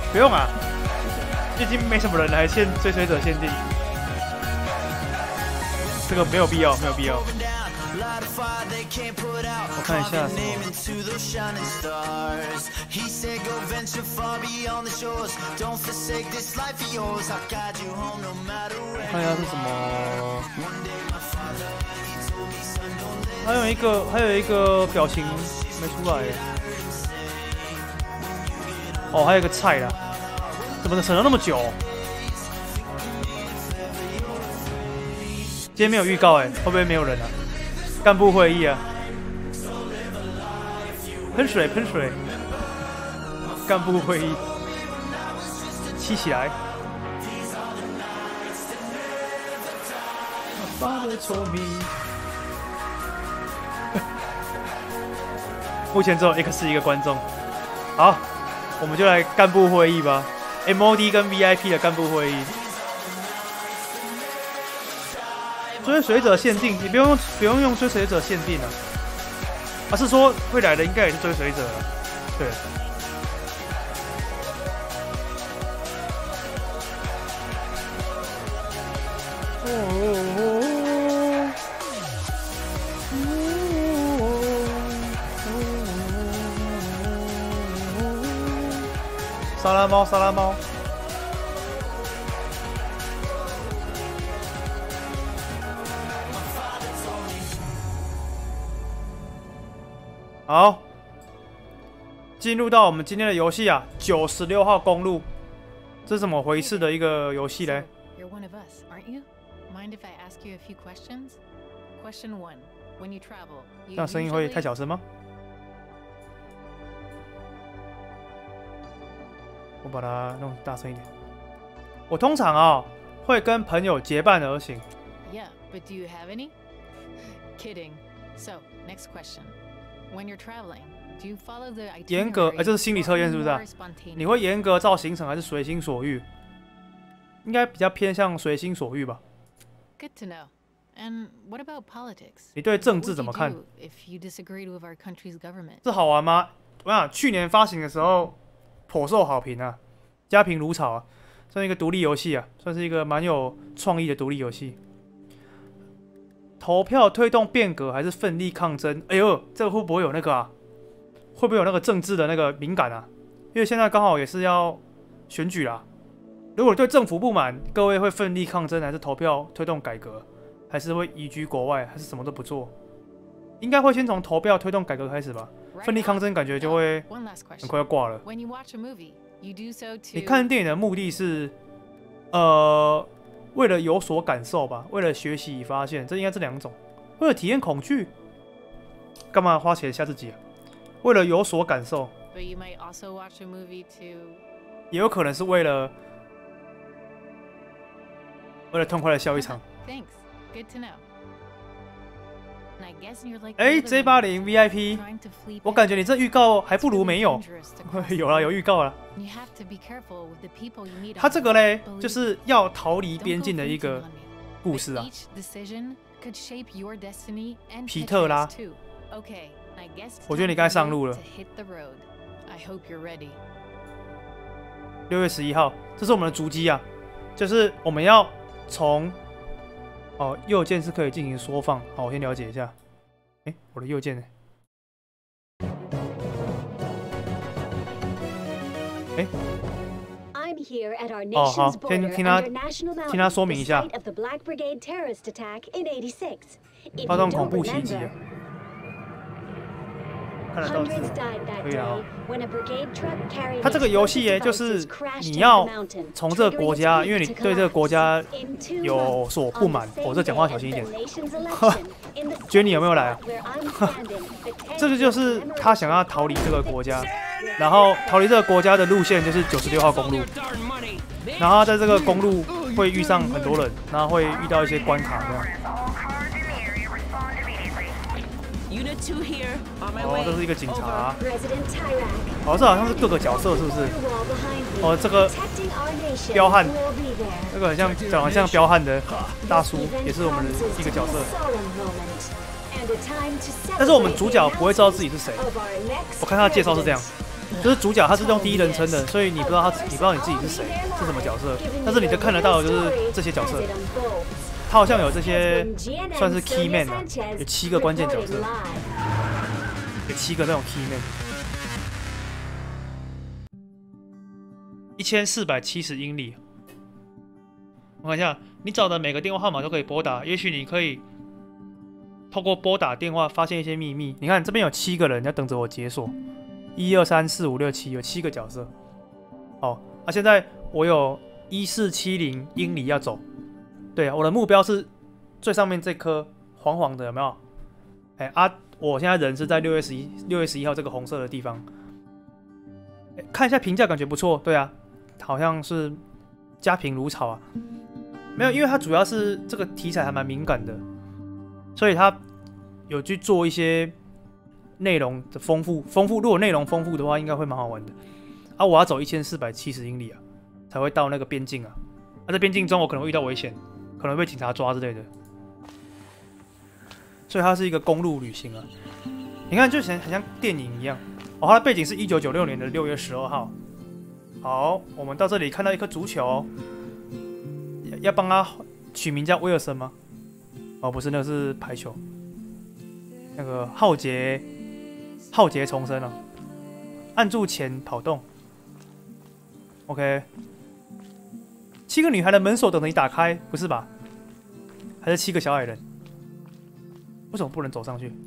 不用啊，毕竟没什么人来追随者限定，这个没有必要，没有必要。我看一下什么。我看一下是什么。还有一个表情没出来。哦，还有一个菜啦，怎么能省了那么久？今天没有预告哎，会不会没有人啊？干部会议啊，喷水，干部会议，气起来。目前只有 X 一个观众，好，我们就来干部会议吧。MOD 跟 VIP 的干部会议。追随者限定，你不用用追随者限定啊，而是说会来的应该也是追随者了，对。沙拉猫，沙拉猫。好，进入到我们今天的游戏啊，96号公路，这是怎么回事的一个游戏嘞？这样声音会太小声吗？我把它弄大声一点。我通常啊会跟朋友结伴而行。 Yeah, but do you have any? Kidding. So, next question. When you're traveling, do you follow the itinerary? 严格，这是心理测验是不是啊？你会严格照行程还是随心所欲？应该比较偏向随心所欲吧。 Good to know. And what about politics? 你对政治怎么看？ If you disagreed with our country's government? 这好玩吗？我想去年发行的时候颇受好评啊，家贫如草啊，算是一个独立游戏啊，算是一个蛮有创意的独立游戏。投票推动变革还是奋力抗争？哎呦，这个会不会有那个啊？会不会有那个政治的那个敏感啊？因为现在刚好也是要选举啦。如果对政府不满，各位会奋力抗争，还是投票推动改革，还是会移居国外，还是什么都不做？应该会先从投票推动改革开始吧。奋力抗争感觉就会很快要挂了。你看电影的目的是，为了有所感受吧，为了学习与发现，这应该这两种。为了体验恐惧，干嘛花钱吓自己啊？为了有所感受，也有可能是为了痛快的笑一场。哎，J80 VIP， 我感觉你这预告还不如没有。有啦，有预告啦。他这个嘞，就是要逃离边境的一个故事啊。皮特拉，我觉得你该上路了。6月11号，这是我们的足迹啊，就是我们要从。哦，右键是可以进行缩放。好，我先了解一下。哎，我的右键呢？哎，哦，好，先听他说明一下。发动恐怖袭击啊！看得到字，可以啊。它这个游戏耶，就是你要从这个国家，因为你对这个国家有所不满。我这讲话小心一点。Jenny 有没有来啊？这个就是他想要逃离这个国家，然后逃离这个国家的路线就是96号公路，然后在这个公路会遇上很多人，然后会遇到一些关卡这样。哦，这是一个警察。哦，这好像是各个角色，是不是？哦，这个彪悍，这个很像长得像彪悍的大叔，也是我们的一个角色。但是我们主角不会知道自己是谁。我看他的介绍是这样。 就是主角他是用第一人称的，所以你不知道你自己是谁，是什么角色，但是你就看得到的就是这些角色。他好像有这些算是 key man 啊，有7个关键角色，有7个那种 key man。1470英里，我看一下，你找的每个电话号码都可以拨打，也许你可以透过拨打电话发现一些秘密。你看这边有7个人要等着我解锁，1、2、3、4、5、6、7，有7个角色。好，现在我有1470英里要走。对啊，我的目标是最上面这颗黄黄的，有没有？我现在人是在6月11号这个红色的地方。看一下评价，感觉不错。对啊，好像是家贫如草啊。没有，因为它主要是这个题材还蛮敏感的，所以它有去做一些内容的丰富。如果内容丰富的话，应该会蛮好玩的。我要走1470英里啊，才会到那个边境啊。在边境中，我可能会遇到危险。可能被警察抓之类的，所以它是一个公路旅行啊。你看，就很像电影一样。它的背景是1996年的6月12号。好，我们到这里看到一颗足球，要帮它取名叫威尔森吗？不是，那个是排球。那个浩劫重生啊，按住前跑动。OK。7个女孩的门锁等着你打开，不是吧？还是7个小矮人？为什么不能走上去？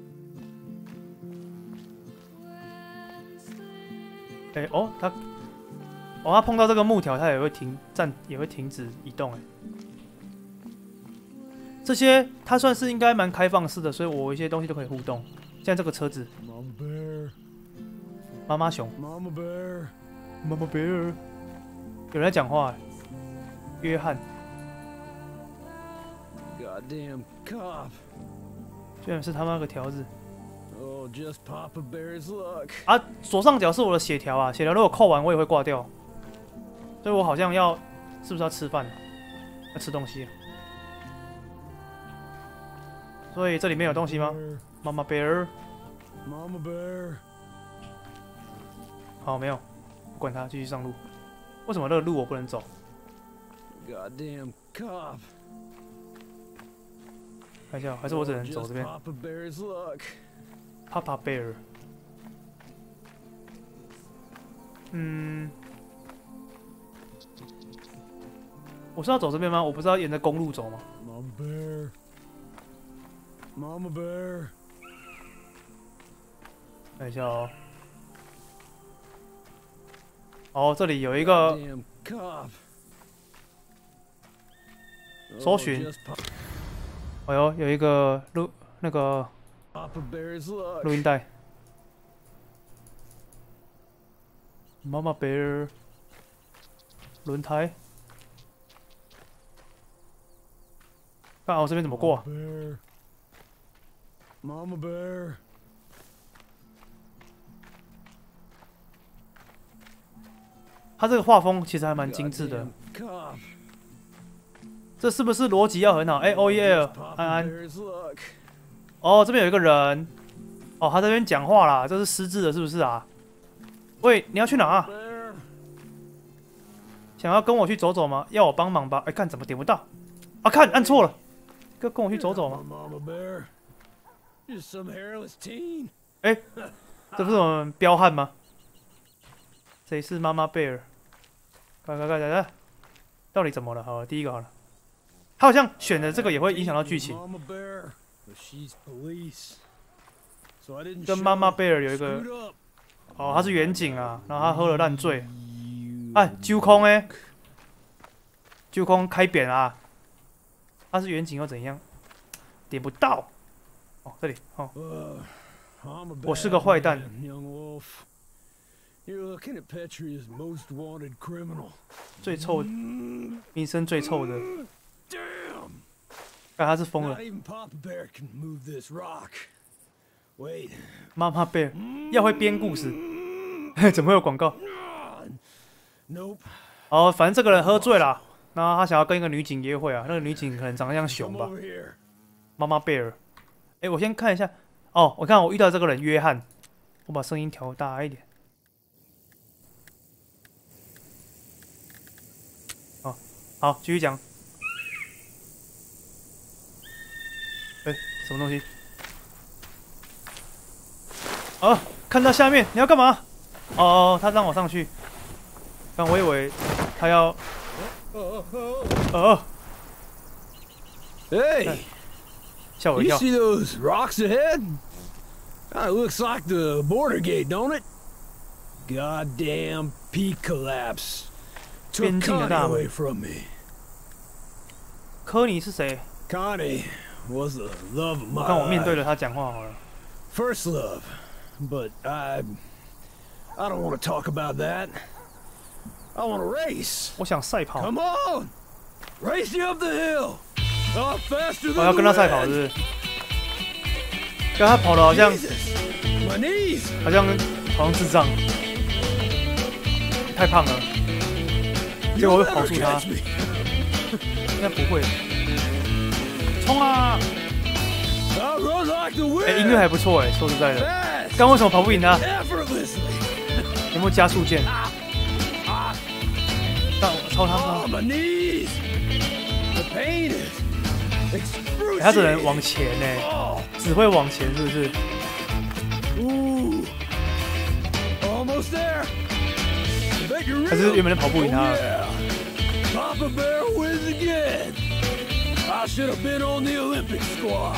他碰到这个木条，他也会停止移动。这些它算是应该蛮开放式的，所以我一些东西都可以互动。像这个车子，妈妈熊，妈妈 bear， 有人在讲话。约翰，居然是他妈个条子！左上角是我的血条啊，血条如果扣完我也会挂掉，所以我好像是不是要吃饭？要吃东西。所以这里面有东西吗？妈妈 bear， 好，没有，不管它，继续上路。为什么这个路我不能走？ Goddamn cop！ 看一下，还是我只能走这边。Papa Bear。我是要走这边吗？我不是要沿着公路走吗 ？Mama Bear。 看一下哦，这里有一个。搜寻，有一个录音带。Mama Bear 轮胎，看我这边怎么过 ？Mama Bear， 他这个画风其实还蛮精致的。这是不是逻辑要很好？Oh yeah， 安安。这边有一个人。他这边讲话啦，这是失智的，是不是啊？喂，你要去哪？想要跟我去走走吗？要我帮忙吧？看怎么点不到？看按错了。跟我去走走吗？这不是我们彪悍吗？谁是妈妈贝尔？快，到底怎么了？好了，第一个好了。他好像选的这个也会影响到剧情。跟妈妈贝尔有一个，他是远景啊，然后他喝了烂醉。揪空揪空开扁啊！他是远景又怎样？点不到。这里我是个坏蛋。最臭，名声最臭的。他是疯了。妈妈贝尔要会编故事，怎么会有广告？反正这个人喝醉了，然后他想要跟一个女警约会啊。那个女警可能长得像熊吧。妈妈贝尔，我先看一下。我看我遇到这个人约翰，我把声音调大一点。 好，继续讲。什么东西？啊，看到下面，你要干嘛？哦，他让我上去。但我以为他要。 Hey, 吓我一 you 跳。 see those rocks ahead? It looks like the border gate, don't it? Goddamn peak collapse. Took 边境的 Connie 大门。 away from me. 科尼是谁？ Connie was the love of 我 my 看我面对 life. 着他讲话好了。 First love. But I don't want to talk about that. I want to race. 我想赛跑， Come on! Race you up the hill! Faster 我要 than 跟 the 他赛跑，是 wind! 不是？跟他跑的好像 Jesus! My knees! 好像智障，太胖了，结果 You'll 会跑 never 出他 catch，me! 应该不会。冲啊！ I'll run like the 音乐 wind! 还不错说实在的。 Fast! 刚为什么跑不赢他？ Effortlessly! 有没有加速键？超他 Oh, my knees! The pain is 他只能 excruciating! 往前呢， Oh, 只会往前，是不是？ ooh! Almost there! I bet you're 还是 real! 原本的跑不赢 Oh, 他？ yeah! Papa Bear wins again! I should have been on the Olympic squad!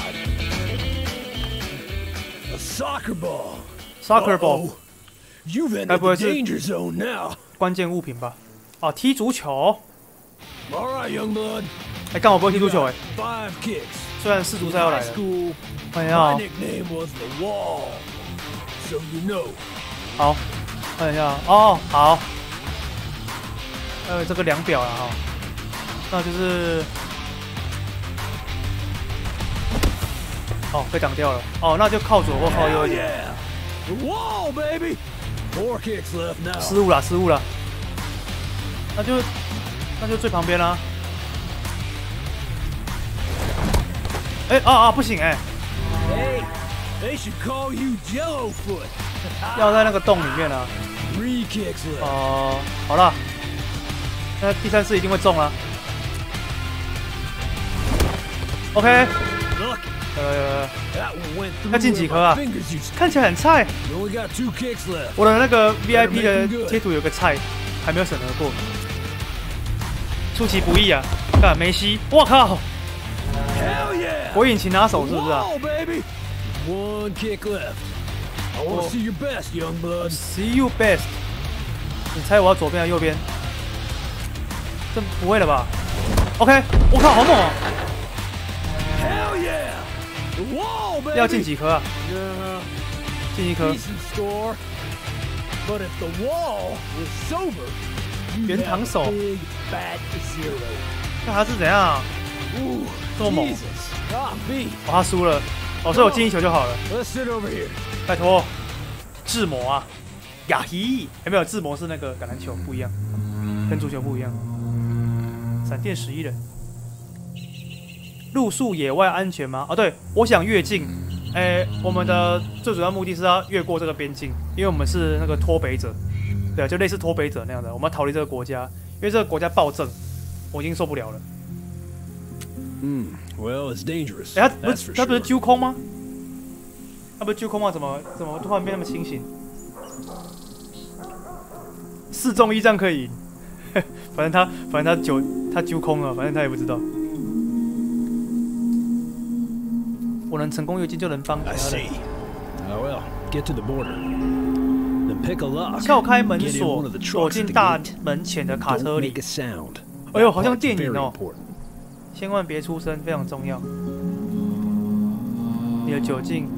A soccer ball! Soccer ball Uh-oh. You've 该 entered 不会 the 是 danger zone now! 关键物品吧？哦，踢足球。 Alright, young blood. 哎，刚好不会踢足球哎， 5 kicks. 虽然世足赛要来 High 了。 school, 看一 my 下哦， nickname was the Wall. So you know. 好，看一下哦，好。这个量表了哈，那就是哦被挡掉了哦，那就靠左或靠右 Hell 一点。 yeah! The Wall, baby. 4 kicks left now. 失误了，那就最旁边啦。不行哎， Hey, they should call you Jello Foot. 要在那个洞里面啊。 3 kicks left. 哦，好了，那第3次一定会中啦。OK， Look, that one went through 要进几颗啊？ where my fingers used to. 看起来很菜。 You only got 2 kicks left. 我的那个 VIP 的贴图有个菜，还没有审核过，出其不意啊！干梅西，我靠！ Hell yeah! 火引擎拿手是不是啊 Wall, baby. 1 kick left. I want to see your best, young blood. ？See you best。你猜我要左边还是右边？这不会了吧 ？OK， 我靠，好猛哦！ Hell yeah! The Wall, baby. 要进几颗啊？ Yeah, 进1颗。 decent score. But if the Wall was sober, you'd 原 have 堂手 a big fat 0. 那他是怎样？ Ooh, 这么猛 Jesus. Ah, B. 哦，他输了。哦，所以我进1球就好了。 Let's sit over here. 拜托，智魔啊！呀嘿，有没有智魔是那个橄榄球不一样，跟足球不一样。闪电11人，露宿野外安全吗？哦，对，我想越境。我们的最主要目的是要越过这个边境，因为我们是那个脱北者，对，就类似脱北者那样的，我们要逃离这个国家，因为这个国家暴政，我已经受不了了。 Well, it's dangerous. 他不 That's 是 for 他不是 sure. 揪空吗？他不是揪空吗？怎么突然变那么清醒？4中1这样可以赢，反正他揪空了，反正他也不知道。我能成功越境就能帮其 I 他 see. 人。 Well, get to the border. Then pick a lock. 撬开门 Get in 锁 one of the， 躲 trucks 进 at the 大 gate. 门前的卡车 Don't 里 make a。sound. 哎呦， That 好像 part's 电影 very 哦， important. 千万别出声，非常重要。你的酒劲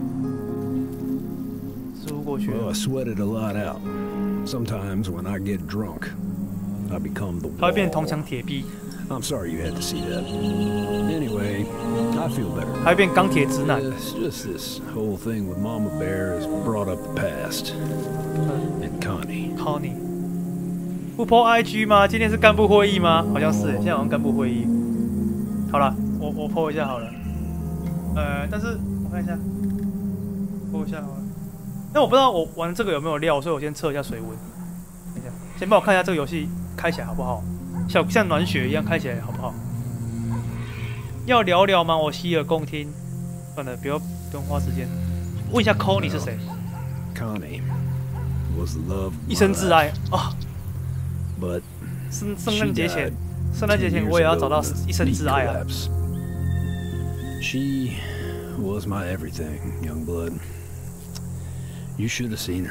输过去 Well, 了 I，sweated a lot out. Sometimes when I get drunk, I become the 他会变铜 wall. 墙铁壁， I'm sorry you had to see that. Anyway, I feel better. 他会变钢铁直男。 It's just this whole thing with Mama Bear has brought up the past. And Connie. Connie，不 po IG 吗？今天是干部会议吗？好像是，现在好像干部会议。好了，我 po 一下好了。但是我看一下，po 一下好了。但我不知道我玩这个有没有料，所以我先测一下水温。等一下，先帮我看一下这个游戏开起来好不好？ 像暖雪一样开起来，好不好？要聊聊吗？我洗耳恭听。算了，不用花时间。问一下 Connie 是谁 Connie was the love of 一生挚爱啊！ but 圣 she 诞节前 died 圣诞节前 10 我也要 years 找到 ago in a 一生 deep 挚爱啊！ collapse. She was my everything, young blood. You should have seen her.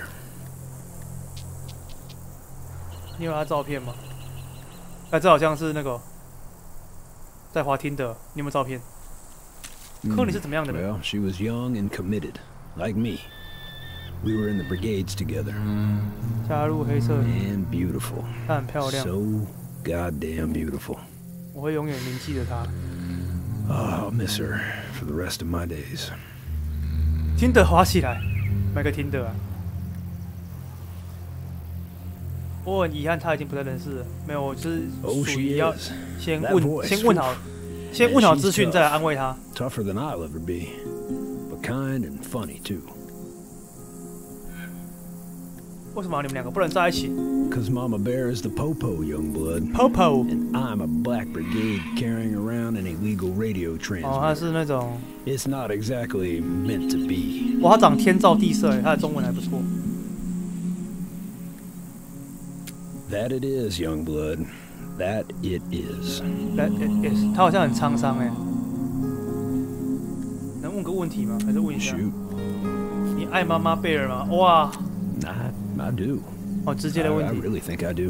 你有她照片吗？哎，这好像是那个在滑听的，你有没有照片？科尼是怎么样的人？ Well, she was young and committed, like me. We were in the brigades together. 加入黑社， And beautiful. 她很漂亮， So goddamn beautiful. 我会永远铭记着她。 Oh, I'll miss her for the rest of my days. 听得滑起来，买个听得啊！我很遗憾她已经不在人世了。没有，我就是属 Oh, 于 she 要 is. 先 That 问 voice, 先问好资讯，再来安慰她。 Tougher than I'll ever be. But kind and funny, too. 为什么你们两个不能在一起 Cause Mama Bear is the popo, young blood. ？Popo， And I'm a black brigade carrying around an illegal radio 哦，她 transmitter. 是那种， It's not exactly meant to be. 哇，她长天造地设，她的中文还不错。 That it is, young blood. That it is. That it is，她好像很沧桑哎。能问个问题吗？还是问一下？ Shoot. 你爱妈妈贝尔吗？哇， I do. 好直接 I, 的问 I 题， really think I do.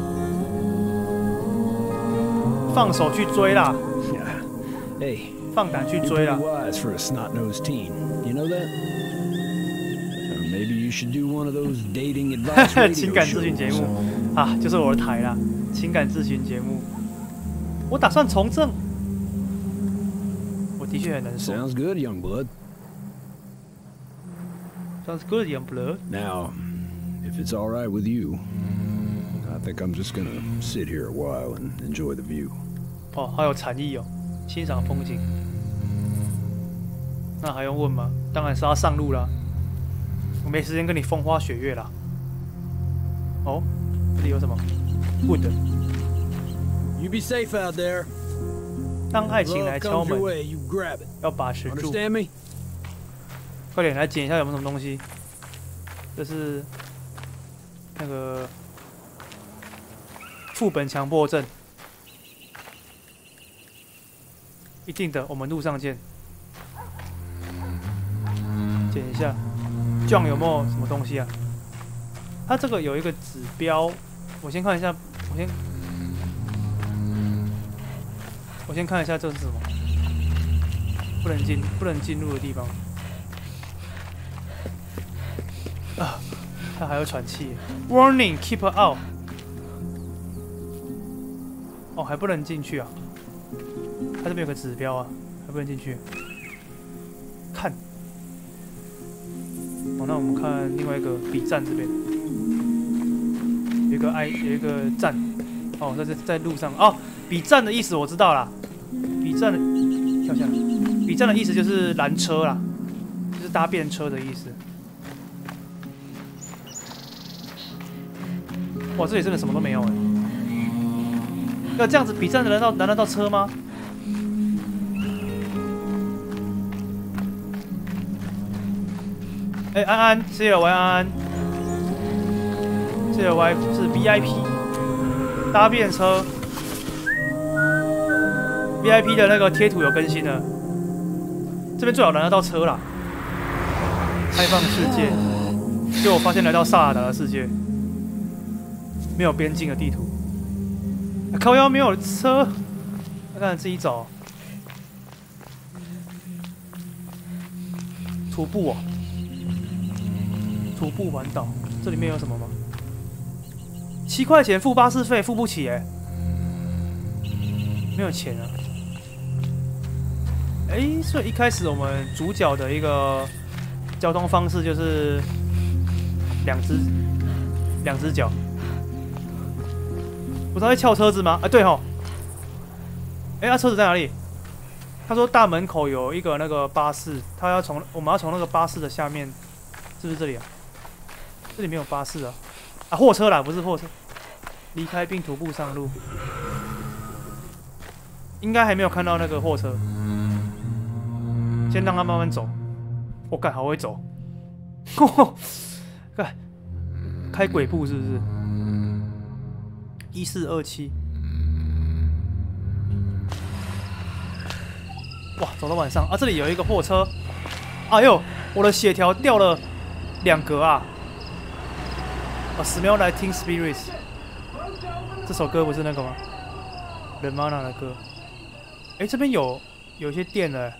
放手去追啦， Yeah. Hey, 放胆去 you're 追 pretty 啦。 wise for a snot-nosed teen. You know that? Or maybe you should do one of those dating advice radio 情感咨询节 shows. 目啊，就是我的台啦，情感咨询节目。我打算从政，我的确很能说。 Sounds good, young blood. Sounds good, young blood. Now, if it's all right with you, I think I'm just gonna sit here a while and enjoy the view. 哦，好有禅意哦，欣赏风景。那还用问吗？当然是要上路啦。我没时间跟你风花雪月啦。哦，这里有什么 ？Wood。 You be safe out there. 当爱情来敲 Love comes 门 your，way, you grab it. 要把持住。 Understand me? 快点来捡一下有没有什么东西。这是那个副本强迫症，一定的，我们路上见。捡一下，John 有没有什么东西啊？它这个有一个指标，我先看一下，我先看一下这是什么，不能进入的地方。啊，他还有喘气。Warning, keep out。哦，还不能进去啊？它这边有个指标啊，还不能进去。看。哦，那我们看另外一个比站这边，有一个站。哦，这是在路上。哦，比站的意思我知道啦。比站的跳下来。比站的意思就是拦车啦，就是搭便车的意思。哇，这里真的什么都没有哎！要这样子比站的难得到车吗？哎，安安，CLY 安安，CLY 是 VIP 搭便车 ，VIP 的那个贴图有更新了，这边最好难得到车啦。开放世界，结果我发现来到萨尔达的世界。没有边境的地图，靠腰没有车，那当然自己走。徒步哦，徒步环岛，这里面有什么吗？7块钱付巴士费，付不起哎，没有钱啊。哎，所以一开始我们主角的一个交通方式就是两只脚。不是在撬车子吗？啊，对吼。哎，车子在哪里？他说大门口有一个那个巴士，我们要从那个巴士的下面，是不是这里啊？这里没有巴士啊，啊，货车啦，不是货车。 离开并徒步上路。应该还没有看到那个货车，先让他慢慢走。我干，好会走，干，开鬼步是不是？1427，哇，走到晚上啊！这里有一个货车，哎呦，我的血条掉了2格啊！我10秒来听 Spirits， 这首歌不是那个吗 ？Remana 的歌。哎，这边有一些店了，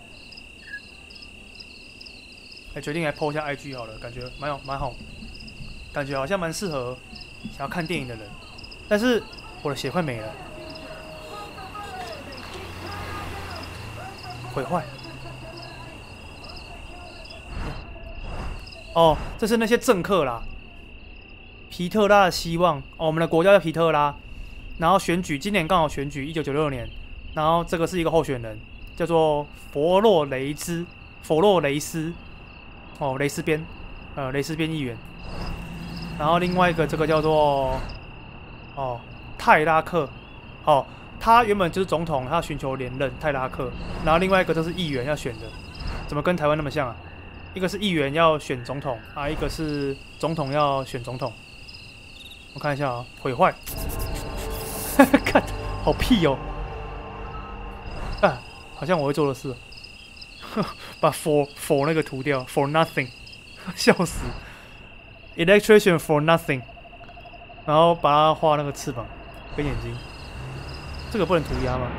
哎，决定来 po 一下 IG 好了，感觉蛮好，感觉好像蛮适合想要看电影的人。但是我的血快没了，毁坏。哦，这是那些政客啦，皮特拉的希望哦，我们的国家叫皮特拉，然后选举今年刚好选举1996年。然后这个是一个候选人，叫做佛洛雷斯，哦，雷斯边议员。然后另外一个这个叫做泰拉克，哦，他原本就是总统，他要寻求连任，泰拉克。然后另外一个就是议员要选的，怎么跟台湾那么像啊？一个是议员要选总统啊，一个是总统要选总统。我看一下啊，毁坏，看，好屁哦。啊，好像我会做的事，把 for 那个涂掉 ，for nothing， 笑死 ，electrician for nothing， 然后把它画那个翅膀跟眼睛，这个不能涂鸦吗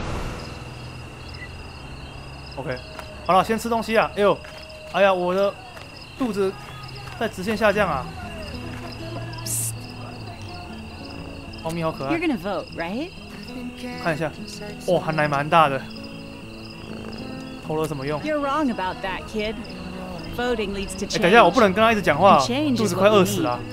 ？OK， 好了，先吃东西啊！哎呀，我的肚子在直线下降啊！猫咪好可爱。 You're gonna vote, right? 看一下，哇，还奶蛮大的，投了什么用？ You're wrong about that, kid. Voting leads to change. 等一下，我不能跟他一直讲话，肚子快饿死了。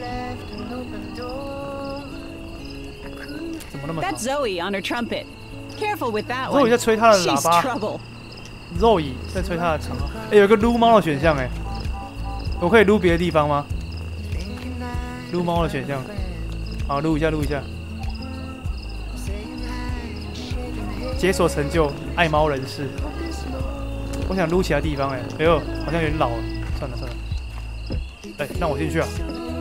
怎么那么吵 That's Zoe on her trumpet. Careful with that ？Zoe one. 在吹他的喇 She's 叭 trouble. ，Zoe 在吹他的长号。有一个撸猫的选项哎，我可以撸别的地方吗？撸猫的选项，好，撸一下。解锁成就爱猫人士，我想撸其他地方哎呦，好像有点老了，算了。哎，让我进去啊！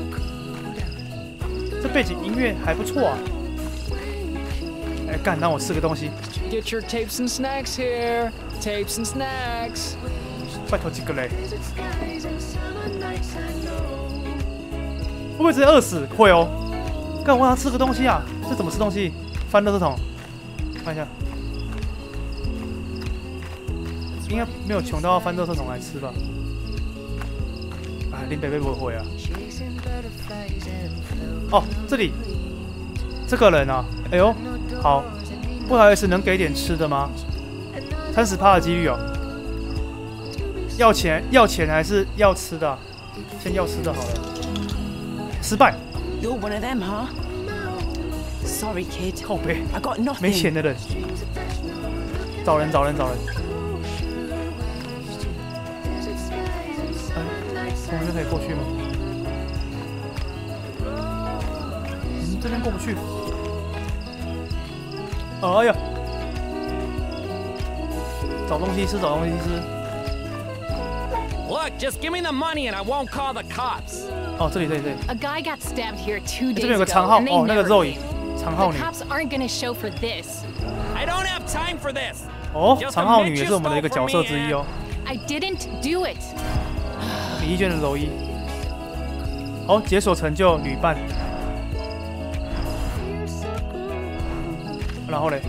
这背景音乐还不错啊！哎，干，让我吃个东西， Get your tapes and snacks here. Tapes and snacks. 拜托几个嘞！会不会直接饿死？会哦！干，我想吃个东西啊！这怎么吃东西？翻垃圾桶，看一下。应该没有穷到要翻垃圾桶来吃吧？哎，林北北不会啊。哦，这里这个人啊，哎呦，好，不好意思，能给点吃的吗？30%的几率哦。要钱还是要吃的啊？先要吃的好了。失败。 You're one of them, huh? Sorry, kid. 靠北， I got nothing. 没钱的人。找人。从这边可以过去吗？这边过不去。哎呀，找东西吃。 Look, just give me the money and I won't call the cops. 哦，这里。 A guy got stabbed here 2 days 这边有个 ago, 长号 and they 哦，那个 never Zoe， came. 长号 The 女。 cops aren't gonna show for this. I don't have time for this. 哦，长号女也是我们的一个角色之一哦。 I didn't do it. 李义娟的柔一。好，解锁成就女伴。然后嘞？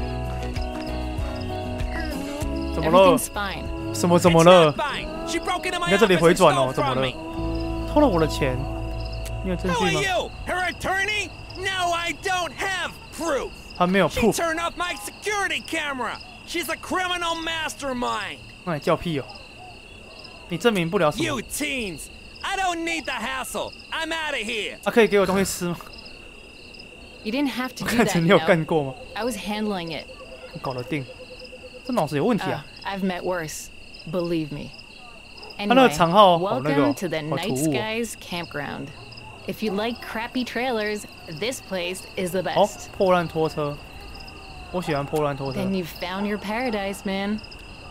怎么了 Everything's？fine. 什么怎么 It's 了 not？fine. She broke into 你 my 在这里 office 回 and 转哦， stole 怎么 from 了 me.？ 偷了我的钱，你有证 Who 据 are 吗？ you? Her attorney? No, I don't have proof. 他没有 She proof， turned off my security camera. She's a criminal mastermind. 那你叫屁哦！你证明不了什么 You teens. I don't need the hassle. I'm out of here. 啊？可以给我东西吃吗？ You didn't have to 我 do 看 that. 见你 You 有 know? 干过吗？ I was handling it. 搞得定，这脑子有问题啊！ I've met worse. Believe me. 他那个 Anyway, 长号好那个 welcome 哦 to the 好突 Night 兀哦。 Skies Campground. If you like crappy trailers, this place is the 哦， best. 破烂拖车，我喜欢破烂拖车。 Then you've found your paradise, man.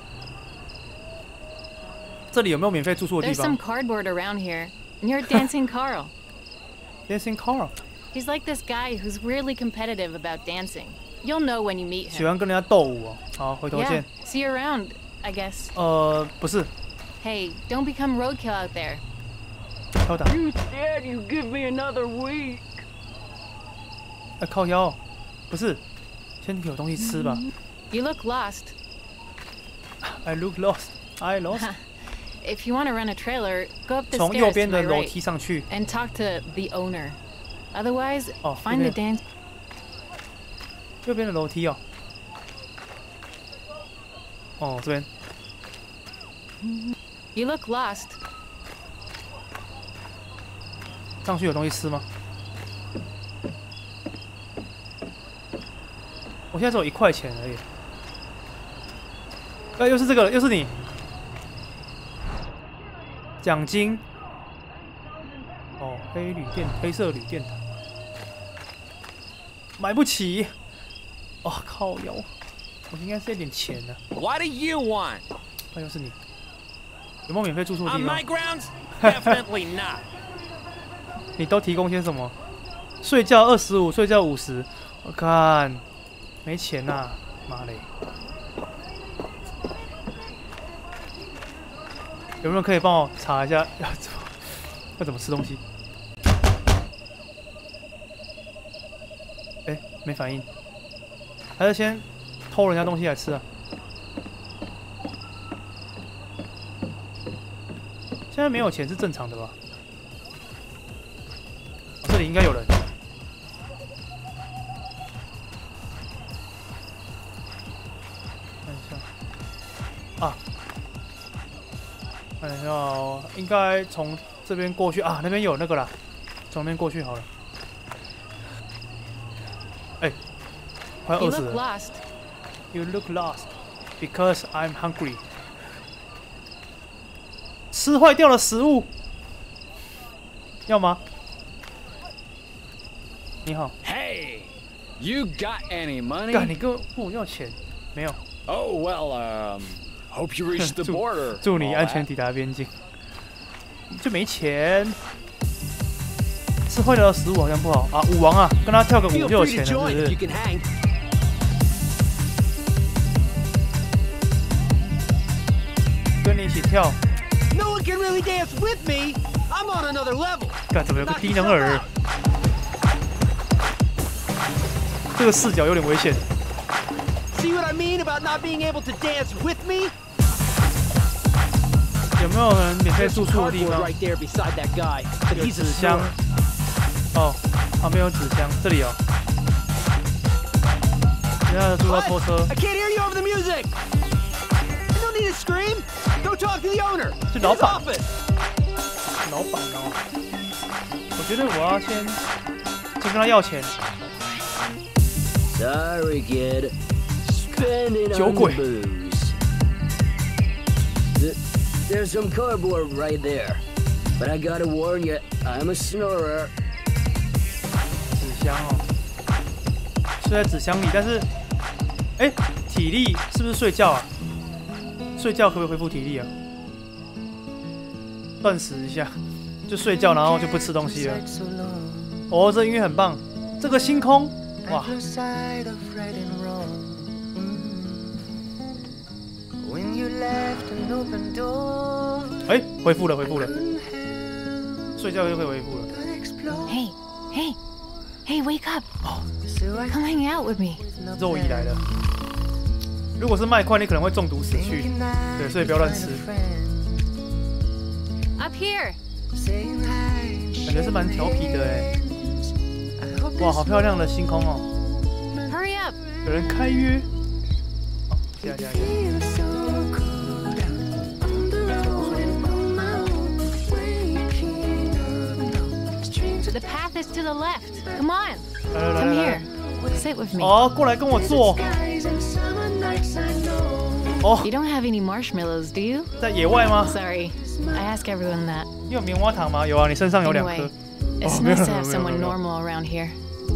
这里有没有免费住宿的地 There's some 方 cardboard around here near Dancing Carl. ？Dancing Carl， He's like this guy who's weirdly competitive about dancing. You'll know when you meet 喜 him. 欢跟人家斗舞哦。好，回头 Yeah, 见。 see you around, I guess. 不是， Hey, don't become roadkill out there. 敲打。 You said you give me another week. 靠腰，不是，先有东西吃吧。 You look lost. I look lost. I lost. If you want to rent a trailer, go up the 从右 stairs 边 to 的 my 楼 right 梯上去。 and talk to the owner. Otherwise, 哦， find the 右边 dance. 右边的楼梯哦。哦，这边。 You look lost. 上去有东西吃吗？我现在只有1块钱而已。又是这个了，又是你。奖金。哦，黑色铝电台。买不起。哦，靠腰。我应该是有点钱呢。 What do you want? 又是你。有没有免费住宿的地 On 方 my？grounds? Definitely not. 你都提供些什么？睡觉25，睡觉50。我看没钱呐、妈嘞！有没有人可以帮我查一下要怎么吃东西？哎，没反应，还是先偷人家东西来吃啊？现在没有钱是正常的吧？这里应该有人。看一下，啊，看一下哦，应该从这边过去啊，那边有那个啦，从那边过去好了。哎，快要 You 饿死 look 了。 lost. You look lost because I'm hungry. 吃坏掉了食物，要吗？你好， Hey, you got any money? 干，你跟我要钱？没有。 Oh, well, hope you reached the 祝 border. 祝你 all 安全 that. 抵达边境。就没钱，吃坏掉的食物好像不好啊。舞王啊，跟他跳个舞 Feel 就有 free 钱 to 了，是 join 不 if you 是？ can hang. 跟你一起跳， No one can really dance with me. I'm on another level. 干怎么有个低能儿？这个视角有点危险。 See what I mean about not being able to dance with me? 有没有人免费 There's 住 some 宿的地 cardboard 方？ right there beside that guy, but 有 he's a 纸箱 snorer.。 哦，旁边有纸箱，这里有。现在住到拖车， I can't hear you over the music. I don't need to scream. Go talk to the owner. 是 In 老 his 板。 office. 老板哦，我觉得我要先跟他要钱。 Sorry, kid. Spending 酒 on 鬼。 the booze. There's some cardboard right there. But I gotta warn you, I'm a snorer. 纸箱哦，睡在纸箱里，但是，哎，体力是不是睡觉啊？睡觉可不可以恢复体力啊？断食一下，就睡觉，然后就不吃东西了。哦，这音乐很棒，这个星空，哇！哎，恢复了，恢复了，睡觉就可以恢复了。 Hey, hey, hey, wake up. Come hang out with me. 肉椅来了，如果是麦块，你可能会中毒死去。对，所以不要乱吃。 Up here. 感觉是蛮调皮的哎。哇，好漂亮的星空哦！ Hurry up. 有人开约。哦，加加加。 The path is to the left. Come on. 来来来 Come 来 here. 来。 Sit with me. 哦，过来跟我坐。哦 You，don't have any marshmallows, do you? 在野外吗？ Sorry. I ask everyone that. 你有棉花糖吗？有啊，你身上有2颗 Anyway,。 It's nice to have someone normal around here.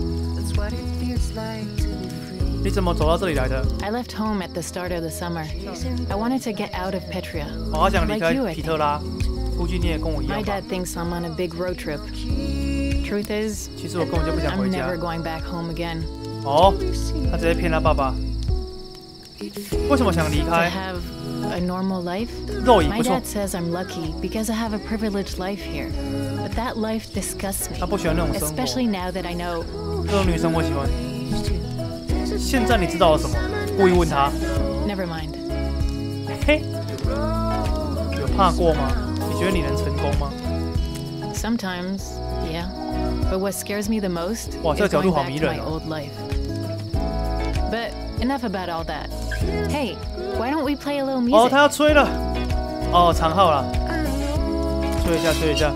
你怎么走到这里来的？ I left home at the start of the summer. I wanted to get out of Petria. 我好想离 Like 开 you, I 皮特拉，估计你也跟我一 My 样吧。 dad thinks I'm on a big road trip. Truth is, 其实我根本就不想 I'm 回家 never。going back home again. 哦，他直接骗他爸爸。为什么想离 To 开？ have a normal life? 肉也 My 不错 dad，says I'm lucky because I have a privileged life here. But that life disgusts 他 me, 不喜欢那种生活， especially now that I know. 这种女生我喜欢。现在你知道了什么？故意问他， Never mind. 嘿，有怕过吗？你觉得你能成功吗？ Sometimes, yeah. But what scares me the most 哇，这个 is 角度 going 好 back 迷 to 人 my 哦。 old life. But enough about all that. Hey, why don't we play a little 哦， music? 他要吹了。哦，长号了，吹一下，吹一下，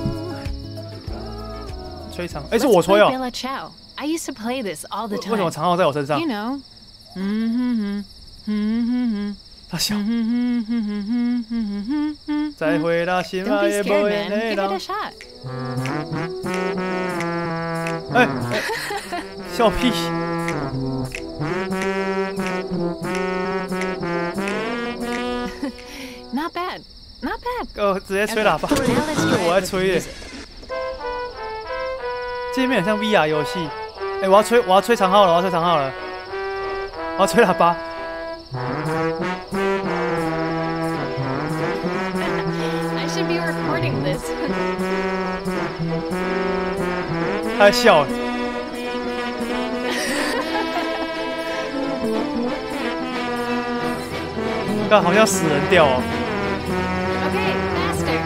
吹长。哎，是 Let's 我吹 play 哦。 Bella Ciao. I used to play this all the 为什么 time. 长号在我身上 You？know. Mm-hmm. 他笑。 Mm-hmm. 再回到心 Don't 爱 be 的 scared, 不 man. 会 Give it 浪 a。shot. 哎，笑屁！ Not bad. Not bad. 直接吹喇叭， Okay, now let's try 我在 it with 吹耶 music.。 界面很像 VR 游戏。哎，我要吹长号了，我要吹长号了，我要吹喇叭。 I should be recording this. 他在笑哎。看，好像死人掉哦。 Okay, faster.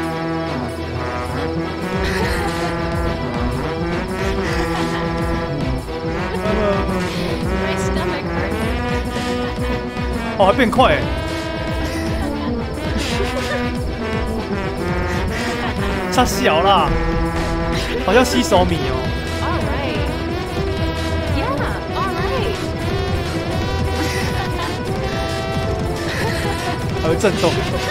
My stomach hurts. 哦，还变快哎。差小啦，好像吸手米哦。 All right. Yeah, all right. 还会震动。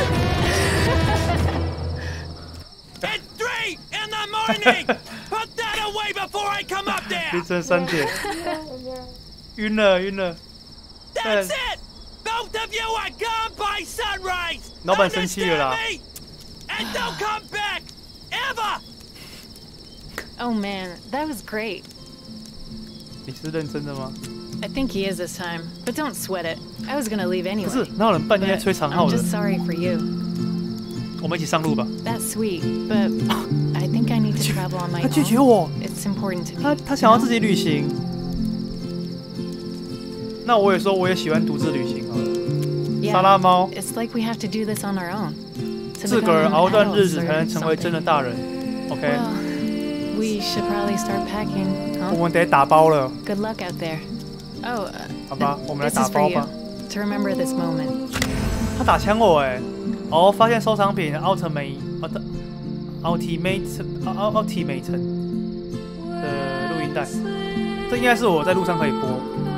It's 3 in the morning! Put that away before I come up 凌 there! 晨3点，晕了晕了。 That's it! Both of you are gone by sunrise! 老板生气了啦。 Understand me? And don't come back! Ever! Oh man, that was great. 你是认真的吗？ I think he is this time, but don't sweat it. I was gonna leave 不是 anyway.， 哪有人半夜 But 吹长号 I'm 的？ just sorry for you. 我们一起上路吧。 That's sweet, but I think I need to travel on my 他拒绝 own. 我， It's important to 他 me. 他想要自己旅行。那我也说我也喜欢独自旅行好了。 Yeah, 沙拉猫 it's like we have to do this on our own. To 自个儿 become 熬段日 adults 子 or 才能成为真的 something. 大人。OK， Well, we should probably start packing, 我 huh? 们得打包了， Good luck out there. Oh, 好吧？我们来 this 打 is 包 for you. 吧。 To remember this moment. 他打枪我哎！哦，发现收藏品 Ultimate 的录音带，这应该是我在路上可以播。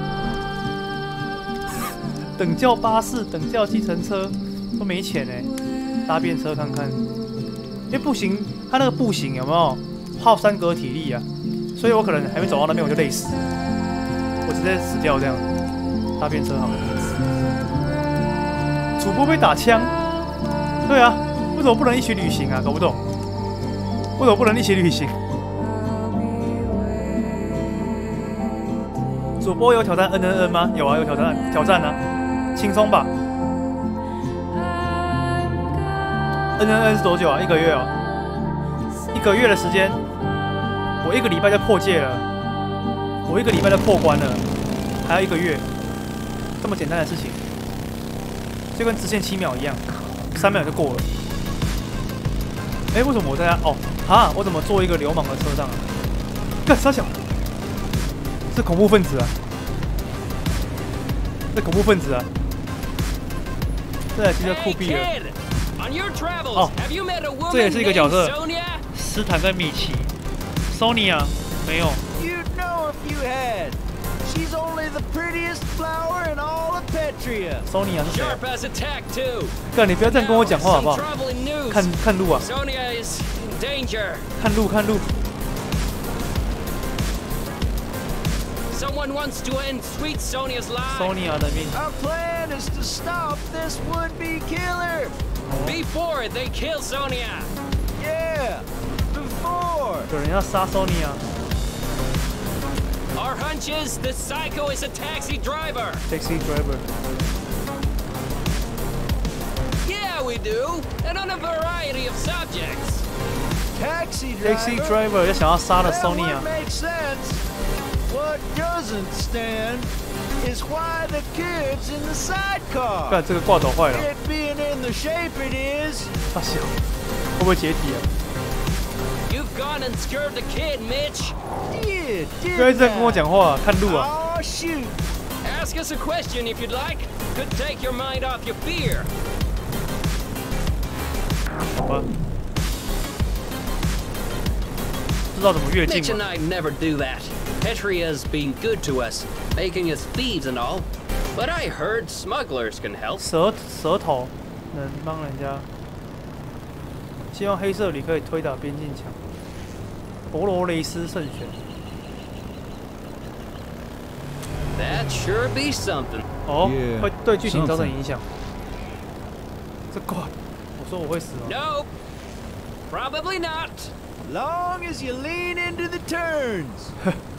等叫巴士、等叫计程车都没钱哎，搭便车看看。因为步行，他那个步行有没有耗3格体力啊？所以我可能还没走到那边我就累死，我直接死掉这样。搭便车好了。主播被打枪，对啊，为什么不能一起旅行啊？搞不懂，为什么不能一起旅行？主播有挑战 NNN 吗？有啊，有挑战啊，轻松吧 ？NNN 是多久啊？1个月哦，1个月的时间，我1个礼拜就破戒了，我1个礼拜就破关了，还要1个月，这么简单的事情。就跟直线7秒一样，3秒就过了。哎，为什么我在哦啊？我怎么坐一个流氓的车上啊？干傻小，是恐怖分子啊！是恐怖分子啊！这台机车酷毙了。哦，这也是一个角色，斯坦跟米奇。Sonia 没有。 You'd know if you had. She's only the prettiest flower in all of Petria. Sonia 是谁啊？ Sharp as a tack too. 干，你不要这样跟我讲话好不好？ Some troubling news. 看路啊！ Sonia is in danger. 看路看路。 Someone wants to end Sweet Sonia's life. Sonya 的命。 Our plan is to stop this would-be killer. Before they kill Sonia. Yeah, before. 有人要杀 Sonya。 Our hunch is the psycho is a taxi driver. Taxi driver。 Yeah, we do. And on a variety of subjects. Taxi Taxi driver. driver 要想要杀了 That Sonya would。make sense. What doesn't stand is why the kid's in the sidecar. 干，这个挂斗坏了， It being in the shape it is. 大小会不会解体啊？ You've gone and scared the kid, Mitch. Yeah, 不要一直在跟我讲话，看路啊！ Oh shoot. Ask us a question if you'd like. Could take your mind off your fear. 好吧，不知道怎么越 Mitch 境 and 嘛。 I never do that. Petria's been good to us, making us thieves and all. But I heard smugglers can help. 舌头能帮人家。希望黑色旅可以推倒边境墙。博罗雷斯圣选。 That sure be something. 哦 Yeah, 会对剧情造成影响。这挂，我说我会死哦。 Nope. Probably not. Long as you lean into the turns.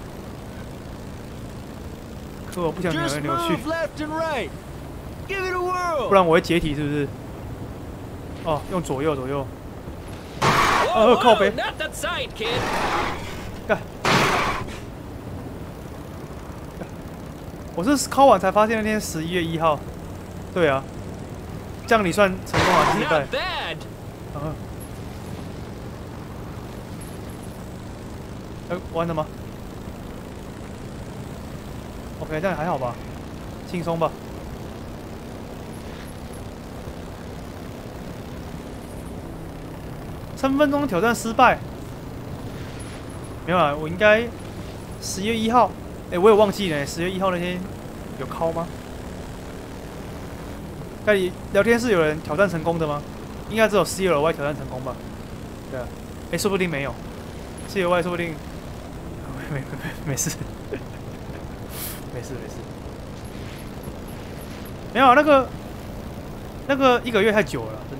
可我不想扭来 Just 扭去， move left and right. Give it a whirl. 不然我会解体，是不是？哦，用左右。 Whoa, 靠北。 not that side, kid. 干！我是考完才发现那天11月1号。对啊，这样你算成功还是失败 Not？bad. 啊。完了吗 ？OK， 这样还好吧，轻松吧。3分钟挑战失败。没有啊，我应该10月1号。哎，我也忘记了，10月1号那天有考吗？在聊天室有人挑战成功的吗？应该只有 CLY 挑战成功吧？对啊，哎，说不定没有，CLY 说不定没事，没事。没有啊那个1个月太久了，真的。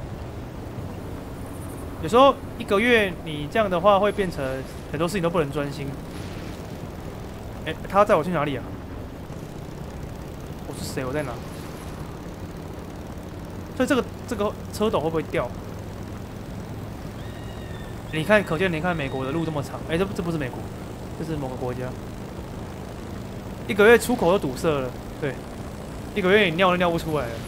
有时候1个月你这样的话会变成很多事情都不能专心。哎，他要载我去哪里啊？我是谁？我在哪？所以这个车斗会不会掉？你看，可见你看美国的路这么长，哎，这不是美国，这是某个国家。1个月出口都堵塞了，对，1个月你尿都尿不出来了，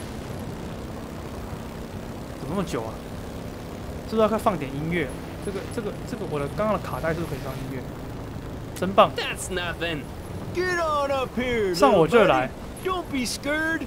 怎么那么久啊？是不是要快放点音乐？这个我的刚刚的卡带是不是可以放音乐？真棒！ That's nothing. Get on up here. 上我 little 这儿 buddy. 来， Don't be scared.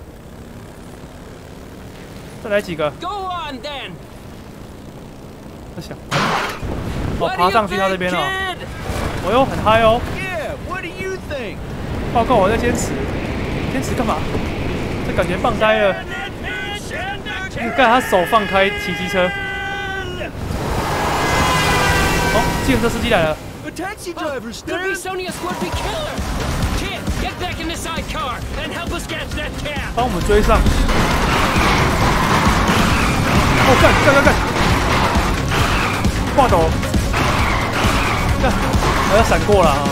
再来几个。 Go on then. 在想，哦， What 爬 do 上 you 去他这 think, 边哦， kid? 我又很嗨哦。 Yeah, what do you think? 报告我在坚持，坚持干嘛？这感觉棒呆了。你看他手放开骑机车。哦，计程车司机来了。 A taxi driver, Could be Stern. Sonia's would-be killer. Kid, get back in the sidecar and help us catch that cab. 帮我们追上。哦，干！挂斗，干，还要闪过了啊！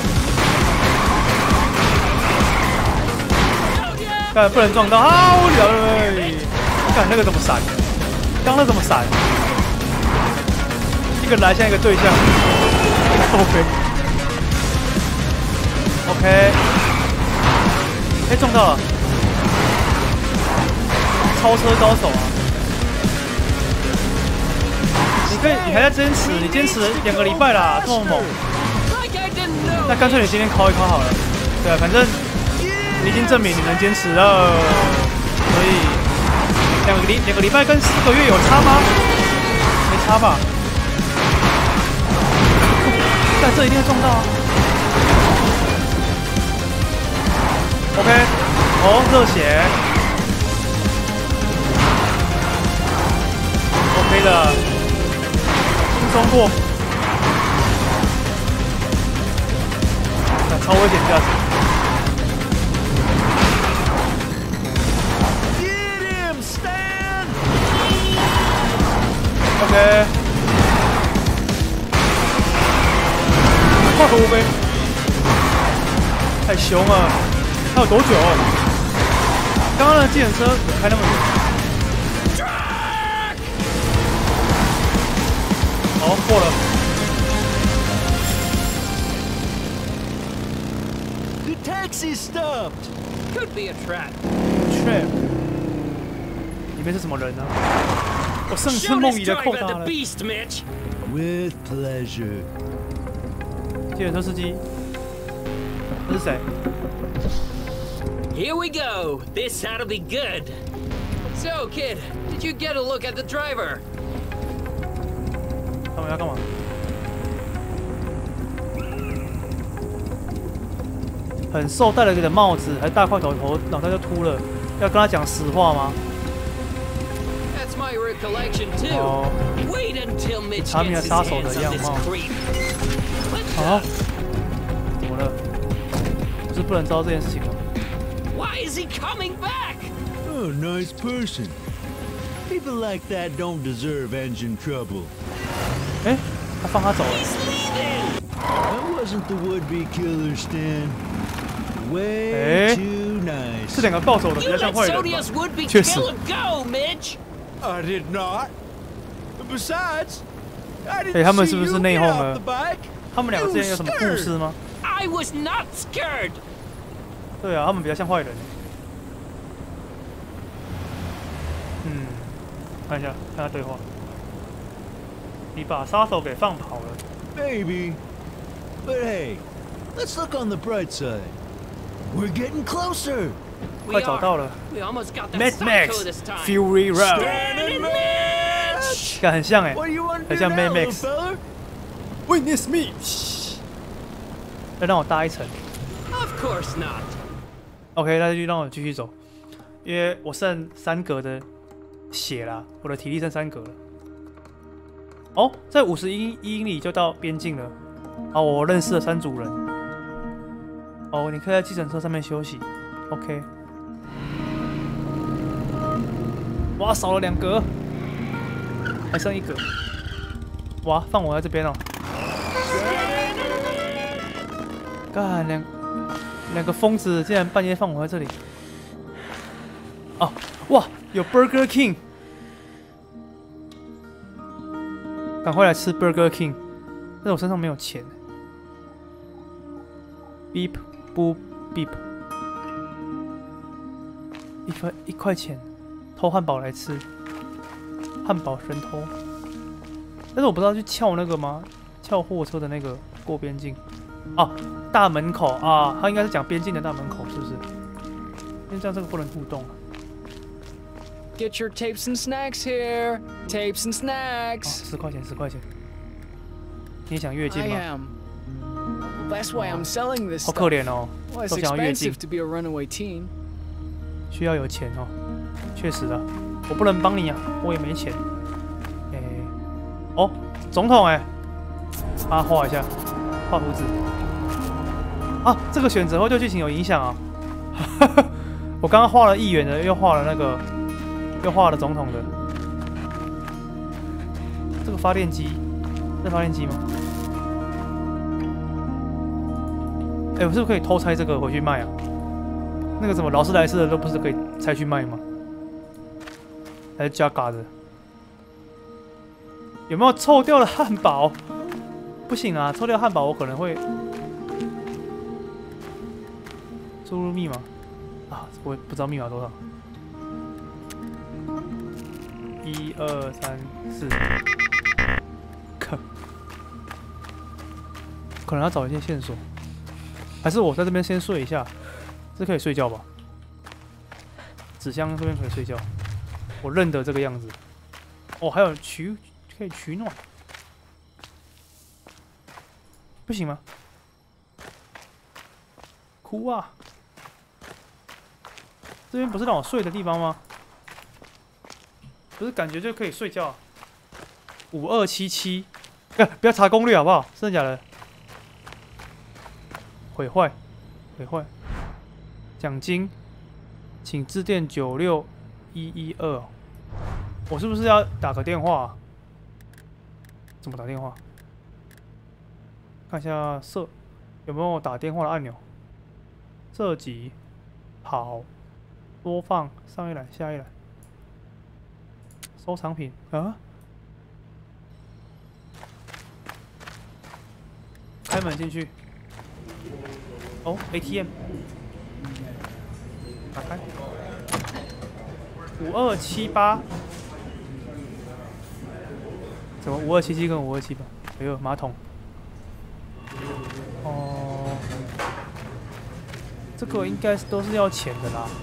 干，不能撞到啊！我了，干那个怎么闪？刚那怎么闪？一个来向一个对象。OK， 哎，撞到了，超车高手啊！你还在坚持，你坚持2个礼拜啦，这么猛， Like I didn't know. 那干脆你今天考一考好了。对啊，反正你已经证明你能坚持了，所以2个礼拜跟4个月有差吗？没差吧？但这一定会撞到啊！ OK， 哦，热血 ，OK 的，轻松过，超危险驾驶。 太凶了！还有多久？刚刚的计程车有开那么远？好，过了。 The taxi stopped. Could be a trap. Trap， 里面是什么人呢？我上次梦遗的扣他了。 beast, Mitch. With pleasure. 计程车司机，这是谁？ Here we go. This ought to be good. So, kid, did you get a look at the driver? 他们要干嘛？很瘦，戴了个帽子，还大块头，脑袋就秃了。要跟他讲实话吗？ That's my recollection too. 哦， Wait until Mitch 查明了 gets his 杀手的 hands 样 on this 貌。 creep. 啊？怎么了？不是不能知道这件事情吗？ Why is he coming back? Oh, nice person. People like that don't deserve engine trouble. 哎，他放他走了。 He's leaving. That wasn't the would-be killer, Stan. Way Eh? too nice. 这两个暴走的比 You 较像 let 坏人吧？ Sodia's would-be 确实。 killer go, Mitch. I did not. Besides, I 哎， didn't 他们 see 是不是 you 内 get 讧 off 了 the bike. 他们两个之间有什么故事吗？ I was not scared. 对啊，他们比较像坏人。嗯，看一下，看他对话。你把杀手给放跑了。 Maybe. But hey, let's look on the bright side. We're getting closer. We 快找 are. 到了 We almost got that ，Mad psycho Max this time. Fury Road， Stan and Mitch! 看很像哎， What do you want to 很 do 像 now, Mad little Max。 fella? Witness me，要让我搭一层。 Of course not. OK，那就让我继续走，因为我剩3格的血啦，我的体力剩3格了。哦，在51英里就到边境了。哦，我认识了3组人。哦，你可以在计程车上面休息。OK。哇，少了2格，还剩1格。哇，放我在这边哦。干两个疯子竟然半夜放我在这里。哦，哇，有 Burger King， 赶快来吃 Burger King， 但是我身上没有钱。Beep boop beep， 1块钱，偷汉堡来吃，汉堡神偷。但是我不知道去撬那个吗？撬货车的那个过边境。哦，大门口啊，他应该是讲边境的大门口，是不是？因为这样这个不能互动啊。 Get your tapes and snacks here. Tapes and 哦 snacks. ，10块钱，10块钱。你想越境 I 吗？ am. Well, that's why I'm selling this 好 stuff. 可怜哦， Well, it's 都想要越境 expensive，to be a runaway teen. 需要有钱哦。确实啊，我不能帮你啊，我也没钱。哎，哦，总统哎，帮他画一下，画胡子。啊，这个选择会对剧情有影响啊。我刚刚画了议员的，又画了那个，又画了总统的。这个发电机，是发电机吗？哎，我是不是可以偷拆这个回去卖啊？那个什么劳斯莱斯的都不是可以拆去卖吗？还是加嘎的？有没有臭掉的汉堡？不行啊，臭掉汉堡我可能会输入密码啊，我不知道密码多少。1、2、3、4，可能要找一些线索，还是我在这边先睡一下？这可以睡觉吧？纸箱这边可以睡觉，我认得这个样子。哦，还有可以取暖，不行吗？哭啊！这边不是让我睡的地方吗？不是感觉就可以睡觉？5277，不要查攻略好不好？真的假的？毁坏，毁坏。奖金，请致电96112。我是不是要打个电话啊？怎么打电话？看一下有没有打电话的按钮。 这集好，播放上一栏，下一栏，收藏品啊，开门进去。哦 ，ATM， 打开。5278，怎么5277跟5278？哎呦，马桶。哦，这个应该都是要钱的啦。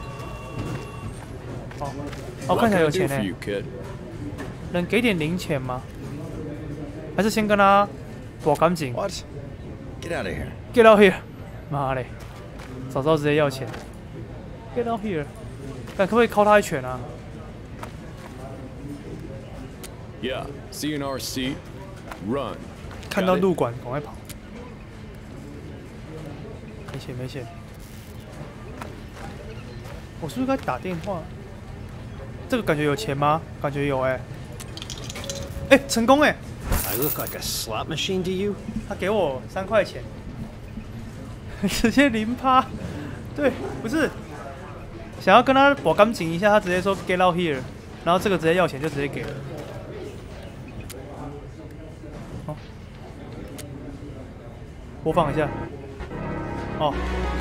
哦，看起来有钱呢。能给点零钱吗？还是先跟他躲干净 What? Get out of here. ？Get out here！ 妈嘞，早知道直接要钱。Get out here！ 看可不可以敲他一拳啊？ Yeah, see in our seat. Run. 看到路管，赶快跑！没钱，没钱。我是不是该打电话？这个感觉有钱吗？感觉有哎、哎、成功哎、 I look like a slot machine to you? 他给我3块钱，直接0%。对，不是想要跟他保干净一下，他直接说 get out here， 然后这个直接要钱就直接给了。哦，播放一下。哦，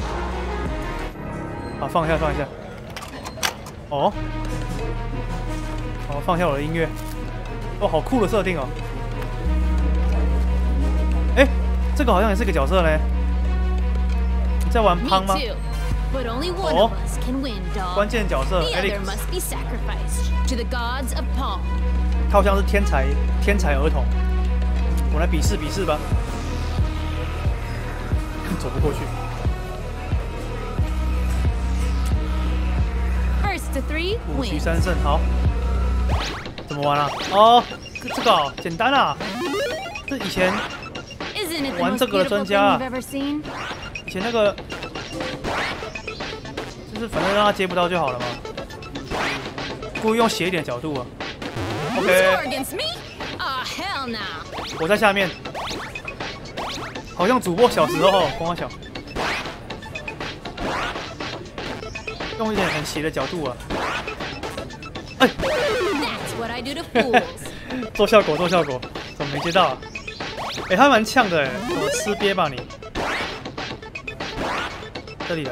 好，放一下，放一下。哦，好，放下我的音乐。哦，好酷的设定哦。哎，这个好像也是个角色嘞。你在玩胖吗？ But only one of us can win, dog. 关键角色 The other Alex， must be sacrificed to the gods of Pong. 他好像是天才儿童。我来比试比试吧。走不过去。 First to 3 5局 wins. 3胜，好。怎么玩啊？哦，这个哦简单啊。这以前 Isn't it the 玩 most 这个的 beautiful 专 thing 家啊 you've ever seen? 以前那个，就是反正让他接不到就好了嘛。故意用斜一点角度啊。 Score OK， against me? Ah, hell no. 我在下面，好像主播小时候，光小，用一点很斜的角度啊。哎， That's what I do to fools. 做效果，做效果，怎么没接到啊？哎、他蛮呛的哎，怎么吃瘪吧你？这里啊，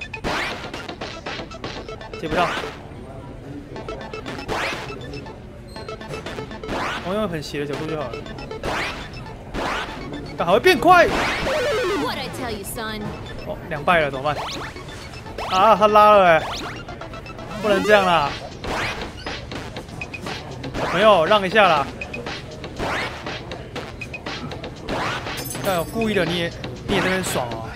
接不到。我用很斜的角度就好了。但还会变快。 What I tell you, son? 哦，2败了，怎么办？啊，他拉了哎，不能这样啦！小朋友，让一下啦！但有故意的，你也在那边爽哦。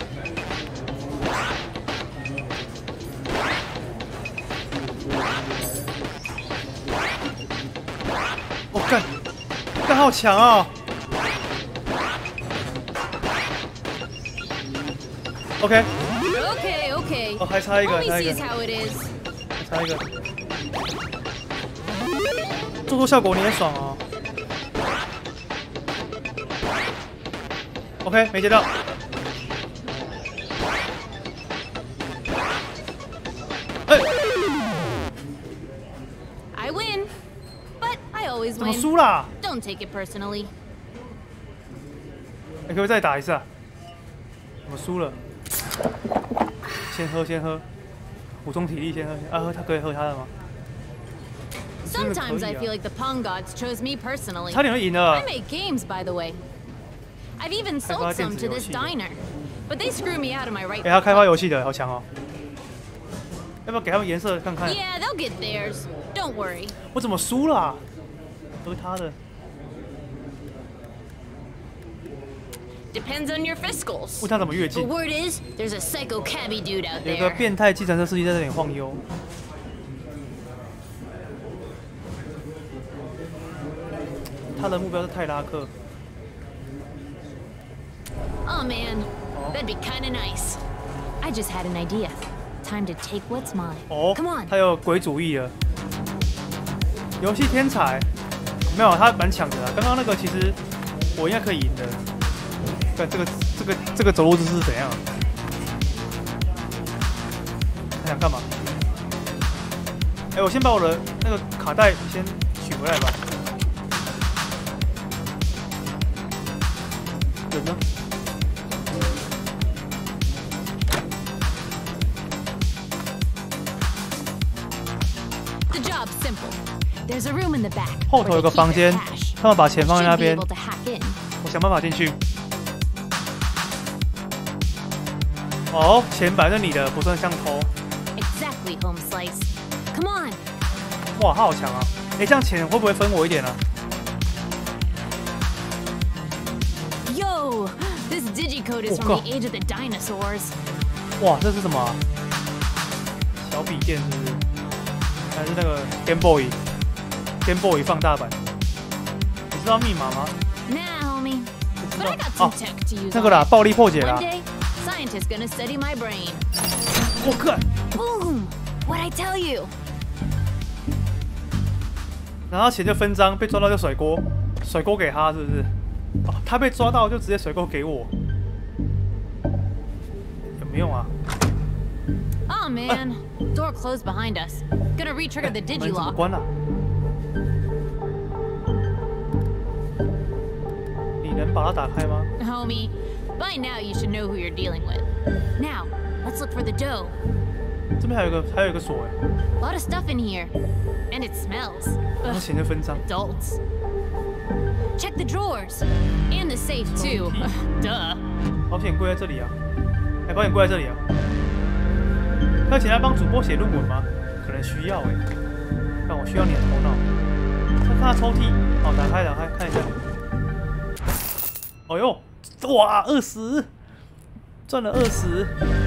我干好强哦 ！OK， Okay, okay. 哦，还差一个， Always 差一个 sees，how it is. 差一个。做出效果你也爽哦。OK， 没接到。哎， I win, but I always 怎么 win. 输啦？ Don't take it personally. 你可不可以再打一次啊？怎么输了？先喝，先喝，补充体力，先喝。啊，喝他可以喝他的吗？ Sometimes I feel like the Pong gods chose me personally. 差点就赢了 I。make games, by the way. I've even sold some to this diner, but they screw me out of my right. 给他开发游戏的，好强哦！要不要给他们颜色看看？ Yeah, they'll get theirs. Don't worry. 我怎么输了？喝他的。 Depends on your fiscals. 问他怎么越 The 境？ word is, there's a psycho cabbie dude out 有一个 there. 变态计程车司机在这里晃悠。他的目标是泰拉克。 Oh man, that'd be kinda nice. I just had an idea. Time to take what's mine. 哦 Come on. 他有鬼主意了。游戏天才，没有，他蛮强的啦。刚刚那个其实我应该可以赢的。看这个走路姿势怎样？ 他想干嘛？哎，我先把我的那个卡带先取回来吧。人呢？ The job's simple. There's a room in the back. 后头有个房间，他们把钱放在那边。我想办法进去。哦，钱摆在你的，不算像偷。 Exactly, home slice. Come on. 哇，他好强啊！哎，这样钱会不会分我一点啊？ Yo, this digicode is from the age of the dinosaurs. 哇，这是什么啊？小笔电是不是？还是那个 Game Boy？Game Boy 放大版。你知道密码吗？ Nah, homie. But I got some tech to use. 那个啦，暴力破解啦。 One day, scientists gonna study my brain. 我靠 Boom! What I tell you? 然后钱就分赃，被抓到就甩锅，甩锅给他是不是？哦，他被抓到就直接甩锅给我，有没用啊？ Oh man, door closed behind us. Gonna re-trigger the 门怎么 digilock. 关了？你能把它打开吗？ Homie, by now you should know who you're dealing with. Now, let's look for the dough. 这边还有一个锁哎。 A lot of stuff in here, and it smells. 然后钱就分赃。 Adults. Check the drawers and the safe too. Duh. 保险柜在这里啊！哎，保险柜在这里啊！要请他帮主播写论文吗？可能需要哎。但我需要你的头脑。看看抽屉，好，打开看一下。哦呦，哇，20，赚了20。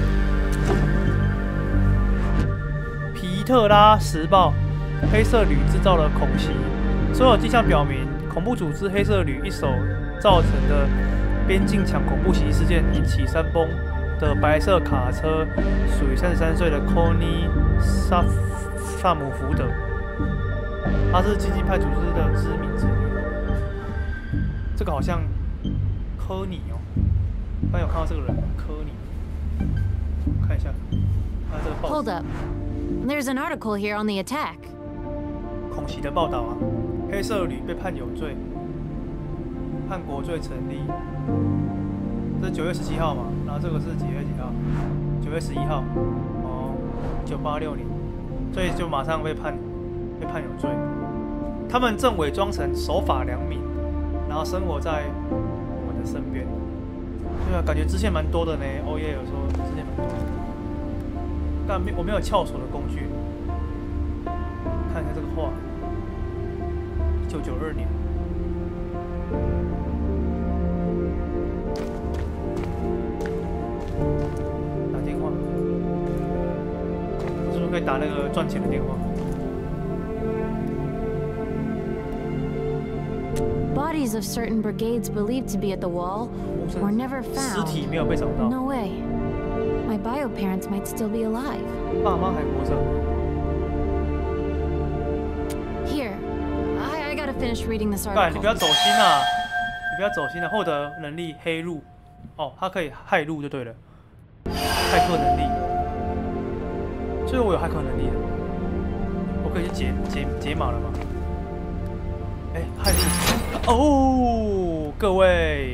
皮特拉时报，黑色旅制造了恐袭，所有迹象表明，恐怖组织黑色旅一手造成的边境抢恐怖袭击事件引起山崩的白色卡车属于33岁的科尼萨姆福德，他是激进派组织的知名之一。这个好像科尼哦，刚有看到这个人科尼，看一下，看这个报 Hold 纸。 up. There's an article here on the attack. 恐袭的报道啊，黑色旅被判有罪，叛国罪成立。这是9月17号嘛，然后这个是几月几号？9月11号。哦，1986年，所以就马上被判有罪。他们正伪装成守法良民，然后生活在我们的身边。对啊，感觉支线蛮多的呢。欧耶有说支线蛮多的。但我没有撬锁的工具。看一下这个画，1992年。打电话，是不是可以打那个赚钱的电话？ Bodies of certain brigades believed to be at the wall were never 尸 found. 体没有被找到。 No way. My bio parents might still be alive. 爸妈还活着。 Here, I gotta finish reading this 干，你 article. 不要走心啊！你不要走心啊！获得能力黑路，哦，它可以骇路就对了，骇客能力。所以我有骇客能力了，我可以去解码了吗？哎，骇路！哦，各位，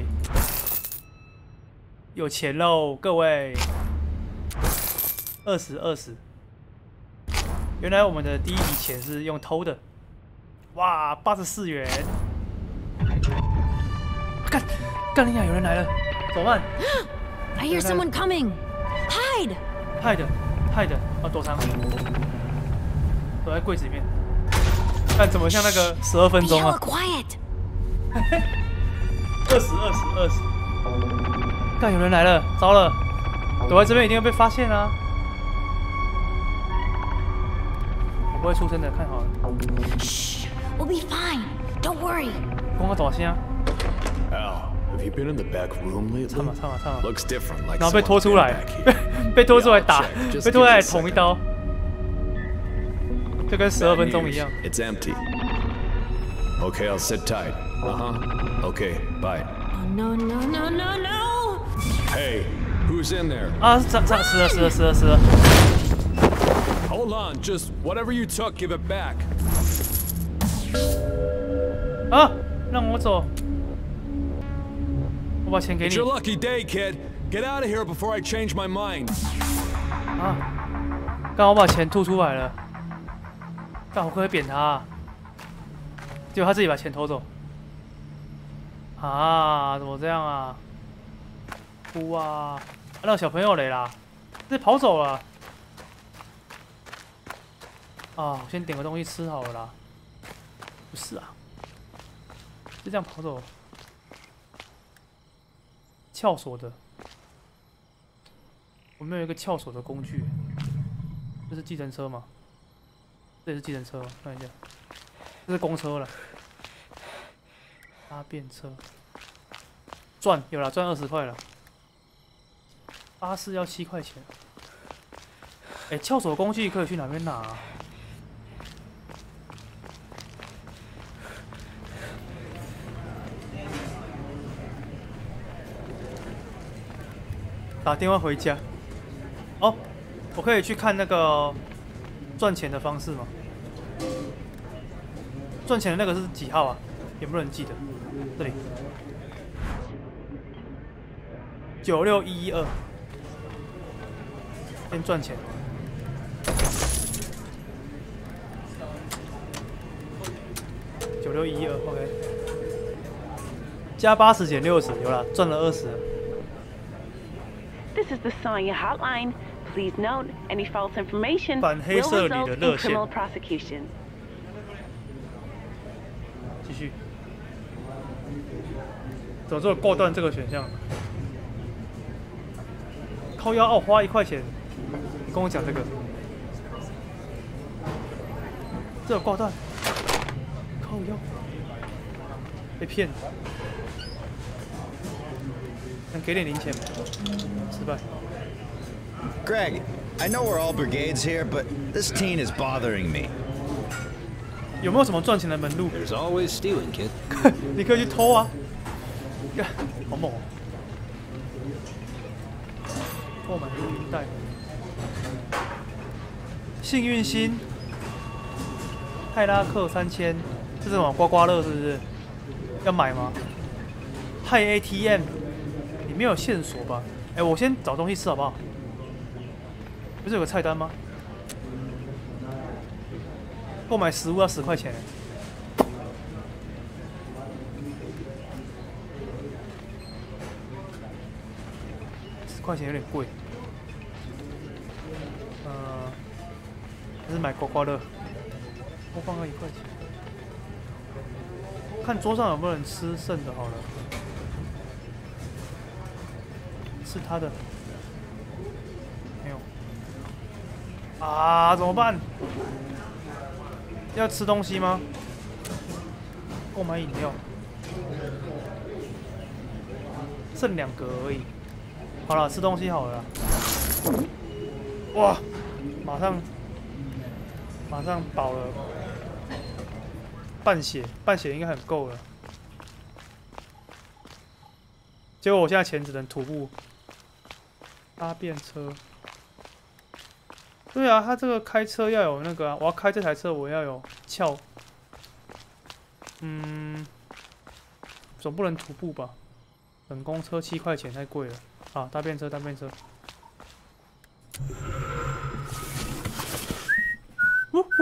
有钱喽，各位。20。原来我们的第一笔钱是用偷的。哇，84元！干你娘！有人来了，怎么办 I hear someone coming. Hide! ？hide！躲藏，躲在柜子里面。看怎么像那个12分 Be 钟 hella 啊 quiet. ！20。干，有人来了，糟了！躲在这边一定会被发现啊！我不会出声的，看好了。 Shh. We'll be fine. Don't worry. 讲个大声。 Al, have you been in the back room lately? 唱吧。 Looks different, like 然后被 someone 拖出 ran 来 back here. 被拖出来打 Yeah, I'll check. Just 被拖出来 give me a 捅一刀，就跟12分钟一样。 It's empty. Okay, I'll sit tight. Okay, bye. Oh, no. Hey, who's in there? 啊，死了！ hold on. Just whatever you took, give it back. 啊，让我走。我把钱给 It's 你。 your lucky day, kid. Get out of here before I change my mind. 啊！刚好把钱吐出来了。干，我可不可以扁他、啊？结果他自己把钱偷走。啊！怎么这样啊？哭啊！那个小朋友嘞啦，这跑走了。啊！我先点个东西吃好了啦。不是啊，就这样跑走。撬锁的，我们有一个撬锁的工具。这是计程车吗？这也是计程车吗？看一下，这是公车了。搭便车，赚有了，赚20块了。巴士要7块钱。哎，撬锁工具可以去哪边拿、啊？打电话回家。哦，我可以去看那个赚钱的方式吗？赚钱的那个是几号啊？有没有人记得？这里96112，先赚钱。9611，OK， 加80减60，有了，赚了20。 This is the Sonya hotline. Please note, any false information 反黑 will 社里 result 的 in 热线。 criminal prosecution. 继续。怎么只有挂断这个选项？靠腰哦，花1块钱。你跟我讲这个。这有挂断。靠腰。被骗了。想给点零钱。失败。 Greg, I know we're all brigades here, but this teen is bothering me. 有没有什么赚钱的门路 There's always stealing, kid. 你可以去偷啊！好猛哦！购买录音带，幸运星，泰拉克3000，这是什么刮刮乐是不是？要买吗？嗨 ATM， 里面有线索吧？哎，我先找东西吃好不好？不是有个菜单吗？购买食物要10块钱。 10块钱有点贵，还是买刮刮乐，多放个1块钱。看桌上有没有人吃剩的，好了，吃他的，没有。啊，怎么办？要吃东西吗？购买饮料，剩2格而已。 好了，吃东西好了啦。哇，马上饱了，半血应该很够了。结果我现在钱只能徒步搭便车。对啊，他这个开车要有那个啊，我要开这台车，我要有撬。总不能徒步吧？等公车7块钱太贵了。 啊，搭便车，搭便车。呜呼！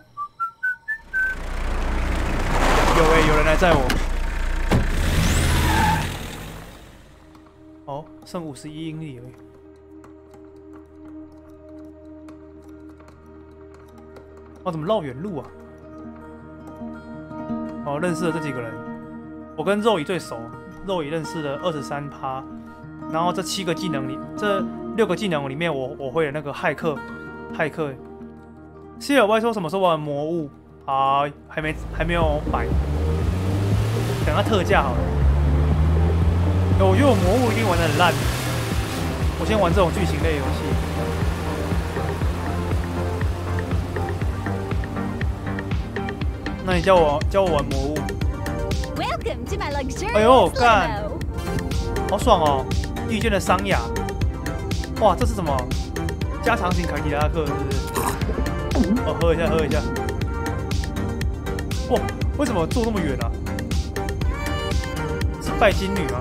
有人来载我。哦，剩51英里而已。哦，怎么绕远路啊？哦，认识了这几个人。我跟肉乙最熟，肉乙认识了23%。 然后这7个技能里，这6个技能里面我会的那个骇客。CLY 说什么时候玩魔物啊？还没有买，等它特价好了。我觉得我魔物一定玩得很烂，我先玩这种剧情类游戏。那你教我玩魔物。哎呦，干，好爽哦！遇见了桑雅，哇，这是什么？ 加长型凯迪拉克是不是？哦，喝一下，喝一下。哇，为什么坐那么远啊？是拜金女吗？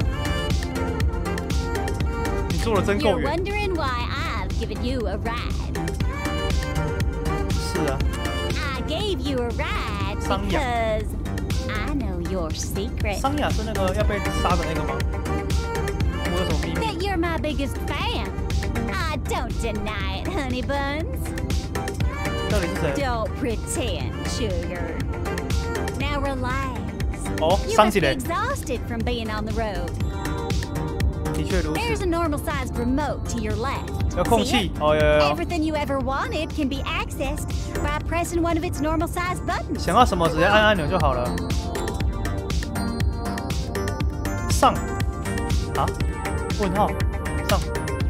你坐的真够 You're 远。 wondering why I've given you a ride. 是啊。 I gave you a ride 桑雅。 because I know your secret. 桑雅是那个要被杀的那个吗？我有什么秘密？ That you're my biggest fan. I don't deny it, honey buns. 到底是谁？ Don't pretend, sugar. Now relax. 哦， You 伤 must 起 be 来。 exhausted from being on the road. 的确如 There's 此 a。normal-sized remote to your left. 遥控 See 器 it?， 哦有。 Everything you ever wanted can be accessed by pressing one of its normal-sized buttons. 想要什么直接按按钮就好了。上啊？问号上。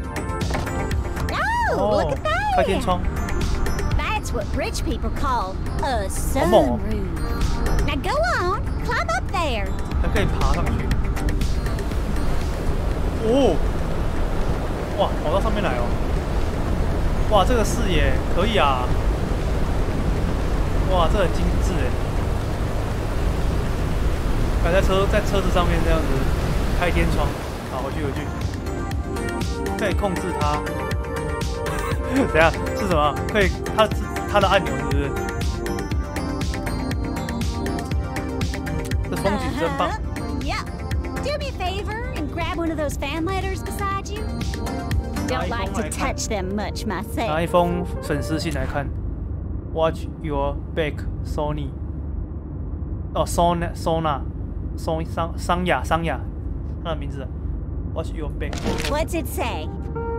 Oh, look at that! 开天窗。 That's what rich people call a 好猛哦 sunroof. Now go on, climb up there. 还可以爬上去。哦，哇，跑到上面来哦。哇，这个视野可以啊。哇，这很精致哎。还在车子上面这样子开天窗，好，回去。可以控制它。等一下是什么？可以它的按钮是不是？这风景真棒。 Yeah. Do me a favor and grab one of those fan letters beside you. Don't like to touch them much 拿 myself. 一封粉丝信来看。Watch your back, Sony。哦，Sona，桑雅，他的名字。Watch your back。 What's it say?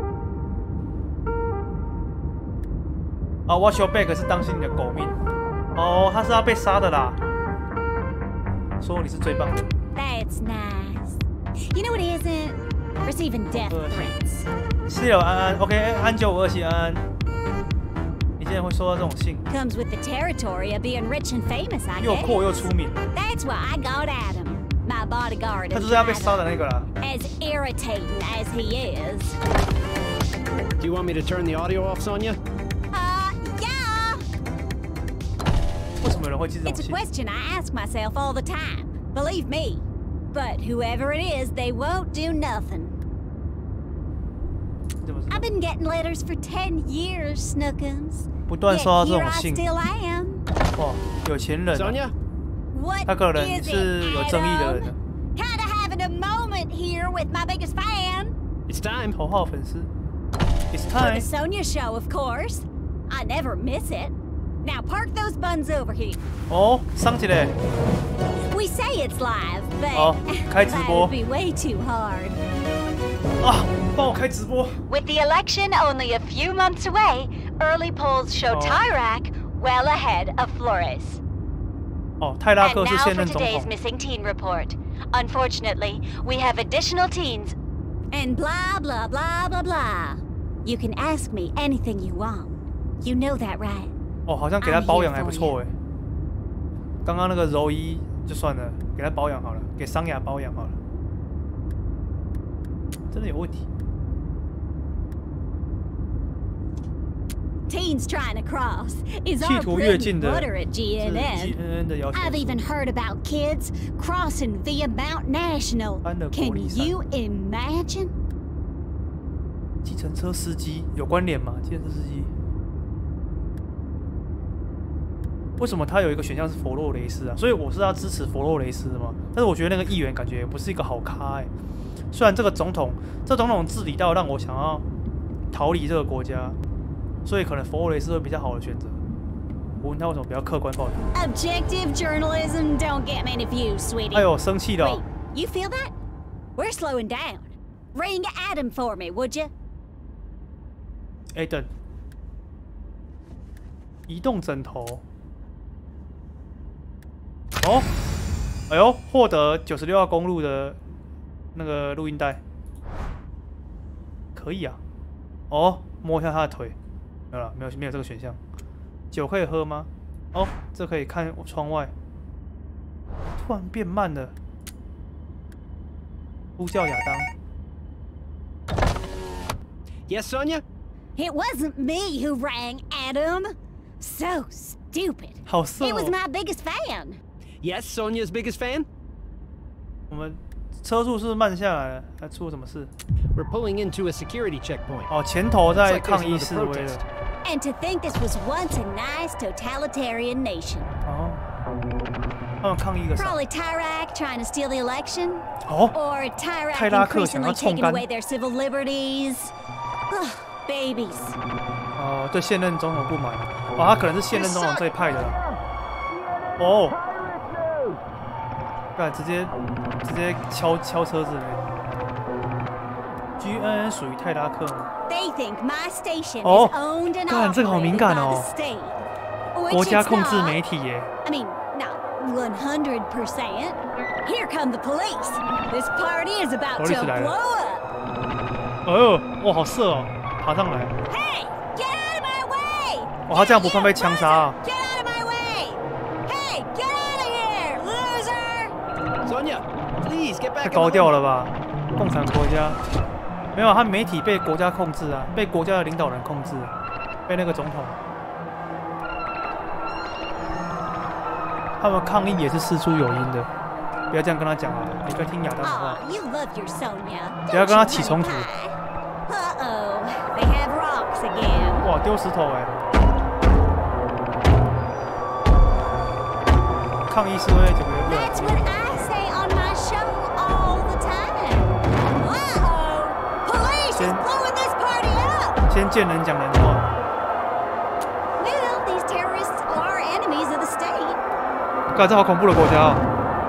啊 ，Watch your back 是当心你的狗命。哦，他是要被杀的啦。说你是最棒的。 That's nice. You know what isn't? Receiving death threats. 是有安安 ，OK， 安9527安安。你竟然会收到这种信？ Comes with the territory of being rich and famous, I 又阔 guess. 又出名。 That's why I got Adam, my bodyguard 他 and 就是要被杀 driver. 的那个啦。 As irritating as he is. Do you want me to turn the audio off, Sonia? Yeah. 为什么有人会寄这种 It's a 信？ question I ask myself all the time. Believe me. But whoever it is, they won't do nothing. I've been getting letters for 10 years, Snookums. 不断收到 Yet 这 here 种 I 信。 still am. 哇，有钱人、啊。 Sonia? What 他可能 is 是 it, 有正义的人 Adam? Kinda having a moment here with my biggest fan. It's time. 头号粉丝。It's For the time. Sonia show, of course. I never miss it. Now park those buns over here. 哦，上起来。 We say it's live, but 哦，开直播。 that'd be way too hard. 啊，帮我开直播。 With the election only a few months away, early polls show Tyrak well ahead of Flores. 哦，泰拉 And 克是 now 现 for 任总 today's 统。 missing teen report. Unfortunately, we have additional teens. And blah, blah, blah, blah, blah. You can ask me anything you want. You know that, right? 哦，好像给他保养还不错哎。刚刚那个柔一就算了，给他保养好了，给桑雅保养好了。真的有问题。 Teens trying to cross is 企 our 图越 bread 境 and 的 butter at 是 GNN. GNN 的要求。 I've even heard about kids crossing via Mount National. 安的国 Can 立山。 you imagine? 计程车司机有关联吗？计程车司机。为什么他有一个选项是佛洛雷斯啊？所以我是要支持佛洛雷斯的嘛。但是我觉得那个议员感觉也不是一个好咖哎。虽然这个总统治理到让我想要逃离这个国家，所以可能佛洛雷斯会比较好的选择。我问他为什么比较客观报道。 Objective journalism don't get many views, sweetie. 哎呦，生气了、 Wait, 哦。 you feel that? We're slowing down. Ring Adam for me, would you? 哎，等。移动枕头。哦，哎呦，获得96号公路的那个录音带，可以啊。哦，摸一下他的腿，没有了，没有这个选项。酒可以喝吗？哦，这可以看窗外。突然变慢了。呼叫亚当。 Yes, Sonia? It wasn't me who rang Adam. So stupid. 好色 It was 哦！ my biggest fan. Yes, Sonia's biggest fan? 我们车速是慢下来了，还出了什么事？ We're pulling into a security checkpoint. 哦，前头 Looks 在 like there's 抗议 another 示威了 protest.。 And to think this was once a nice totalitarian nation. 哦，他们抗议个啥？ Probably Tyrak trying to steal the election. 哦， Or Tyrak 泰拉克想要 increasingly 冲 taking 干。 away their civil liberties. Ugh, babies. 哦，对现任总统不满。哦，他可能是现任总统这一派的啦。哦，干直接敲车子嘞。GN 属于泰拉克吗？ They think my station 哦 is owned and 干这个好敏 operated 感 by 哦 the state. 国 Which 家 it's 控制 not. 媒体耶。 I mean, not 100%. Here come the police. This party is about to Police 来了。 blow up. 哎呦，哇，好色哦，爬上来。 Hey, get out of my way! 哇，他这样不怕被枪杀啊？ Get out of my way! Hey, get out of here, loser! Sonia, please get 太 back. 高调了吧？共产国家没有，他媒体被国家控制啊，被国家的领导人控制，被那个总统。他们抗议也是事出有因的，不要这样跟他讲啊，你该听亚当的话 Aw,，you love your Sonia. 不要跟他起冲突。 Uh-oh, they have rocks again. 哇，丢石头哎！抗议示威怎么又 That's what I say on my show all the time. Uh-oh, police is blowing this party up. 先见人讲人话。 Well, these terrorists are enemies of the state. 干，这好恐怖的国家哦！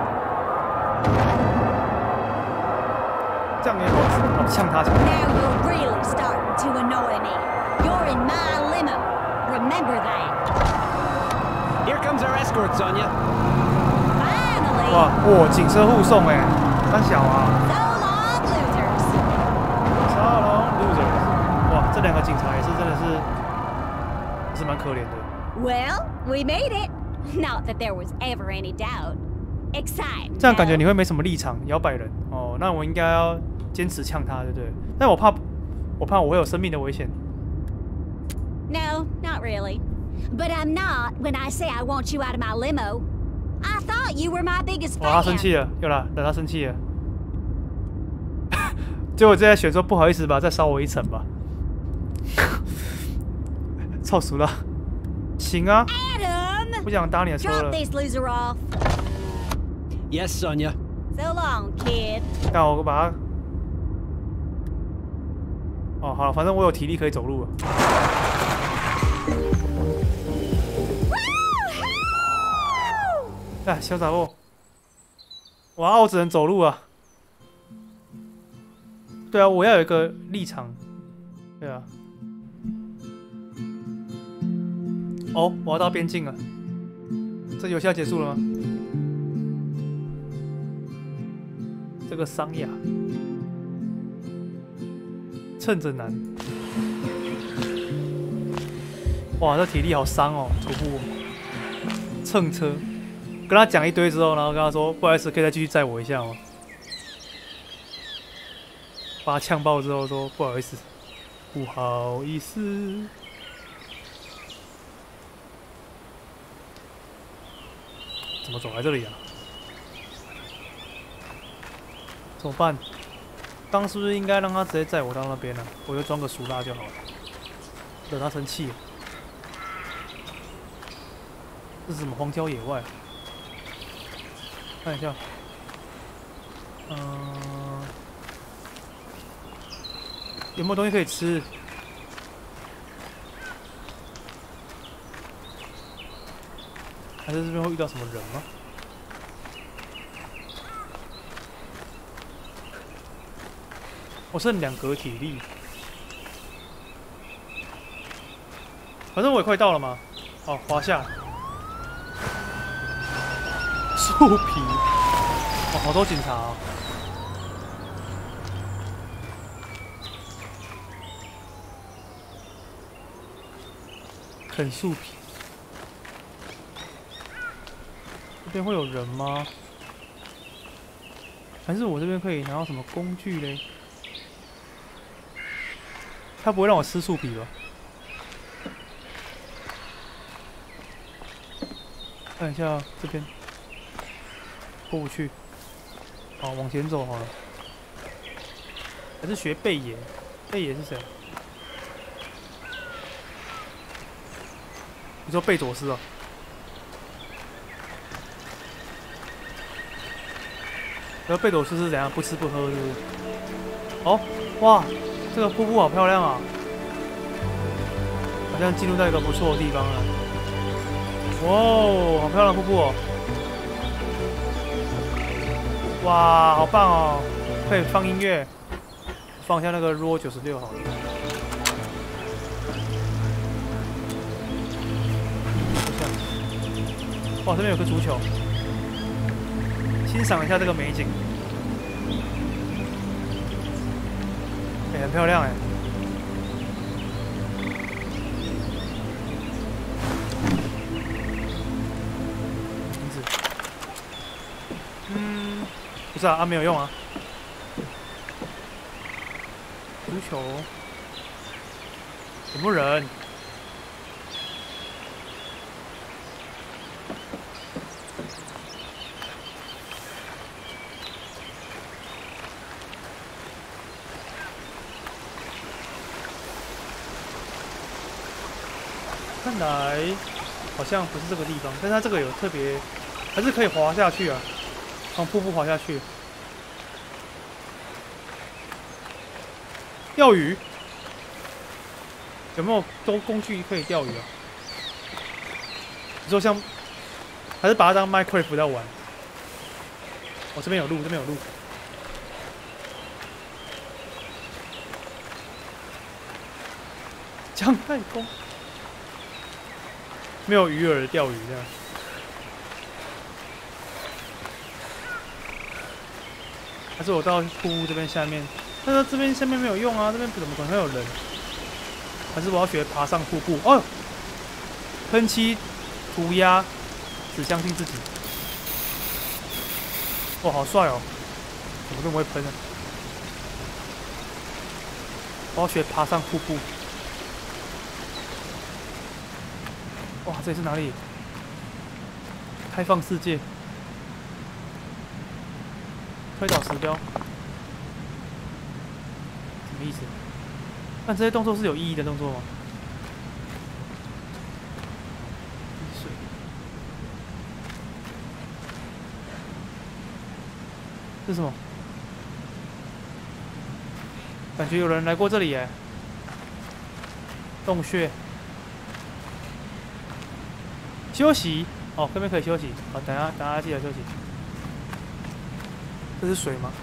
这样也好呛他。 Now you're really starting to annoy me. You're in my limo. Remember that. Here comes our escort, Sonia. Finally. 哇，警车护送哎，三小啊 So long, losers. ，So long losers。哇，这两个警察也是真的是蛮可怜的。 Well, we made it. Not that there was ever any doubt. Exciting. 这样感觉你会没什么立场，摇摆人哦。那我应该要坚持呛他，对不对？但我怕我会有生命的危险。 No, not really. But I'm not when I say I want you out of my limo. I thought you were my biggest 哇，他 fan. 生气了，有啦，等他生气了。结果在选说不好意思吧，再烧我一层吧。臭熟了。行啊， Adam! 不想搭你的车 Drop 了。 this loser off. Yes, Sonia. So long, kid. 但我把他……哦，好了，反正我有体力可以走路了。哎，潇洒不？哇，我只能走路啊。对啊，我要有一个立场。对啊。哦，我要到边境了。这游戏要结束了吗？这个桑雅，趁着难。哇，这体力好伤哦，徒步蹭车。跟他讲一堆之后，然后跟他说：“不好意思，可以再继续载我一下吗？”把他呛爆之后说：“不好意思，不好意思。”怎么走来这里啊？怎么办？刚是不是应该让他直接载我到那边呢？我就装个熟辣就好了，惹他生气了。这是什么荒郊野外？看一下，有没有东西可以吃？还是这边会遇到什么人吗？我剩2格体力，反正我也快到了嘛。哦，滑下。树皮，哦，好多警察哦。啃树皮，这边会有人吗？还是我这边可以拿到什么工具嘞？ 他不会让我吃树皮吧？看一下这边，过不去。好，往前走好了。还是学贝爷？贝爷是谁？你说贝佐斯啊？然后贝佐斯是怎样？不吃不喝是不是？哦，哇，这个瀑布好漂亮啊！好像进入到一个不错的地方了。哇哦，好漂亮的瀑布哦！哇，好棒哦！可以放音乐，放一下那个 RAW 96好了。哇，这边有个足球，欣赏一下这个美景。哎，很漂亮哎。名字，不是啊，没有用啊。足球，有没有人？看来好像不是这个地方，但是它这个有特别，还是可以滑下去啊，从瀑布滑下去。钓鱼有没有工具可以钓鱼啊？你说像，还是把它当 Minecraft 在玩？哦，这边有路，这边有路。姜太公。没有鱼饵钓鱼这样，还是我到瀑布这边下面？但是这边下面没有用啊，这边怎么可能会有人？还是我要学爬上瀑布？哦，喷漆涂鸦，只相信自己。哇，好帅哦！怎么这么会喷啊？我要学爬上瀑布。哇，这里是哪里？开放世界，推倒石标，什么意思？但这些动作是有意义的动作吗？水，这是什么？感觉有人来过这里耶。洞穴。休息哦，这边可以休息。好，等下记得休息。这是水吗？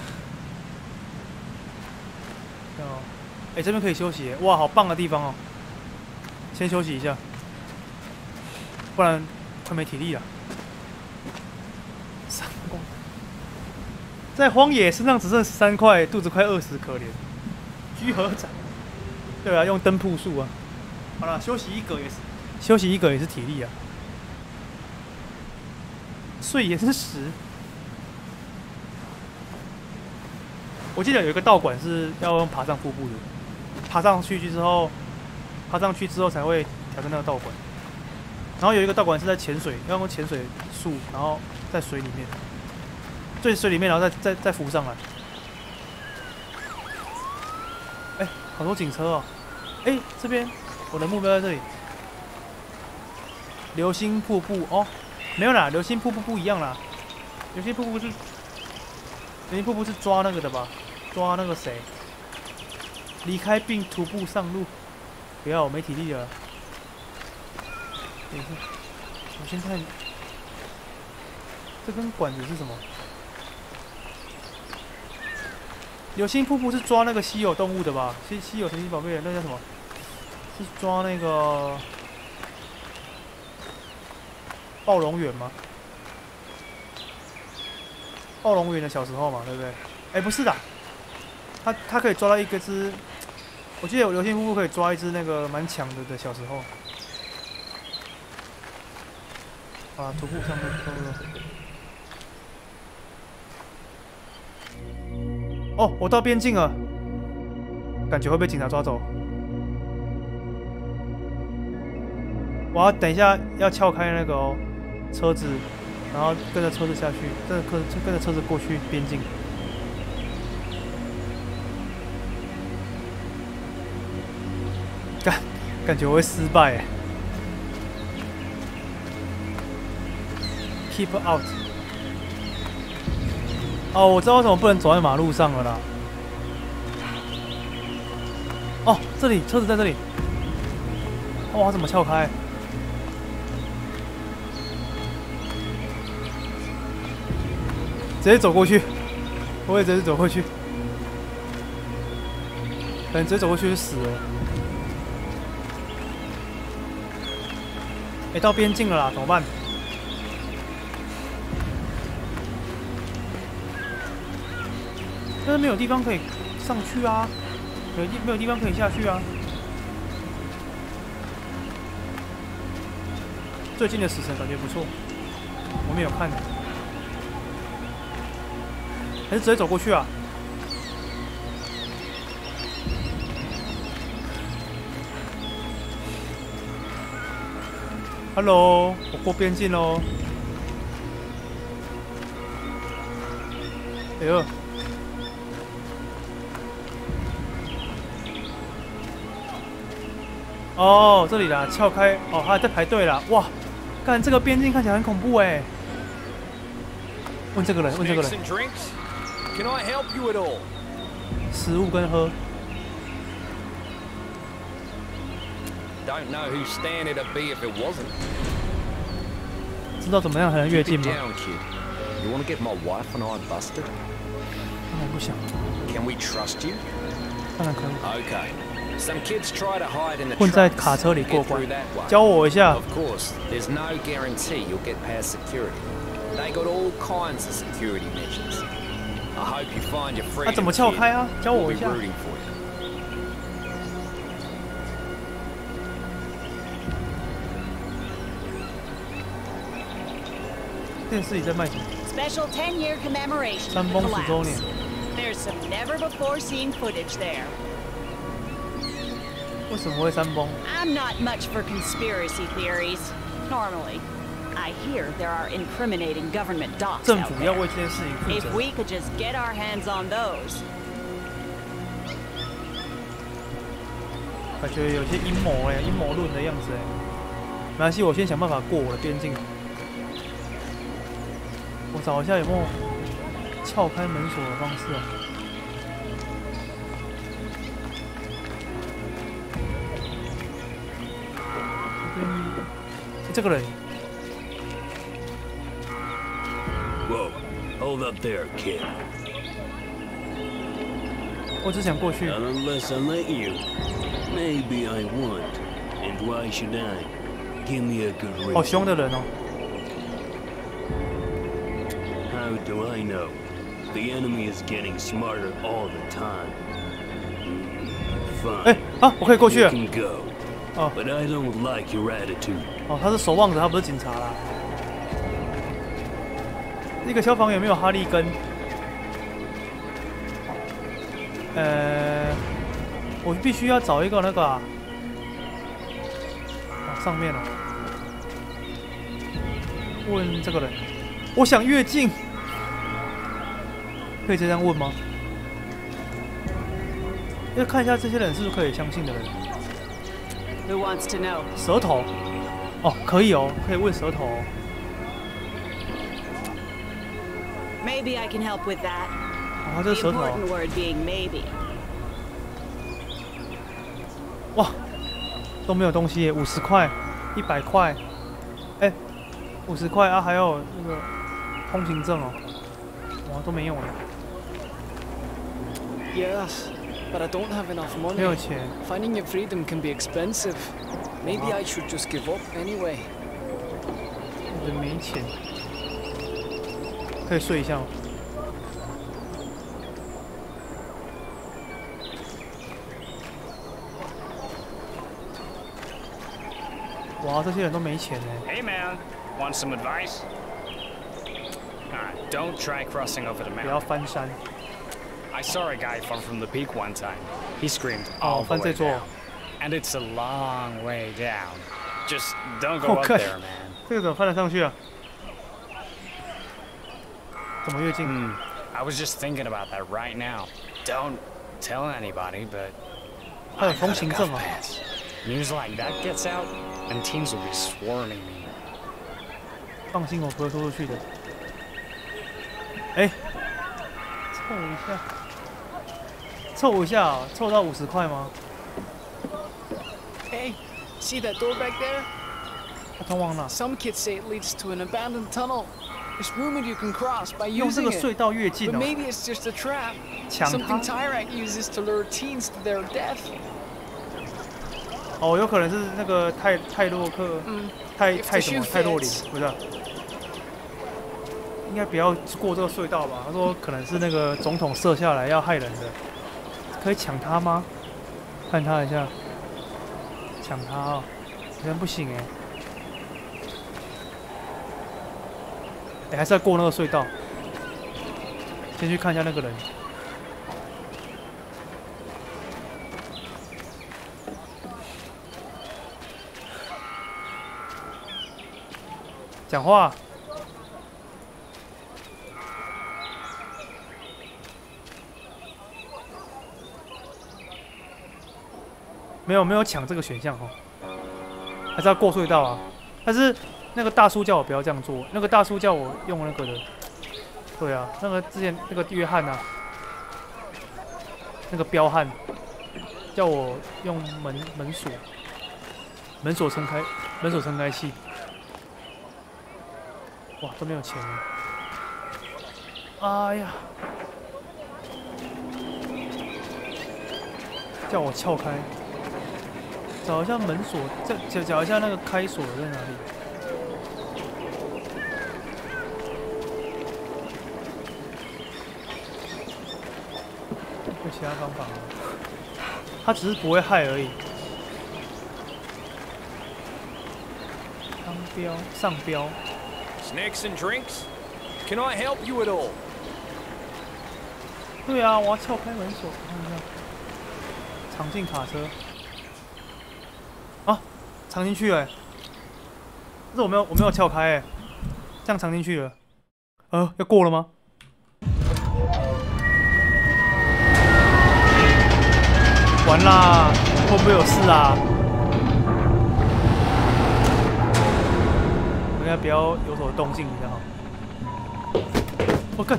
哦，哎，这边可以休息耶。哇，好棒的地方哦！先休息一下，不然快没体力了。3公，在荒野身上只剩13块，肚子快饿死，可怜。居合斩。对啊，用灯铺术啊。好了，休息一格也是体力啊。睡也是10。我记得有一个道馆是要用爬上瀑布的，爬上去之后才会挑战那个道馆。然后有一个道馆是在潜水，要用潜水术，然后在水里面，坠水里面，然后再浮上来。哎，好多警车哦！哎，这边我的目标在这里。流星瀑布哦。没有啦，流星瀑布不一样啦。流星瀑布是抓那个的吧？抓那个谁？离开并徒步上路。不要，我没体力了。等一下，我先看，这根管子是什么？流星瀑布是抓那个稀有动物的吧？稀有神奇宝贝，那叫什么？是抓那个。暴龙猿吗？暴龙猿的小时候嘛，对不对？哎，不是的，他可以抓到一只，我记得有流星瀑布可以抓一只那个蛮强的小时候。啊，徒步上路，哦，我到边境了。 感觉会被警察抓走。我要等一下要撬开那个车子，然后跟着车子下去，跟着车子过去边境。感觉我会失败哎。Keep out。哦，我知道为什么不能走在马路上了啦。哦，这里车子在这里。哇，怎么撬开？直接走过去，我也直接走过去。可能直接走过去就死了。哎，到边境了啦，怎么办？但是没有地方可以上去啊，没有地方可以下去啊。最近的死神感觉不错，我没有看的，还是直接走过去啊？ Hello， 我过边境喽。哎呦！哦，这里啦，撬开。哦，还在排队啦。哇，看这个边境看起来很恐怖哎。问这个人，问这个人。食物跟喝。 Don't know whose stand it'd be if it wasn't. 知道怎么样才能越境吗？ You want to get my wife and I busted? 当然不想。 Can we trust you? 当然可以。 Okay. Some kids try to hide in the 混在卡车里过关，教我一下。 Of course, there's no guarantee you'll get past security. They got all kinds of security measures. I hope you find your freedom. 怎么撬开啊？教我一下。 电视里在卖什么？ Special 10-year commemoration 山崩10周年。 There's some never-before-seen footage there. 为什么会山崩 I'm not much for conspiracy theories. Normally, I hear there are incriminating government docs 政 out 府要 there. 为这件事情负 If 责。 we could just get our hands on those. 感觉有些阴谋哎，阴谋论的样子哎。没关系，我先想办法过我的边境。 我找一下有没有撬开门锁的方式啊？这边，这个人。 Whoa, hold up there, kid. 我只想过去。 Not unless I let you. Maybe I won't. And why should I? Give me a good reason. 好凶的人哦。 How do I know? The enemy is getting smarter all the time. Fine. 哎，啊，我可以过去了。 You can go. 哦。 But I don't like your attitude. 哦，他是守望者，他不是警察啦。那个消防员没有哈利根。我必须要找一个那个啊，上面了。问这个人，我想越境。 可以这样问吗？要看一下这些人是不是可以相信的人。 Who wants to know? 舌头，哦，可以哦，可以问舌头哦。 Maybe I can help with that. 哦，这是舌头。 The important word being maybe. 哇，都没有东西，50块，100块，哎，50块啊，还有那个通行证哦，哇，都没有了。 Yes, but I don't have enough money. 没有钱。 Finding your freedom can be expensive. Maybe I should just give up anyway. 我没钱，可以睡一下吗？哇，这些人都没钱呢。 Hey man, want some advice? Don't try crossing over the 不要 mountain. 翻山。 I saw a guy fall from the peak one time. He screamed 哦， all the 犯罪 way 座。 down. And it's a long way down. Just don't go up there, man. 这个怎么翻得上去啊？怎么越境？ I was just thinking about that right now. Don't tell anybody, but 还有风行证啊！ news like that gets out, and teens will be swarming me. 放心，我不会说出去的。哎，凑一下啊！凑到50块吗？ Hey, see that door back there? 它通往哪？ Some kids say it leads to an abandoned tunnel. It's rumored you can cross by 用这 using 个 it. 隧道越境 But 哦。 maybe it's just a trap. 抢 Something 它。 Tyrak uses to lure teens to their death. 哦，有可能是那个泰洛克，泰什么泰洛林，不是？应该不要过这个隧道吧？他说可能是那个总统射下来要害人的，可以抢他吗？看他一下，抢他啊、哦，好像不行哎。哎，还是要过那个隧道。先去看一下那个人。讲话。没有抢这个选项哦，还是要过隧道啊。但是那个大叔叫我不要这样做，那个大叔叫我用那个的。对啊，那个之前那个约翰啊，那个彪悍叫我用门锁撑开器。哇，都没有钱了。哎呀！叫我撬开，找一下门锁，找一下那个开锁在哪里。有其他方法吗？他只是不会害而已。上标。 Snacks and drinks? Can I help you at all? 对啊，我要撬开门锁，看一下。藏进卡车。啊，藏进去了。但是我没有撬开哎，这样藏进去了。要过了吗？完啦，会不会有事啊？应该不要有所动静比较好。我干！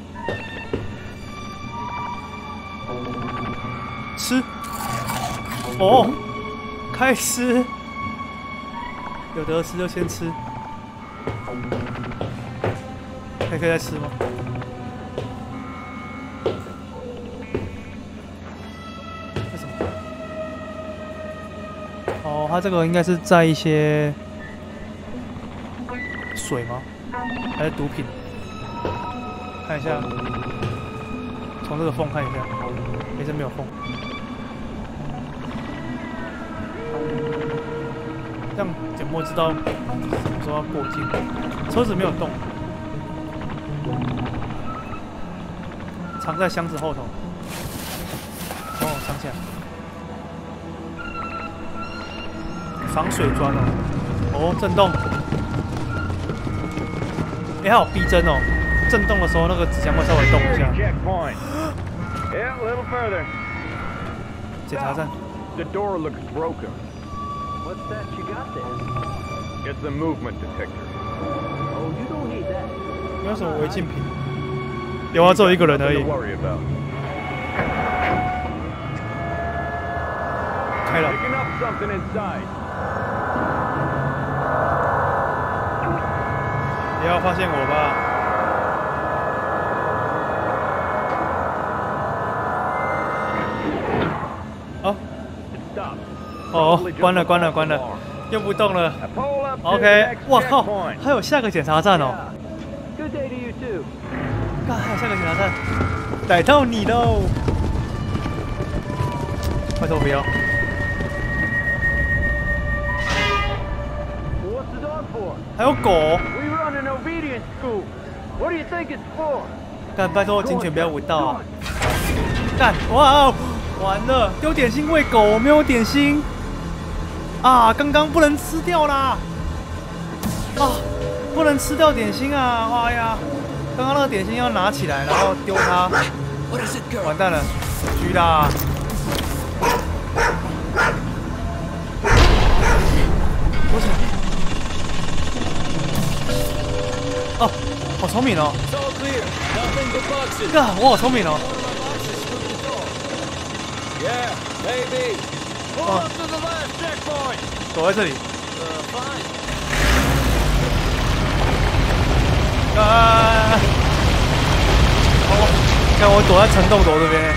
吃！哦，开吃！有得吃就先吃。还可以再吃吗？这什么？哦，它这个应该是在一些。水吗？还是毒品？看一下，从这个缝看一下，没有缝。这样简墨知道什么时候要过境。车子没有动，藏在箱子后头。哦，藏起来。防水砖哦。哦，震动。还好逼真哦，震动的时候那个纸箱会稍微动一下。检查站。 The door looks broken. What's that you got there? It's a movement detector. Oh, you don't need that. 没有什么违禁品。有啊，只有一个人而已。开了。 Picking up something inside. 不要发现我吧！哦，关了，又不动了。OK， 哇靠，还有下个检查站哦！干，还有下个检查站，逮到你喽！拜托不要！还有狗！干，拜托警犬不要闻到啊！ 干！哇哦，完了，丢点心喂狗，我没有点心。啊，刚刚不能吃掉啦！啊，不能吃掉点心啊！哎呀，刚刚那个点心要拿起来，然后丢它。完蛋了，狙啦！多少？哦，好聪明哦！哥，我好聪明哦！哦，躲在这里。看我躲在城洞斗这边。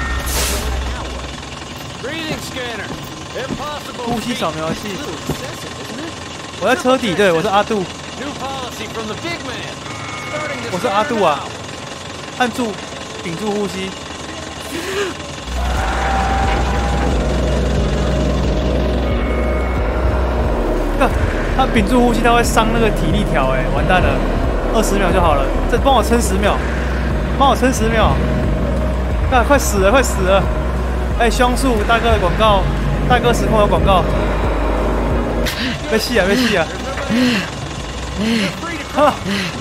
呼吸扫描器。我在车底，对，我是阿杜。我是阿杜啊！按住，屏住呼吸。他屏住呼吸，他会伤那个体力条，哎，完蛋了，20秒就好了，再帮我撑10秒，帮我撑10秒，快死了，快死了！哎，双数大哥的广告，大哥实况有广告，被戏啊，被戏啊！哈，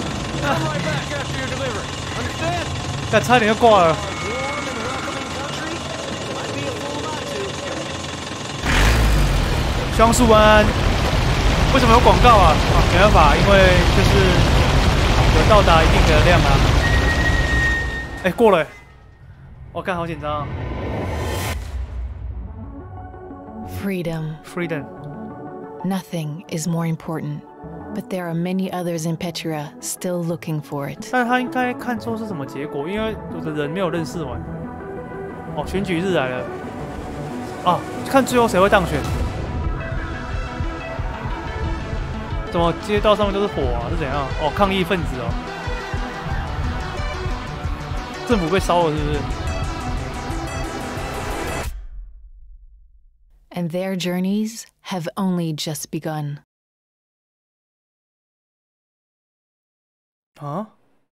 干差点就挂了。双数安。为什么有广告啊？没办法，因为就是有到达一定的量啊。哎，过了，我看好紧张啊。 Freedom. Nothing is more important, but there are many others in Petra still looking for it. 但他应该看出是什么结果，因为有的人没有认识完。哦，选举日来了。啊，看最后谁会当选。怎么街道上面都是火啊？是怎样？哦，抗议分子哦，政府被烧了是不是 ？And their journeys have only just begun. 啊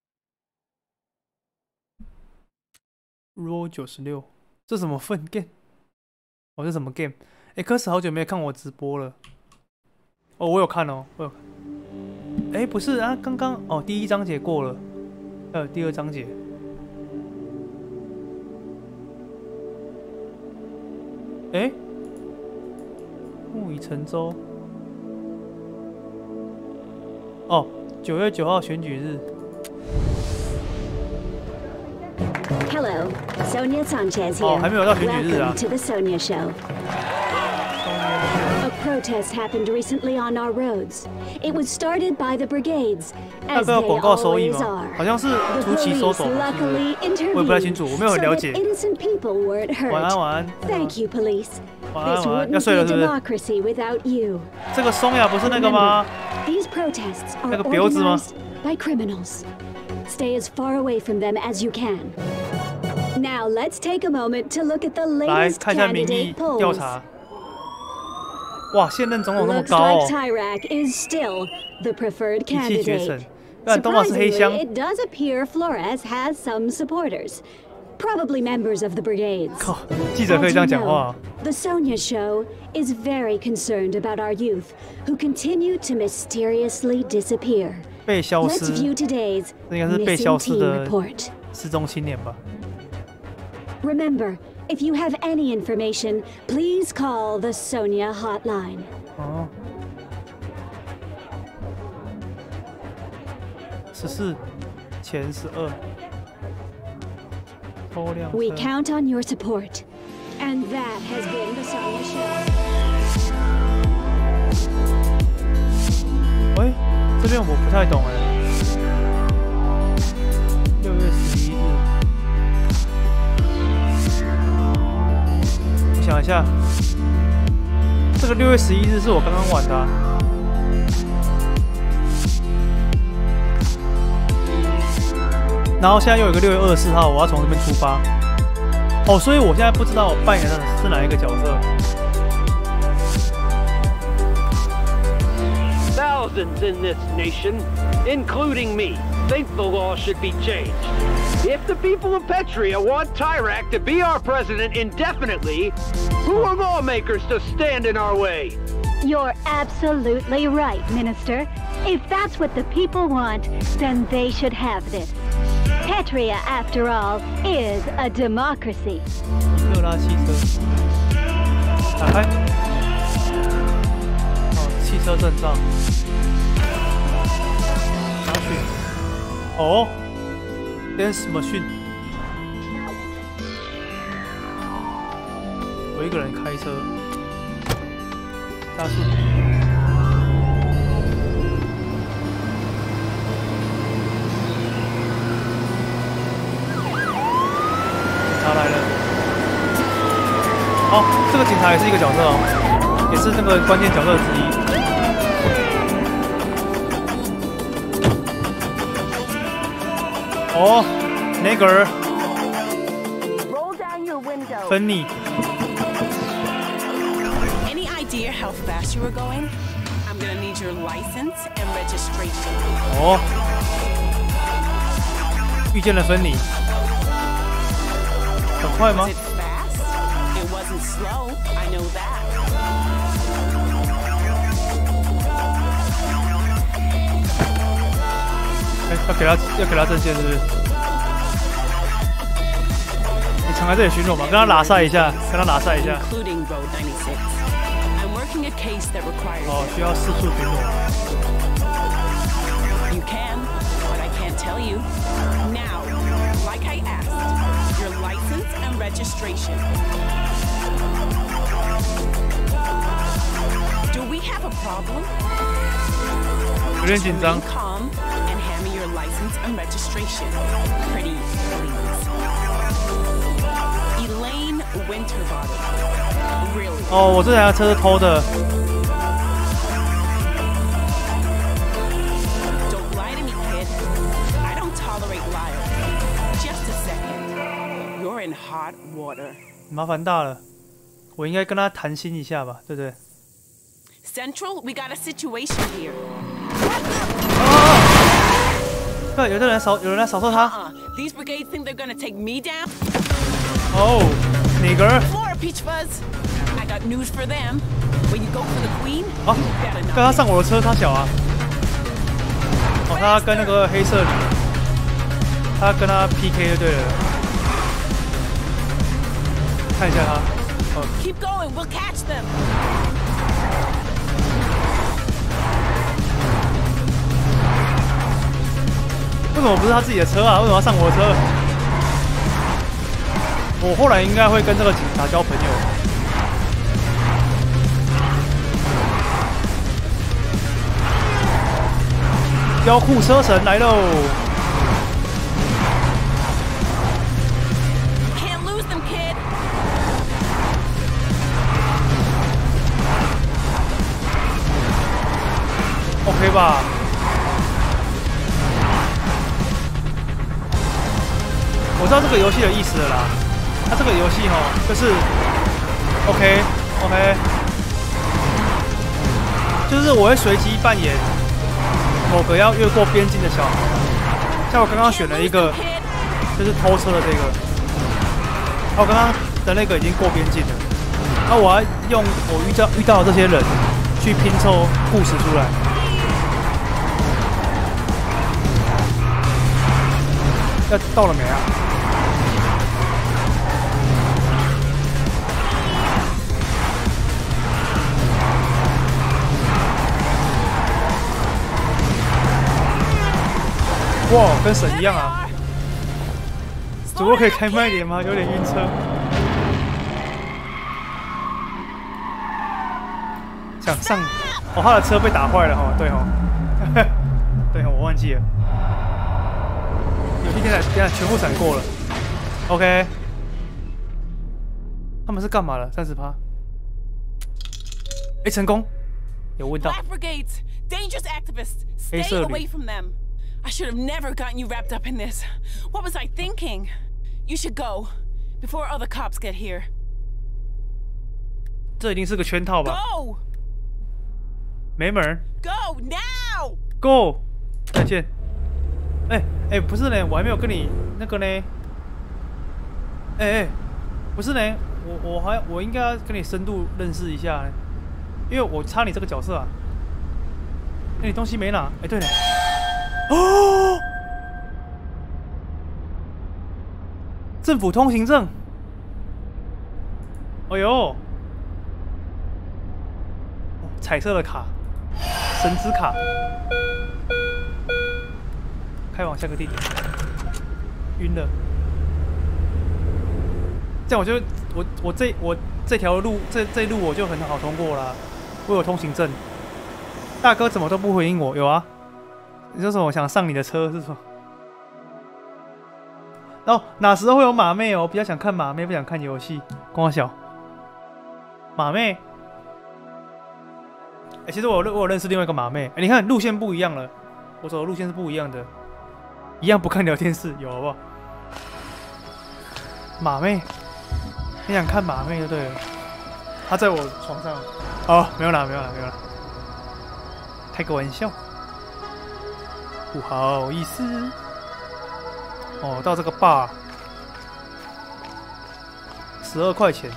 ？Roll 96，这什么粪 game？ 哦，这什么 game？ 哎，可是好久没有看我直播了。哦，我有看哦，我有看。哎，不是啊，刚刚哦，第1章节过了，还有第2章节。哎，木已成舟。哦，9月9号选举日。 Hello, Sonia Sanchez here. 哦，还没有到选举日啊。 Welcome to the Sonia Show. A protest happened recently on our roads. It was started by the brigades, as they always are. 好像是初期收走，我也不太清楚，我没有很了解。 Innocent people weren't hurt. 晚安，晚安。 Thank you, police. 晚安， This 晚安。 wouldn't 要睡了是不 be 是 democracy without you. 这个松雅不是那个吗？ These protests are 那个婊子吗？ organized by criminals. Stay as far away from them as you can. Now let's take a moment to look at the 来 latest 看一下民意 candidate 调 polls. 查。哇，现任总统那么 Looks 高 like 哦！ Tyrak is still the preferred 一骑绝 candidate. 尘。但东马是黑箱。 Surprisingly, it does appear Flores has some supporters, probably members of the brigades. 靠，记者可以这样讲话。 The Sonia Show is very concerned about our youth who continue to mysteriously disappear. 被消 Let's 失， view today's 这应该是被消 missing 失 teen 的 report. 失踪青年吧。 Remember, if you have any information, please call the Sonia hotline. 哦。14前12。偷辆 We 车。 count on your support. And that has been the Sonia Show. 喂，这边我不太懂哎。6月11日，我想一下，这个6月11日是我刚刚玩的、啊。然后现在又有一个6月24号，我要从这边出发。哦，所以我现在不知道我扮演的是哪一个角色。 Thousands in this nation, including me, think the law should be changed. If the people of Petria want Tyrak to be our president indefinitely, who are lawmakers to stand in our way? You're absolutely right, Minister. If that's what the people want, then they should have this. Petria, after all, is a democracy. 特拉汽车，打开。哦，汽车证照，拿去。哦 ，Dance Machine。我一个人开车，加速。警察来了。哦，这个警察也是一个角色哦，也是那个关键角色之一。哦，那个芬妮。 Any idea how fast you were going? I'm gonna need your license and registration. 哦，遇见了芬妮。很快吗？ It wasn't slow, I know that. 要给他阵线是不是？你常来这里巡逻吗？跟他拉赛一下， Including Road 96. I'm working a case that requires. 哦，需要四处巡逻。 You can, but I can't tell you. Now, like I asked, your license and registration. Do we have a problem? 有点紧张。 Calm and hand me your license and registration. Pretty please. Elaine Winterbottom. Really? 哦，我这台车是偷的。 Don't lie to me, kid. I don't tolerate liars. Just a second. You're in hot water. 麻烦大了，我应该跟他谈心一下吧，对不对？ Central, we got a situation here. 对，有人来扫射他。 These brigades think they're gonna take me down. 哦，哪个？ Flora Peach Fuzz. I got news for them. When you go for the queen, 啊，跟他上我的车，他小啊。哦，他跟那个黑色女，他跟他 PK 就对了。看一下他。哦。 Keep going, we'll catch them. 为什么不是他自己的车啊？为什么要上我的车？我后来应该会跟这个警察交朋友。腰库车神来喽！ Can't lose them, kid. OK 吧？ 我知道这个游戏的意思了啦。它这个游戏就是 OK， 就是我会随机扮演某个要越过边境的小孩。像我刚刚选了一个，就是偷车的这个。我刚刚的那个已经过边境了。那我要用我遇到的这些人去拼凑故事出来。要到了没啊？ 哇，跟神一样啊！主播可以开慢一点吗？有点晕车。想上，哦，他的车被打坏了哈，对哈，对哈，我忘记了。有些天全部闪过了。OK， 他们是干嘛了？30%。哎，成功，有问到。 Black brigades, dangerous activists. Stay away from them. I should have never gotten you wrapped up in this. What was I thinking? You should go before other cops get here. 这一定是个圈套吧 ？Go. 没门。 Go now. Go. 再见。 不是呢，我还没有跟你那个呢。不是呢，我应该要跟你深度认识一下呢，因为我插你这个角色啊。你东西没拿？对了，哦，政府通行证。哎呦，彩色的卡，神之卡。开往下个地点，晕了。这样我这条路这路我就很好通过啦，我有通行证。大哥怎么都不回应我？有啊，你说什么？我想上你的车是什么？哦，哪时候会有马妹哦？我比较想看马妹，不想看游戏。光小马妹，其实我有认识另外一个马妹。你看路线不一样了，我走的路线是不一样的。一样不看聊天室，有好不好？马妹，你想看马妹就对了。她在我床上。哦，没有啦，开个玩笑，不好意思。哦，到这个 bar， 12块钱。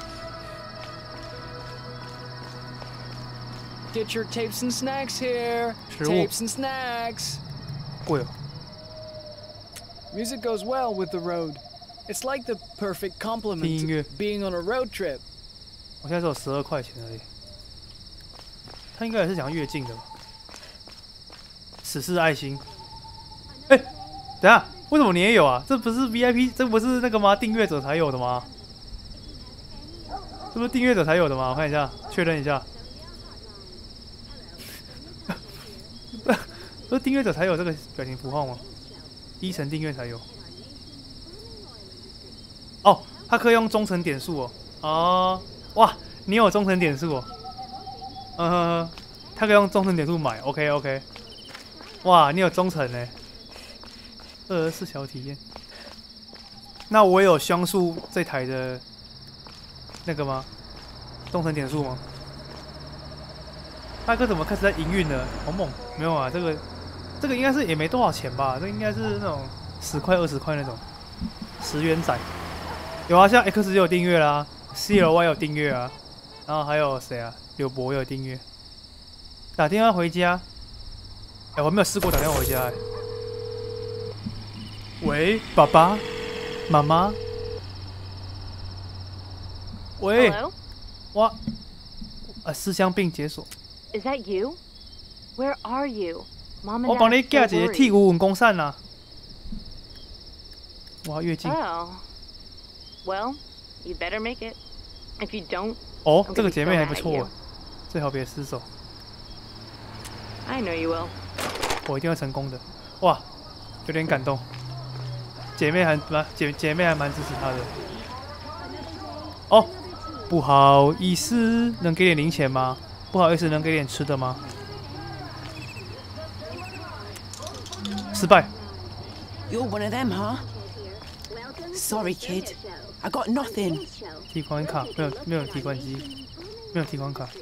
Get your tapes and snacks here. Tapes and snacks. 贵哦。 Music goes well with the road. It's like the perfect complement to being on a road trip. 我现在只有12块钱而已。他应该也是想越境的吧？死士爱心。等一下，为什么你也有啊？这不是 VIP， 这不是那个吗？订阅者才有的吗？这不是订阅者才有的吗？我看一下，确认一下。不是订阅者才有这个表情符号吗？1层订阅才有。哦，它可以用忠诚点数哦。哦，哇，你有忠诚点数哦。它可以用忠诚点数买。OK。哇，你有忠诚呢。24小体验。那我有像素这台的那个吗？忠诚点数吗？大哥怎么开始在营运了？好猛！没有啊，这个应该是也没多少钱吧？这应该是那种10块20块那种10元仔。有啊，像 X 就有订阅啦 ，CLY 有订阅啊，然后还有谁啊？柳博有订阅。打电话回家，我没有试过打电话回家。喂，爸爸，妈妈。喂，哇，思乡病解锁。 Is that you? Where are you? Mom and 我帮你寄一个铁牛文公扇啦。哇，越境。 Oh. Well, you better make it. If you don't, 哦，这个姐妹还不错，最好别失手。 I know you will. 我一定会成功的。哇，有点感动。姐妹还蛮支持她的。哦，不好意思，能给点零钱吗？不好意思，能给点吃的吗？失败。 You're one of them, huh? Sorry, kid. I got nothing. 提款卡没有提款机，没有提款卡。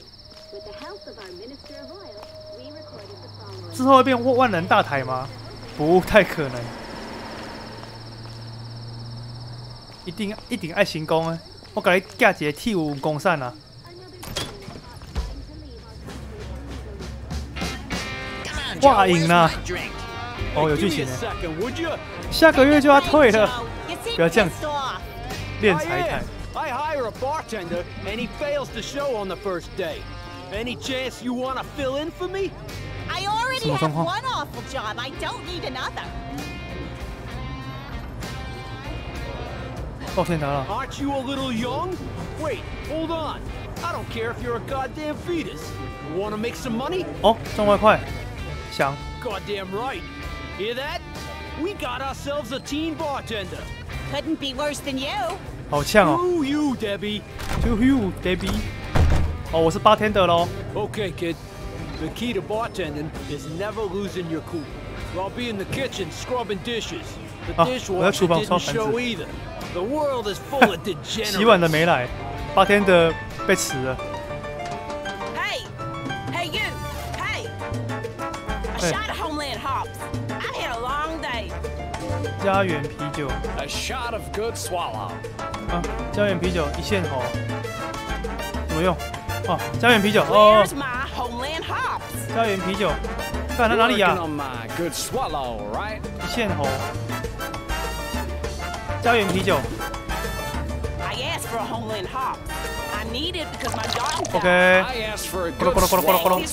之后会变万能大台吗？不太可能。一定爱成功啊！我给你寄一个铁牛公扇啊！哇，赢了！哦，有剧情呢。下个月就要退了，不要这样子。练财台。 I hire a bartender and he fails to show on the first day. Any chance you want to fill in for me? I already have one awful job. I don't need another. 抱歉打扰。 Aren't you a little young? Wait, hold on. I don't care if you're a goddamn fetus. You want to make some money? 哦，赚外快，想。 Goddamn right. Hear that? We got ourselves a teen bartender. Couldn't be worse than you. 好呛哦。 To you, Debbie. To you, Debbie. 哦，我是bartender咯。 Okay, kid. The key to bartending is never losing your cool. I'll be in the kitchen scrubbing dishes. The dishwasher didn't show either. The world is full of degenerates. 洗碗的没来 ，bartender 被辞了。 Hey, hey you, hey! I shot a Homeland Hobbs. I've had a long day. 家园啤酒。 A shot of good swallow。 啊，家园啤酒一线喉。怎么用？哦，家园啤酒哦。家园啤酒，看在哪里呀？一线喉。家园啤酒。OK。咕噜咕噜咕噜咕噜咕噜。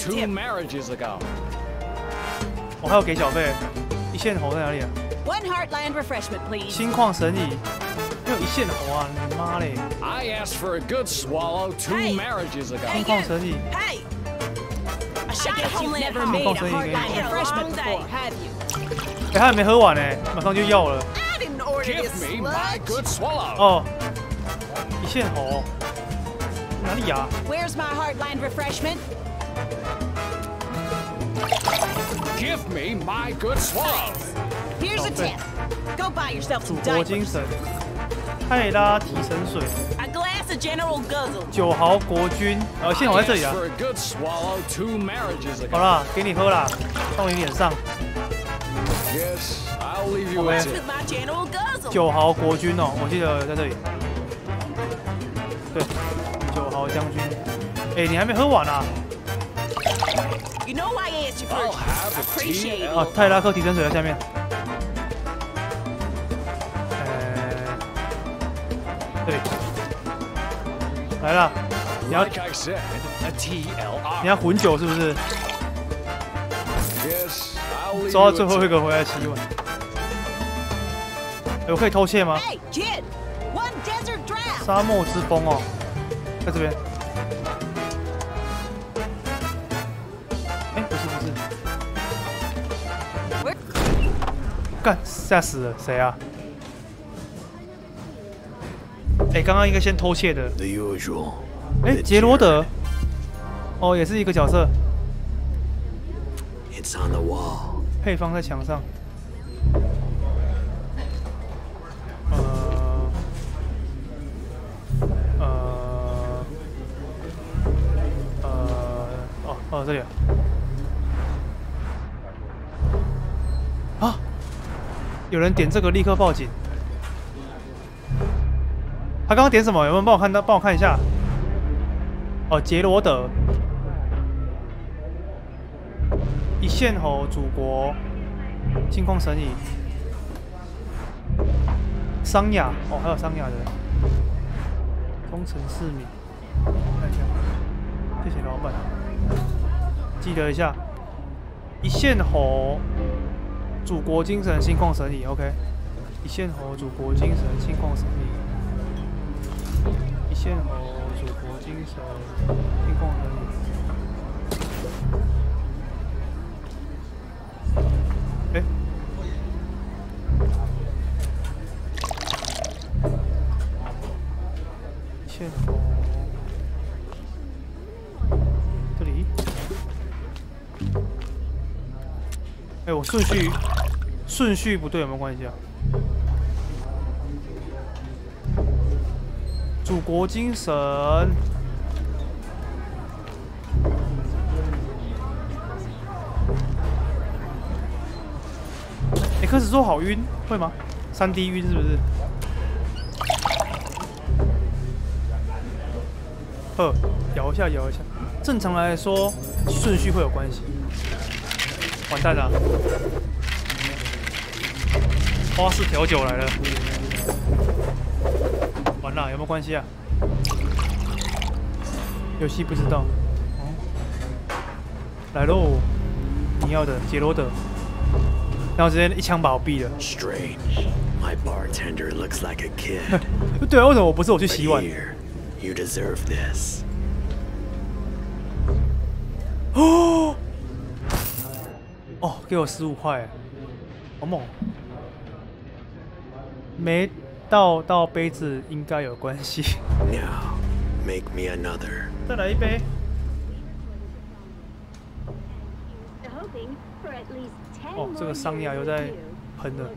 我还要给小费。一线喉在哪里啊？ One Heartland refreshment, please. 心旷神怡，没有一线喉啊！你妈嘞 I asked for a good swallow 2 marriages ago. 心旷神怡。 Hey, I guess you've never made a Heartland refreshment before, have you? 哎，他还没喝完呢，马上就要了。 I didn't order Give this me my good swallow. 哦，一线喉，哪里呀 Where's my Heartland refreshment? Give me my good swallow. Here's a tip. Go buy yourself 主 some 国 diapers. 精神，泰拉提神水 ，A glass of General Guzzle. ，9毫国军，线喉在这里啊。 For a good swallow 2 marriages ago. 好啦，给你喝啦，放你脸上。 Yes, I'll leave you What's with with my General Guzzle? 9毫国军哦，我记得在这里。对，9毫将军。哎，你还没喝完啊？ You know why I asked you first? Appreciate it. 哦，泰拉克提神水在下面。这里。来了，你要 Like I said, a TLR. 你要混酒是不是？ Yes, I'll leave 抓到 you 最后 with 一个回来洗碗。我可以偷窃吗？ Hey, kid, one desert draft. 沙漠之风哦，在这边。哎，不是。干，吓死了，谁啊？哎，刚刚应该先偷窃的。 The usual. 哎，杰罗德，哦，也是一个角色。 It's on the wall. 配方在墙上。哦，这里啊！有人点这个，立刻报警。他刚刚点什么？有没有帮我看一下？哦，杰罗德，一线喉，祖国，心旷神怡，桑雅，哦，还有桑雅的，忠诚市民，看一下，谢谢老板，记得一下，一线喉，祖国精神，心旷神怡 ，OK， 一线喉，祖国精神，心旷神怡。 一线喉，祖国精神，心旷神怡。哎，一线喉，这里。哎，我顺序不对，有没有关系啊？ 祖国精神。哎，开始说好晕，会吗？3D 晕是不是？摇一下。正常来说，顺序会有关系。完蛋了，花式调酒来了。 完了，有没有关系啊？游戏不知道。哦，来喽！你要的杰罗德，然后直接一枪把我毙了。 Strange. My bartender looks like a kid. 对啊，为什么我不是我去洗碗 Here, you deserve this. 哦，哦，给我15块，好猛！没倒杯子应该有关系。 Now, make me another. 再来一杯。哦，这个桑雅又在喷了。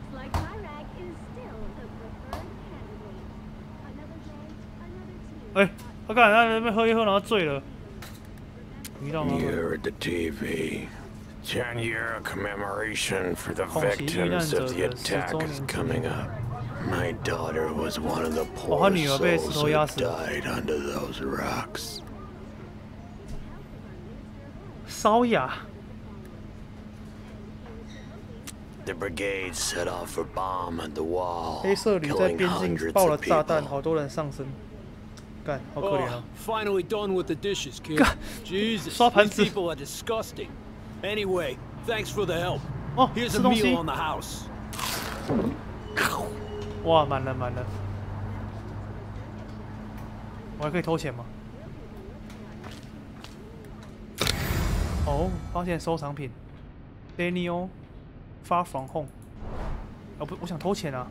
哎，我看他那边喝一喝，然后醉了。你知道吗？ You're the TV. 10-year commemoration for the victims of the attack is coming up. My daughter was one of the poor souls who died under those rocks. 烧哑。 The brigade set off a bomb at the wall, 黑色旅在 killing 边境 hundreds 爆了 of 炸弹， people. 好多人丧生。干，好可怜啊！ Finally done with the dishes, kid. Jesus, these people are disgusting. Anyway, thanks for the help. Here's a meal on the house. 哇，满了。我还可以偷钱吗？哦，发现收藏品 ，Daniel Far From Home。哦不，我想偷钱啊！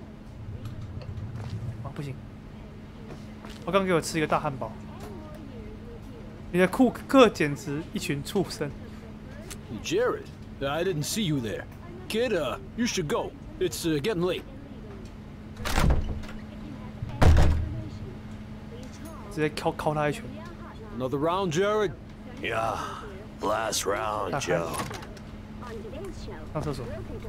啊，不行！我刚给我吃一个大汉堡。你的库克简直一群畜生。 Jared, I didn't see you there. Kid, you should go. It's getting late. 直接敲他一拳。 Another round, Jared? Yeah, last round, Joe. 上厕所。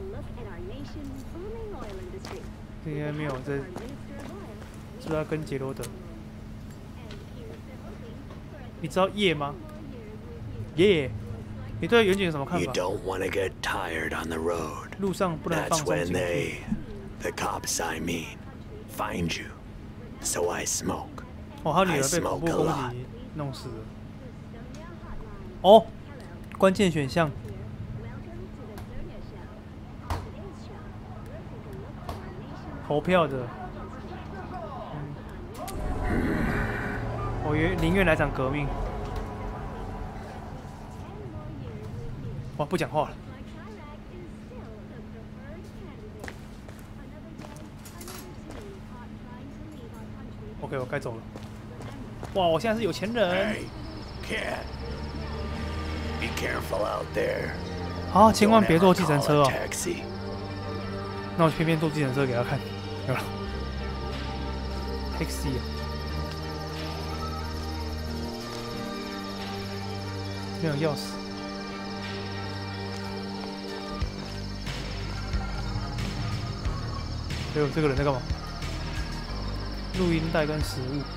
应该没有在，是不是要跟杰罗德？你知道夜吗？夜。 你对远景有什么看法？ You don't want to get tired on the road. 路上不能放 That's 松 when 警惕。 the cops I mean, find you. So I smoke. 哦，他女儿被恐怖攻击弄死了。哦，关键选项。投票的。我宁愿来场革命。 哇，不讲话了。OK， 我该走了。哇，我现在是有钱人。 Kid, be careful out there. 好，千万别坐计程车哦。那我偏偏坐计程车给他看，有了。Taxi 啊，没有钥匙。 哎呦，这个人在干嘛？录音带跟食物。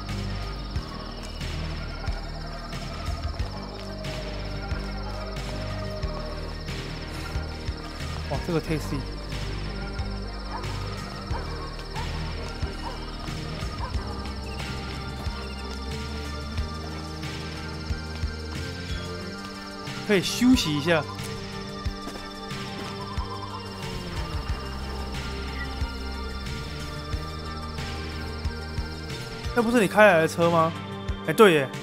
哇，这个 taxi。可以休息一下。 那不是你开来的车吗？哎，对耶。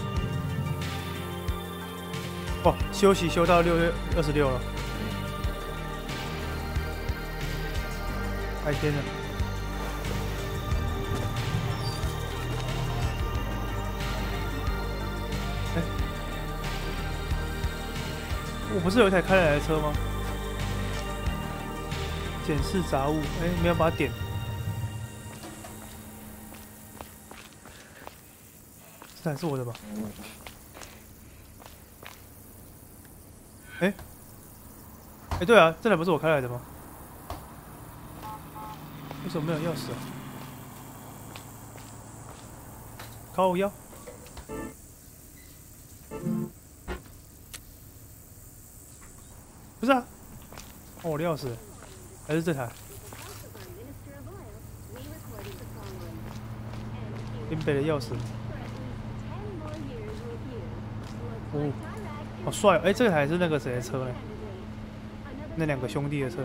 哇，休息休到6月26了，白天了。哎，我不是有一台开来的车吗？检视杂物，哎，没有把它点。 这还是我的吧？哎，哎，对啊，这台不是我开来的吗？为什么没有钥匙啊？靠腰。不是啊，哦，我的钥匙，还是这台。林北的钥匙。 哦，好帅哦！哎，这个还是那个谁的车呢？那两个兄弟的车。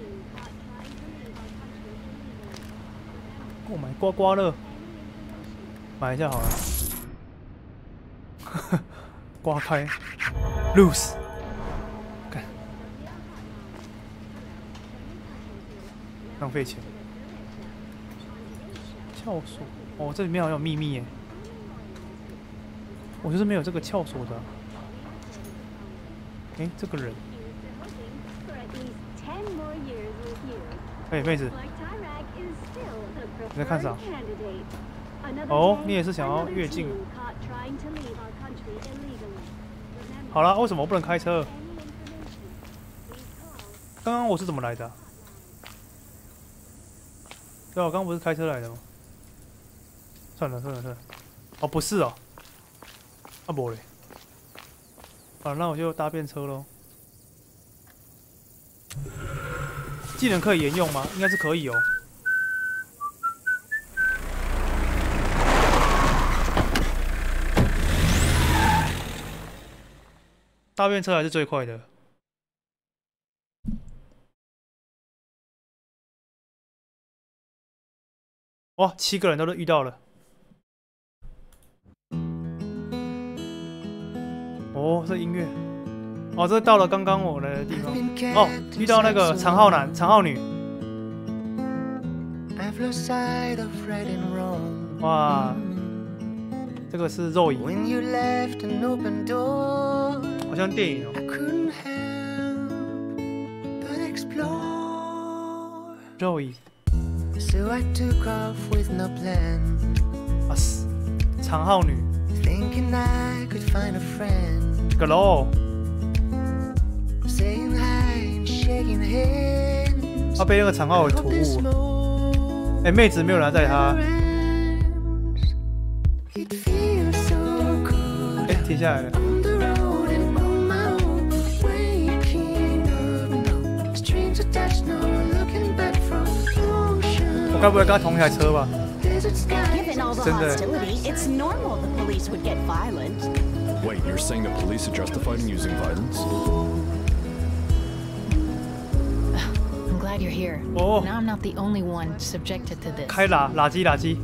购买刮刮乐，买一下好了。刮开 ，lose， 干，浪费钱。撬锁，哦，这里面好像有秘密耶。 我就是没有这个撬锁的。哎，这个人。哎，妹子，你在看啥？哦，你也是想要越境？好了，为什么我不能开车？ 刚刚我是怎么来的、啊？对啊，我刚刚不是开车来的吗？算了。哦，不是哦。啊不嘞。好，那我就搭便车喽。技能可以沿用吗？应该是可以哦。搭便车还是最快的。哇，7个人都遇到了。哦，这音乐。哦，这到了刚刚我来的地方。哦，遇到那个长号男、长号女。哇，这个是肉影。好像电影哦。肉影。啊死，长号女。个喽。他被那个长号给突兀。哎，妹子没有人载他。哎，停下来了。我该不会跟他同一台车吧？真的。 Wait, you're saying the police are justified in using violence? I'm glad you're here. Oh. Now I'm not the only one subjected to this. 开垃圾。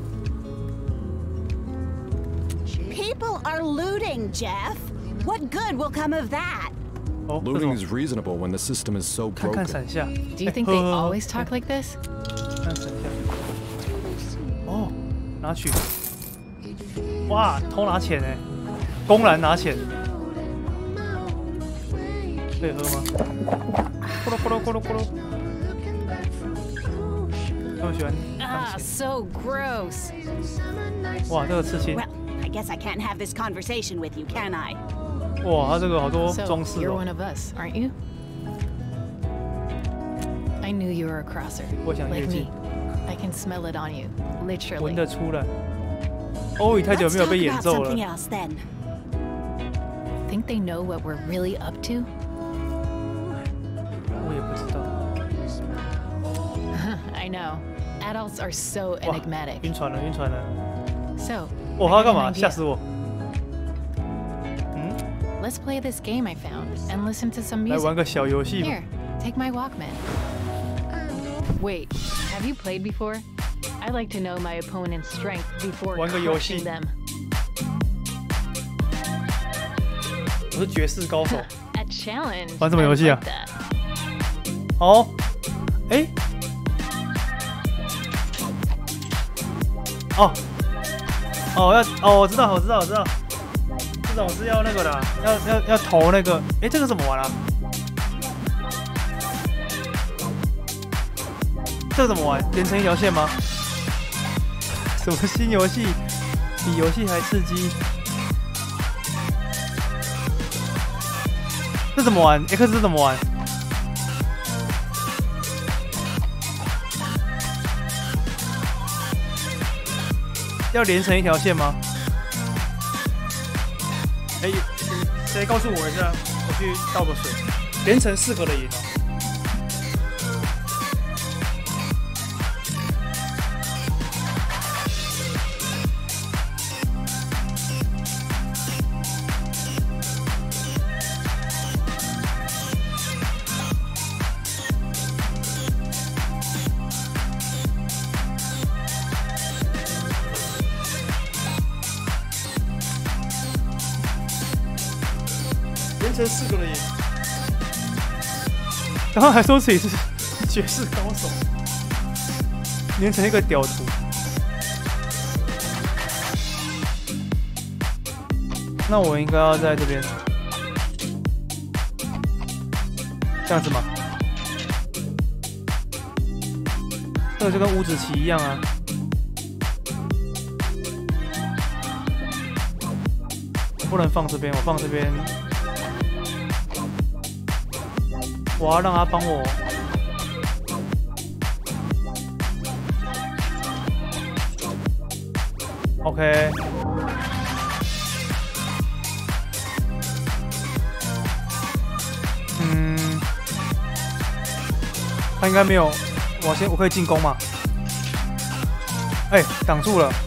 People are looting, Jeff. What good will come of that? Looting is reasonable when the system is so broken. 看闪下。 Do you think they always talk like this? 看闪下。哦，拿去。哇，偷拿钱哎！ 公然拿钱，可以喝吗？咕噜。他们喜欢当钱。 So gross. 哇，这个刺青。 Well, I guess I can't have this conversation with you, can I? 哇，它这个好多装饰 You're 哦。 one of us, aren't you? I knew you were a crosser. 我想 Like 越界。 me. I can smell it on you, literally. 闻得出来。欧语太久没有被演奏了。 Think they know what we're really up to? 我也不知道。 I know. Adults are so enigmatic. 晕船了。 So. 哇，他要干嘛？吓死我！ Let's play this game I found and listen to some music. 来玩个小游戏。 Here, take my Walkman. Wait, have you played before? I like to know my opponent's strength before crushing them. 我是绝世高手。 A challenge. 玩什么游戏啊？哦，哎，我知道，这种是要那个的，要投那个，哎，这个怎么玩啊？这个怎么玩？连成一条线吗？什么新游戏？比游戏还刺激？ 这怎么玩 ？X 怎么玩？要连成一条线吗？哎，谁告诉我一下？我去倒个水。连成4个的赢哦。连成4个人赢，然后还说自己是绝世高手，连成一个屌图。那我应该要在这边，这样子吗？这个就跟五子棋一样啊。 不能放这边，我放这边。 我要让他帮我。OK。他应该没有。我可以进攻吗？哎，挡住了。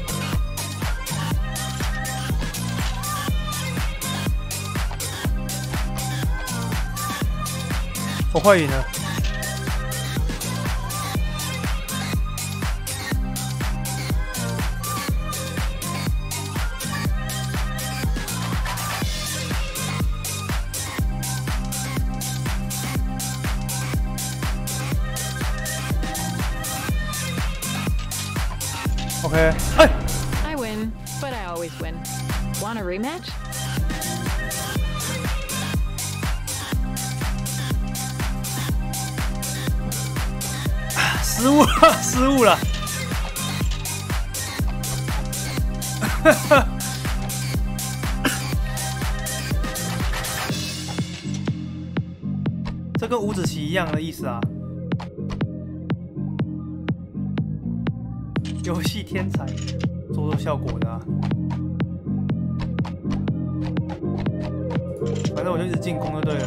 我快赢了。OK， 哎 I win, but I always win. Want a rematch? 失误了，失误了。这跟五子棋一样的意思啊。游戏天才做效果的啊。反正我就一直进攻就对了。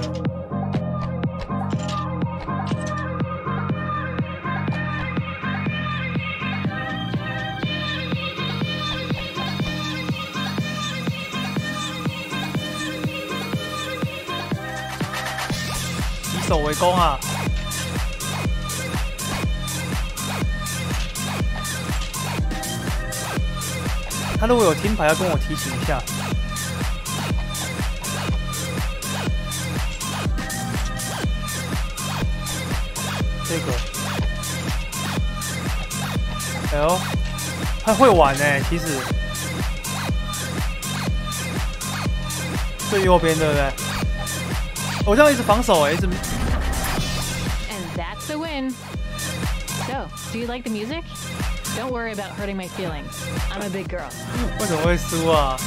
以守为攻啊！他如果有听牌，要跟我提醒一下。这个，哎呦，他会玩哎，其实最右边对不对？我这样一直防守哎，一直。 And that's the win. So, do you like the music? Don't worry about hurting my feelings. I'm a big girl. 为什么会输啊？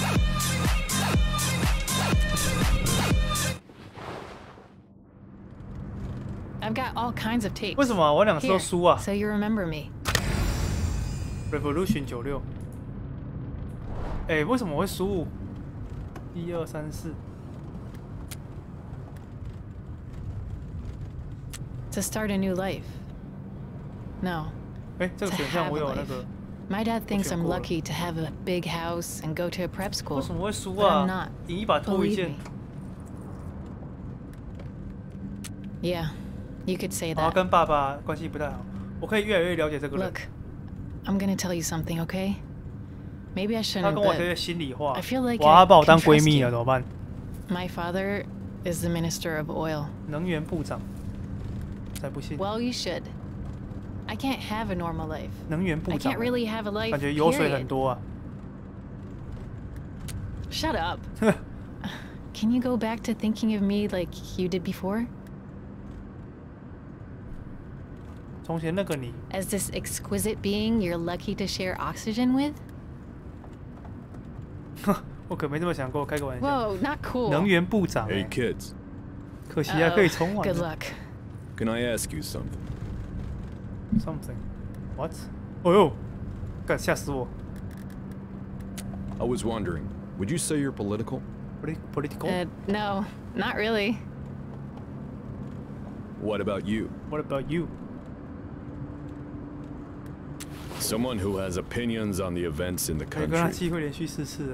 I've got all kinds of tapes. 为什么我两次都输啊 ？So you remember me? Revolution 96。哎，为什么我会输？1、2、3、4。 To start a new life. No. 哎，这个选项我有那个。 My dad thinks I'm lucky to have a big house and go to a prep school. 为什么会输啊？赢一把脱一件。 Yeah, you could say that. 跟爸爸关系不太好，我可以越来越了解这个人。 Look, I'm gonna tell you something, okay? Maybe I shouldn't. 他跟我说些心里话。 I feel like 哇，他把我当闺蜜了，怎么办 ？My father is the Minister of Oil. 能源部长。才不信。 Well, you should. I can't have a normal life. 能源部长。 I can't really have a life. 感觉油水很多啊。 Shut up. Can you go back to thinking of me like you did before? 从前那个你。 As this exquisite being you're lucky to share oxygen with? 我可没这么想过，开个玩笑。 Whoa, not cool. 能源部长。 Hey kids. 可惜啊，可以重玩。 Good luck. Can I ask you something? Something. What? 哦呦，干吓死我。 I was wondering, would you say you're political? Political? No, not really. What about you? What about you? Someone who has opinions on the events in the country. 跟他机会连续4次。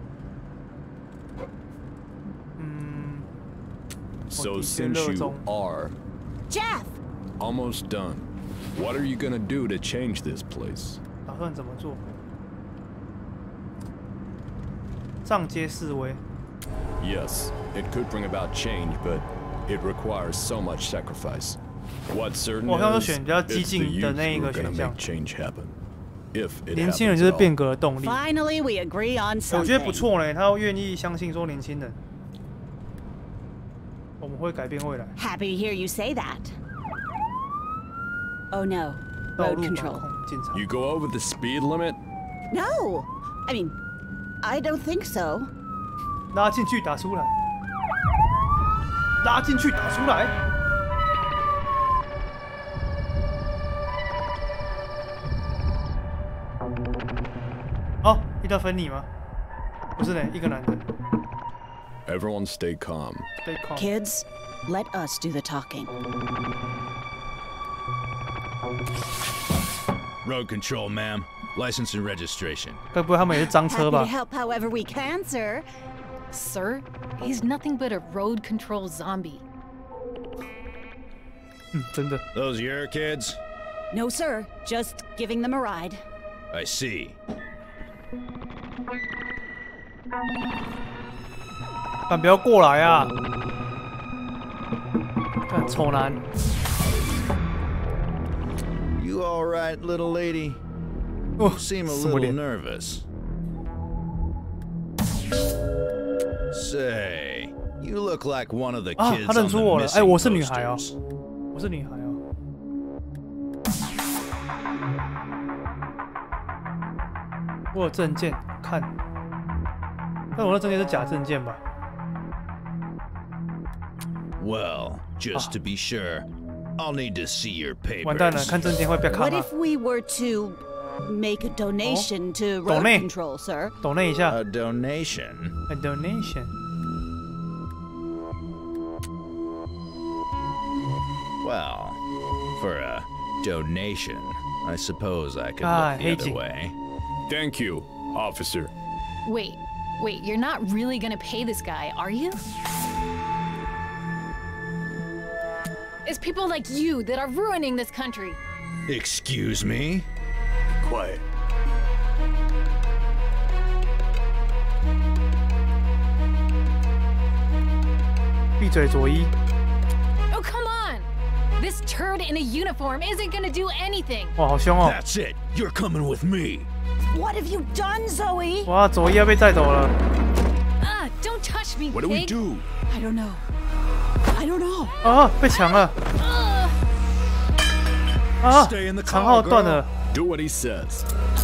So since you are Jeff almost done, what are you gonna do to change this place? 打算怎么做？上街示威。 Yes, it could bring about change, but it requires so much sacrifice. What's certain is it's the youth who are gonna make change happen. If it 年轻人就是变革的动力。 Finally, we agree on something. 我觉得不错嘞，他愿意相信说年轻人，我们会改变未来。 Happy to hear you say that. Oh no, road control. You go over the speed limit? No, I mean, I don't think so. 拉进去打出来，拉进去打出来。 遇到芬妮吗？不是的，一个男的。 Everyone stay calm. Stay calm. Kids, let us do the talking. Road control, ma'am. License and registration. 该不会他们也是赃车吧 Happy to help however we can, sir. Sir, he's nothing but a road control zombie. 真的。 Those your kids? No, sir. Just giving them a ride. I see. 不要过来啊！看丑男。 You all right, little lady? You seem a little nervous. Say, you look like one of the kids 他认出我了。哎，我是女孩哦，我是女孩哦。我有证件看，但我的证件是假证件吧 ？Well, just to be sure, I'll need to see your papers. 完蛋了，看证件会被看 What if we were to make a donation to road control, sir? 抖内一下。 A donation. A donation. Well, for a donation, I suppose I could look the other way. Thank you, officer. Wait, you're not really gonna pay this guy, are you? It's people like you that are ruining this country. Excuse me? Quiet. Oh, come on! This turd in a uniform isn't gonna do anything. 哇，好凶哦 That's it. You're coming with me. What have you done, Zoe? 哇，佐伊要被带走了。 Don't touch me, What do we do? I don't know. I don't know. 啊，被抢了。啊，长号断了。 Do what he says.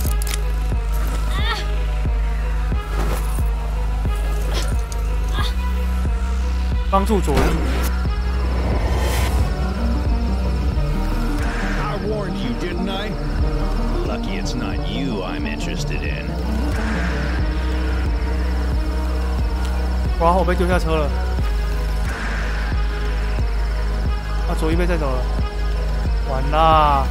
帮助佐伊。 I warned you, didn't I? Lucky it's not you I'm interested in. 哇，我被丢下车了。啊，佐伊被带走了。完啦！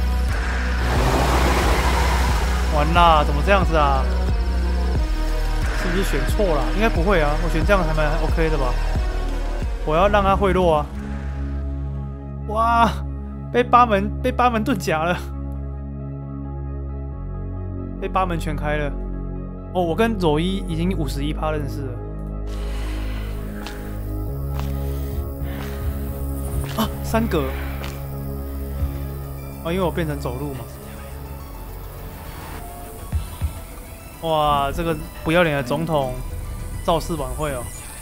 完啦！怎么这样子啊？是不是选错了？应该不会啊，我选这样还蛮 OK 的吧？我要让他贿赂啊！哇，被八门遁甲了，被八门全开了。哦，我跟佐伊已经51%认识了。啊，3格。哦，因为我变成走路嘛。哇，这个不要脸的总统造势晚会哦。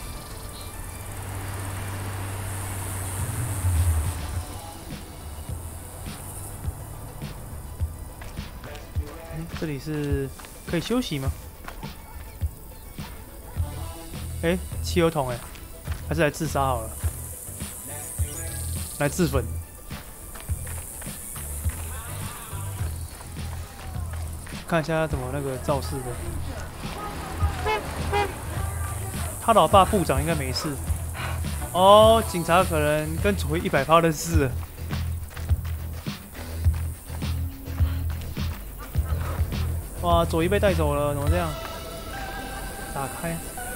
这里是可以休息吗？哎，汽油桶哎，还是来自杀好了，来自焚。看一下他怎么那个造势的。他老爸部长应该没事。哦，警察可能跟佐伊100%认识了。哇，佐伊被带走了，怎么这样？打开，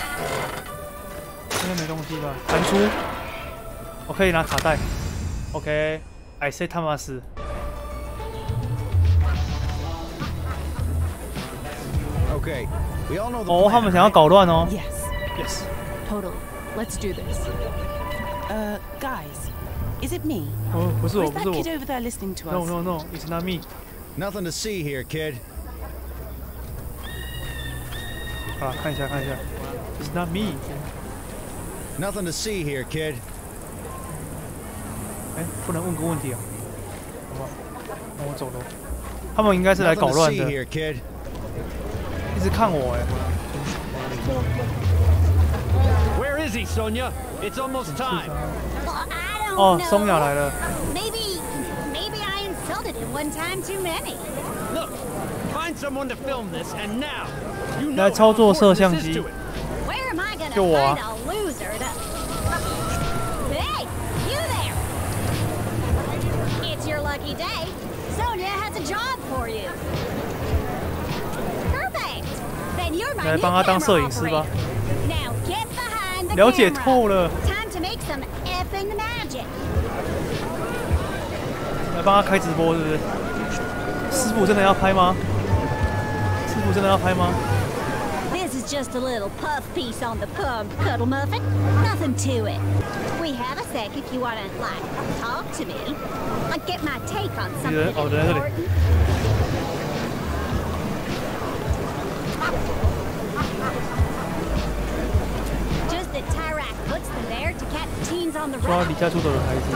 应该没东西吧？弹出，我可以拿卡带。OK，I say Thomas。 Okay, we all know the 哦，他们想要搞乱哦。 Yes. Totally. Let's do this. Guys, is it me? 哦，不是我，不是 That 我。 kid over there listening to us. No, it's not me. Nothing to see here, kid. 啊，看一下。It's not me. Nothing to see here, kid. 哎，不能问个问题啊？好吧，那我走了。他们应该是来搞乱的。 Nothing to see here, kid. 一直看我哎。 Where is he, Sonia? It's almost time. Oh, Sonia 来了。 Maybe I insulted him one time too many. Look, 来操作摄像机，就我啊。 Your lucky day. Sonia has a job for you. Perfect. Then you're my new camera operator. Now get behind the camera. 了解透了。 Time to make some effing magic. 来帮他开直播是不是？师傅真的要拍吗？师傅真的要拍吗？ This is just a little puff piece on the puddle muffin. Nothing to it. We have a sec if you want to, like, talk to me. Like, get my take on something important. Just that Tyrak puts them there to catch teens on the road. 抓离家出走的孩子。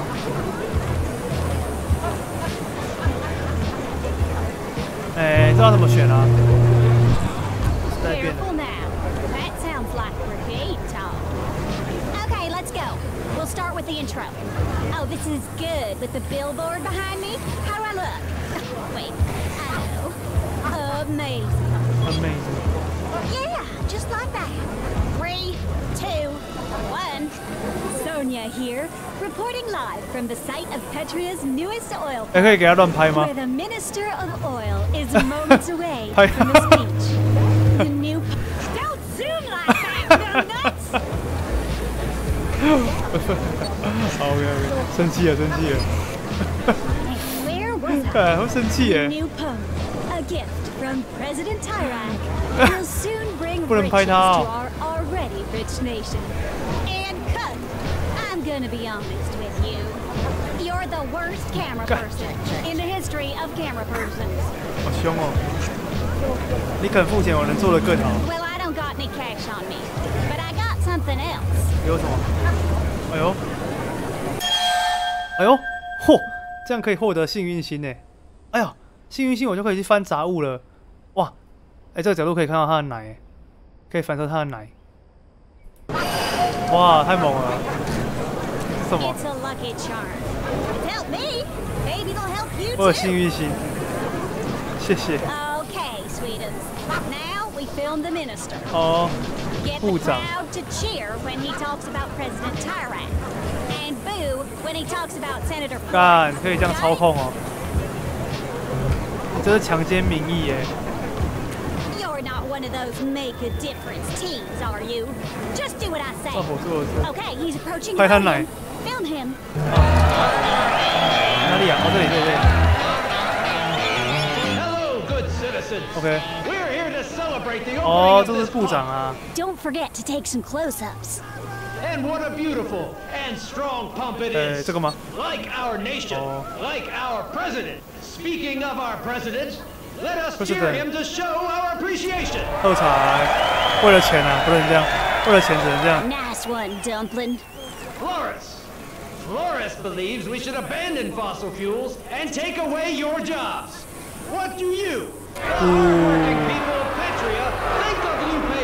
哎，这要怎么选啊？ Careful now. That sounds like brigade talk. Okay, let's go. We'll start with the intro. Oh, this is good with the billboard behind me. How do I look? Wait, I know. Amazing. Amazing. Yeah, just like that. 3, 2, 1. Sonia here, reporting live from the site of Petria's newest oil plant, 可以给他乱拍吗？ where the Minister of Oil is moments away from the speech. The new. Don't zoom like that, you nuts! 好，OK， 生气了，生气了。 Where was I? 会生气耶。 New poem, a gift from President Tyrak, will soon bring riches to our already rich nation. And cut. I'm gonna be honest with you. You're the worst camera person in the history of camera persons. 好凶哦！你肯付钱，我能做得更好。 Well, I don't got any cash on me, but I got something else. 有什么？哎呦，哎呦，嚯！这样可以获得幸运星呢。哎呀，幸运星我就可以去翻杂物了。哇，哎，这个角度可以看到它的奶，可以反射它的奶。哇，太猛了！什么？我有幸运星，谢谢。 Okay, sweetums. Now we film the minister. 哦， Get the 部长。 crowd to cheer when he talks about President Tyrak, and boo when he talks about Senator. 干，可以这样操控哦。你这是强奸民意耶。 You're not one of those make a difference teens, are you? Just do what I say. Okay, he's approaching. 拍他奶。 Film him. 哪里啊？哦，这里，对对。 OK。 哦，这是部长啊。 Don't forget to take some close-ups. And what a beautiful and strong pump it is. 这个吗？ Like our nation, like our president. Speaking of our president, let us cheer him to show our appreciation. 喝彩，为了钱啊，不能这样，为了钱只能这样。 Nice one, Dumpling. Flores believes we should abandon fossil fuels and take away your jobs. What do you, the hardworking people of Petria, think of Lupe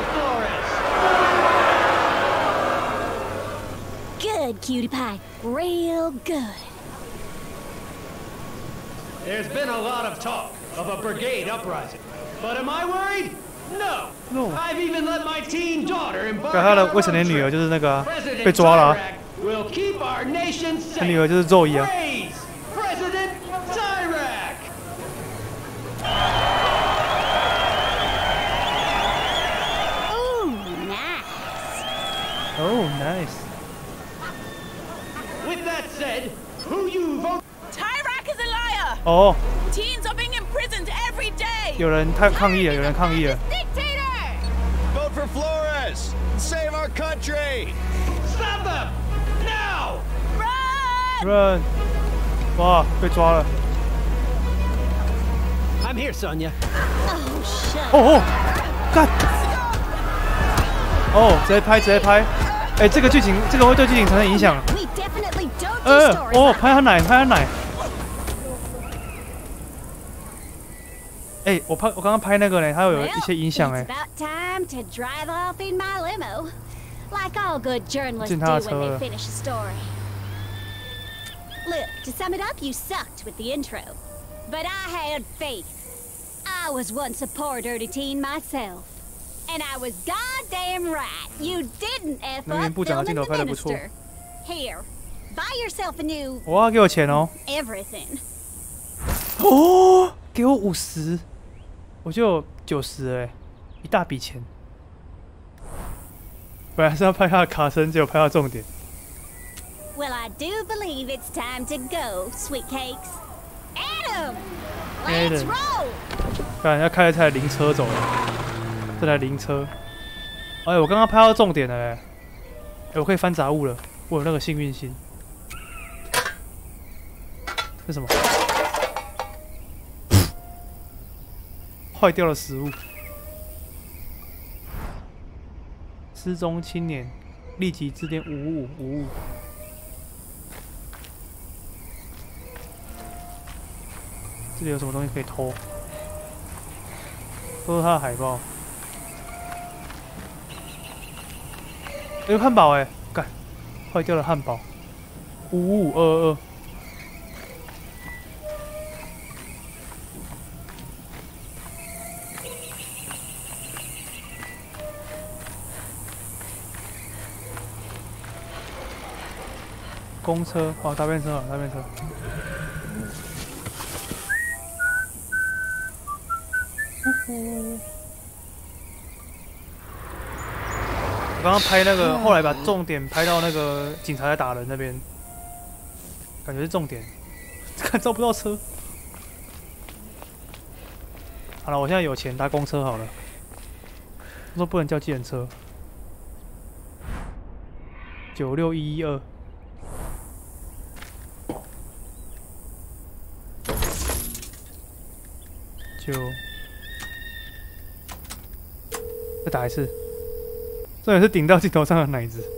Flores? Good, cutie pie. Real good. There's been a lot of talk of a brigade uprising, but am I worried? No. I've even let my teen daughter embark on 他的未成年女儿就是那个被抓了啊。 We'll keep our nation safe. 他女儿就是咒语啊。 President Tyrak. Oh, nice. Oh, nice. With that said, who you vote? Tyrak is a liar. 哦。 Teens are being imprisoned every day. 有人抗议了，有人抗议了。 Dictator. Vote for Flores. Save our country. Stop them now. Run. 哇，被抓了。 I'm here, Sonia. Oh, shit. 哦，干！哦，直接拍，直接拍。哎，这个剧情，这个会对剧情产生影响。哦，拍他奶，拍他奶。哎，我刚刚拍那个呢，它有一些影响哎。 Like all good journalists do when they finish a story. Look, to sum it up, you sucked with the intro. But I had faith. I I was once a poor dirty teen myself. And I was goddamn right. You didn't F up filming the minister. Here, buy yourself a new... 哇，给我钱哦 everything. 哦，给我50，我就有90哎，一大笔钱。本来是要拍他的卡声，结果拍到重点。 Well, I do believe it's time to go, sweet cakes. Adam, let's roll. 看，要开一台灵车走了，这台灵车。哎，我刚刚拍到重点了哎，我可以翻杂物了，我有那个幸运星。这什么？坏掉了食物。失踪青年，立即致电55555。这里有什么东西可以偷？都是他的海报。有汉堡哎，干，坏掉了汉堡。5522。公车哦，大便车，大便车。我刚刚拍那个，后来把重点拍到那个警察在打人那边，感觉是重点。看招不到车。好了，我现在有钱搭公车好了。我说不能叫计程车。96112。再打一次，这也是顶到镜头上的奶子。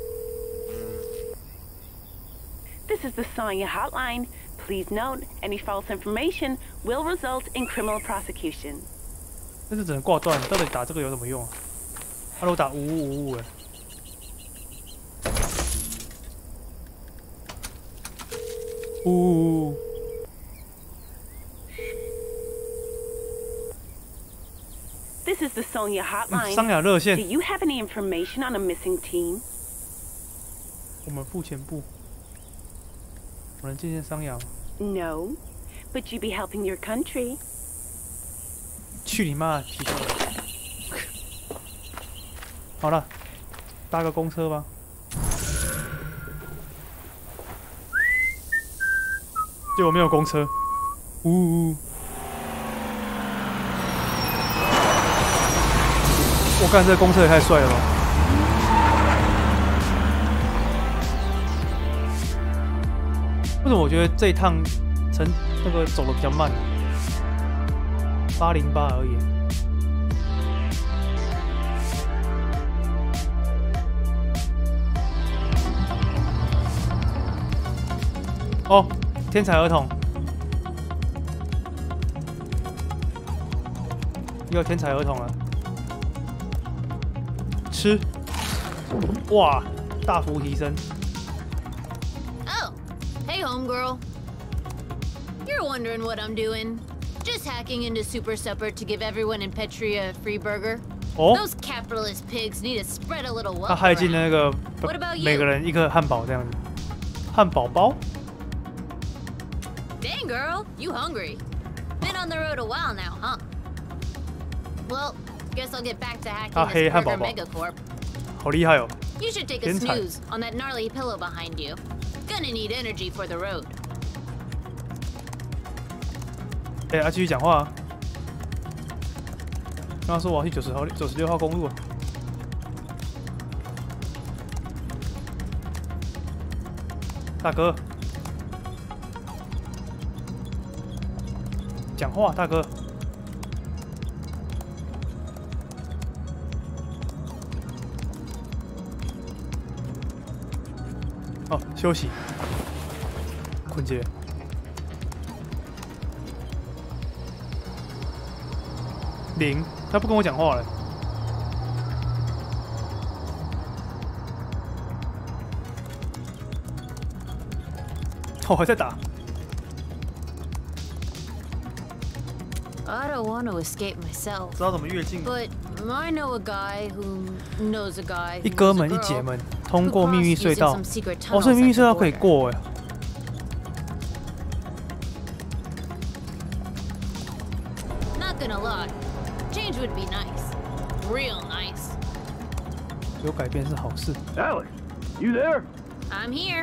This is the Sonya hotline. Please note, any false information will result in criminal prosecution. 但是只能挂断，到底打这个有什么用啊？他如果打5555哎， This is the Sonya hotline. 桑雅热线。 Do you have any information on a missing teen? 我们付钱不？我能见见桑雅吗 ？No, but you'd be helping your country. 去你妈！好了，搭个公车吧。结果没有公车。我看这公车也太帅了吧！为什么我觉得这一趟那个走的比较慢？808而已。哦，天才儿童，又有天才儿童了。吃，哇，大幅提升。 Oh, hey homegirl. You're wondering what I'm doing? Just hacking into Super Supper to give everyone in Petria a free burger. Those capitalist pigs need to spread a little wealth. 他害进了那个每个人一个汉堡这样子，汉堡包。 Dang girl, you hungry? Been on the road a while now, huh? Well. Guess I'll get back to hacking this Burger Megacorp. 好厉害哦！ You should take a snooze on that gnarly pillow behind you. Gonna need energy for the road. 哎，继续讲话啊！刚刚说我要去96号公路啊。大哥，讲话，大哥。哦，休息，困街。0，他不跟我讲话了。我还在打。 I don't want to escape myself. 知道怎么越境 But I know a guy who knows a guy. 一哥们一姐们通过秘密隧道。哦，所以秘密隧道可以过哎。 Not gonna lie, change would be nice, real nice. 有改变是好事。 Alex, you there? I'm here.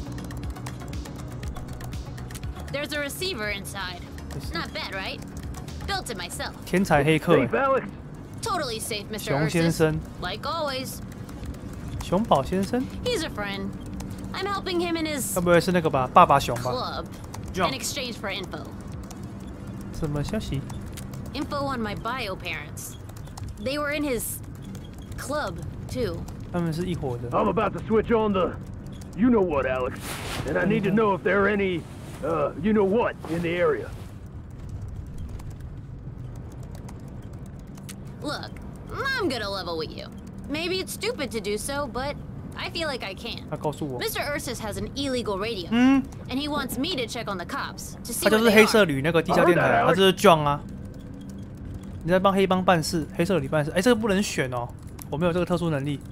There's a receiver inside. Not bad, right? Built it myself. 天才黑客。 Totally safe, Mr. 熊先生。 Like always. 熊宝先生。 He's a friend. I'm helping him in his. 该不会是那个吧？爸爸熊吧 Club. In exchange for info. 什么消息 ？Info on my bio parents. They were in his club too. 他们是一伙的。 I'm about to switch on the, you know what, Alex, and I need to know if there are any, you know what, in the area. Look, I'm gonna level with you. Maybe it's stupid to do so, but I feel like I can. 他告诉我 Mr. Ursus has an illegal radio, and he wants me to check on the cops to see. 他就是黑社旅那个地下电台，他就是 John 啊。你在帮黑帮办事，黑社旅办事。哎，这个不能选哦，我没有这个特殊能力。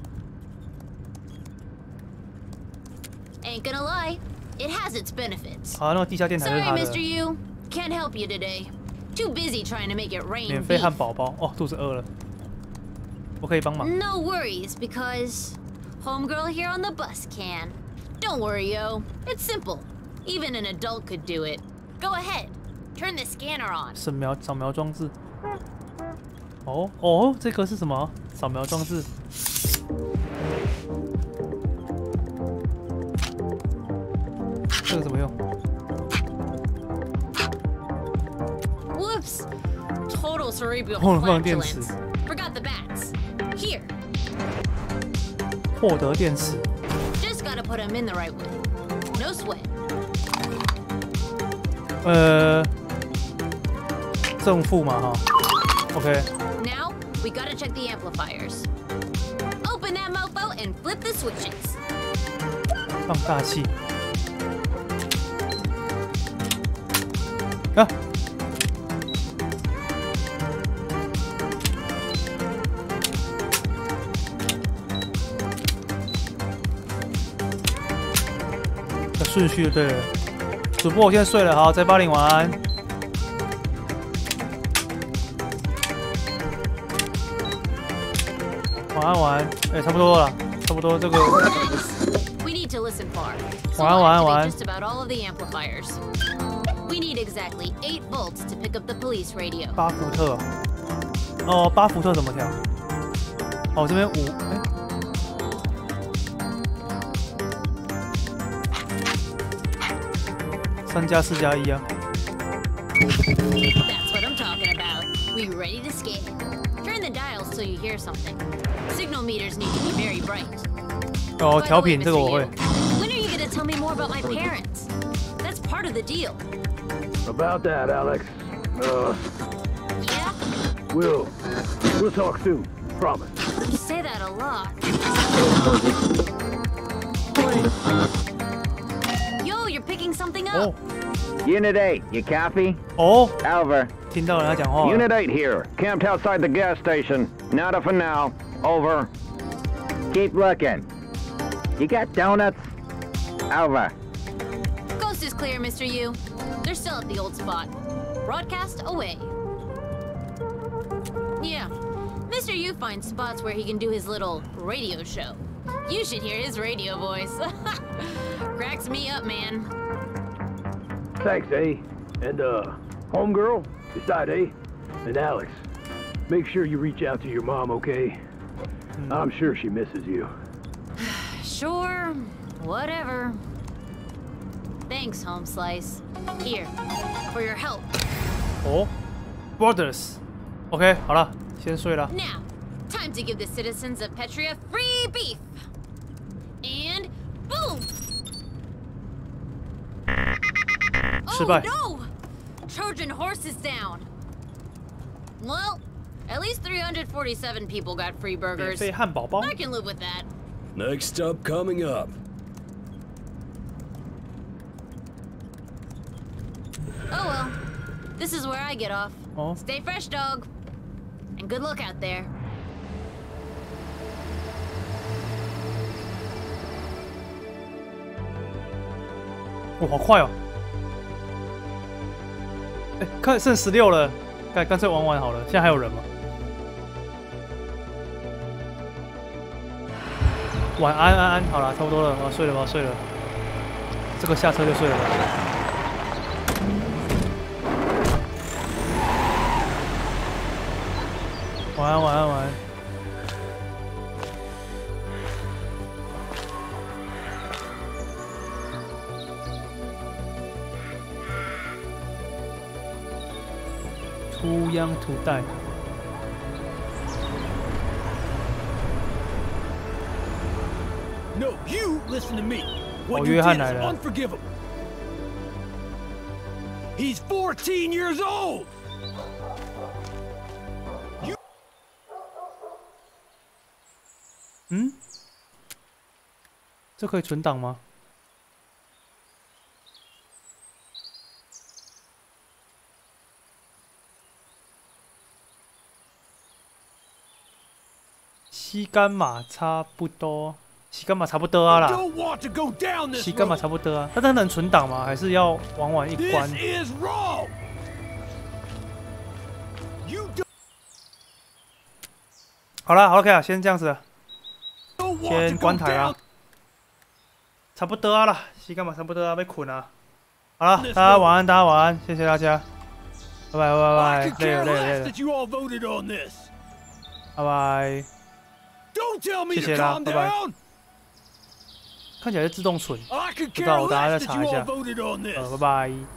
Ain't gonna lie, it has its benefits. 好，那个地下电台就是他的。 Sorry, Mr. Yu, can't help you today. Too busy trying to make it rain. 免费汉堡包哦，肚子饿了，我可以帮忙。 No worries, because homegirl here on the bus can. Don't worry, yo. It's simple. Even an adult could do it. Go ahead, turn the scanner on. 扫描装置。哦哦，这个是什么？扫描装置。这个怎么用？ Whoops! Total cerebral 放电池。 Forgot the bats. Here. 获得电池。 Just gotta put them in the right way. No sweat. 正负嘛哈。OK. Now we gotta check the amplifiers. Open that mofo and flip the switches. 放大器。啊！ 顺序就对了。主播，我现在睡了，好，在巴林晚安。晚安，晚安。哎，差不多了，差不多这个。晚安，晚安，晚安。巴福特。哦，巴福特怎么调？哦，这边5。哎。 3+4+1啊。 That's what I'm talking about. We ready to scan? Turn the dials till you hear something. Signal meters need to be very bright. 哦，调频这个我会。 When are you gonna tell me more about my parents? That's part of the deal. About that, Alex. Yeah. We'll talk soon. Promise. You say that a lot. Yo, you're picking something up. Unit 8, you copy? Oh. Over. 听到人家讲话。 Unit 8 here. Camped outside the gas station. Nada for now. Over. Keep looking. You got donuts? Over. Coast is clear, Mr. Yu. They're still at the old spot. Broadcast away. Yeah. Mr. Yu finds spots where he can do his little radio show. You should hear his radio voice. Cracks me up, man. Thanks, A. And, homegirl, beside A, and Alex. Make sure you reach out to your mom, okay? I'm sure she misses you. Sure. Whatever. Thanks, Home Slice. Here, for your help. Oh, Brothers. OK， 好了，先睡了。 Now, time to give the citizens of Petria free beef. And boom! 失败。 Oh no! Trojan horse is down. Well, at least 347 people got free burgers. 免费汉堡包。 I can live with that. Next up, coming up. Oh well. This is where I get off. 哦。Stay fresh, dog, and good luck out there. 哇，好快哦！哎，看剩16了，干脆玩完好了。现在还有人吗？晚安，安安，好了，差不多了，我睡了吧，睡了。这个下车就睡了吧。晚安，晚安，晚安。秃秧图带。 No, you listen to me. What 约 you 翰 did 来 is 了。 unforgivable. He's 14 years old. 嗯，这可以存档吗？西干马差不多，西干马差不多啊啦，西干马差不多啊。那它能存档吗？还是要玩完一关？好了 ，OK 啊，先这样子了，先关台啦。差不多啊啦，西干马差不多啊，被困啊。好了，大家晚安，大家晚安，谢谢大家，拜拜拜拜，累了累了累了，拜拜。 谢谢啦，拜拜。看起来是自动存，不知道，我等下再查一下。拜拜。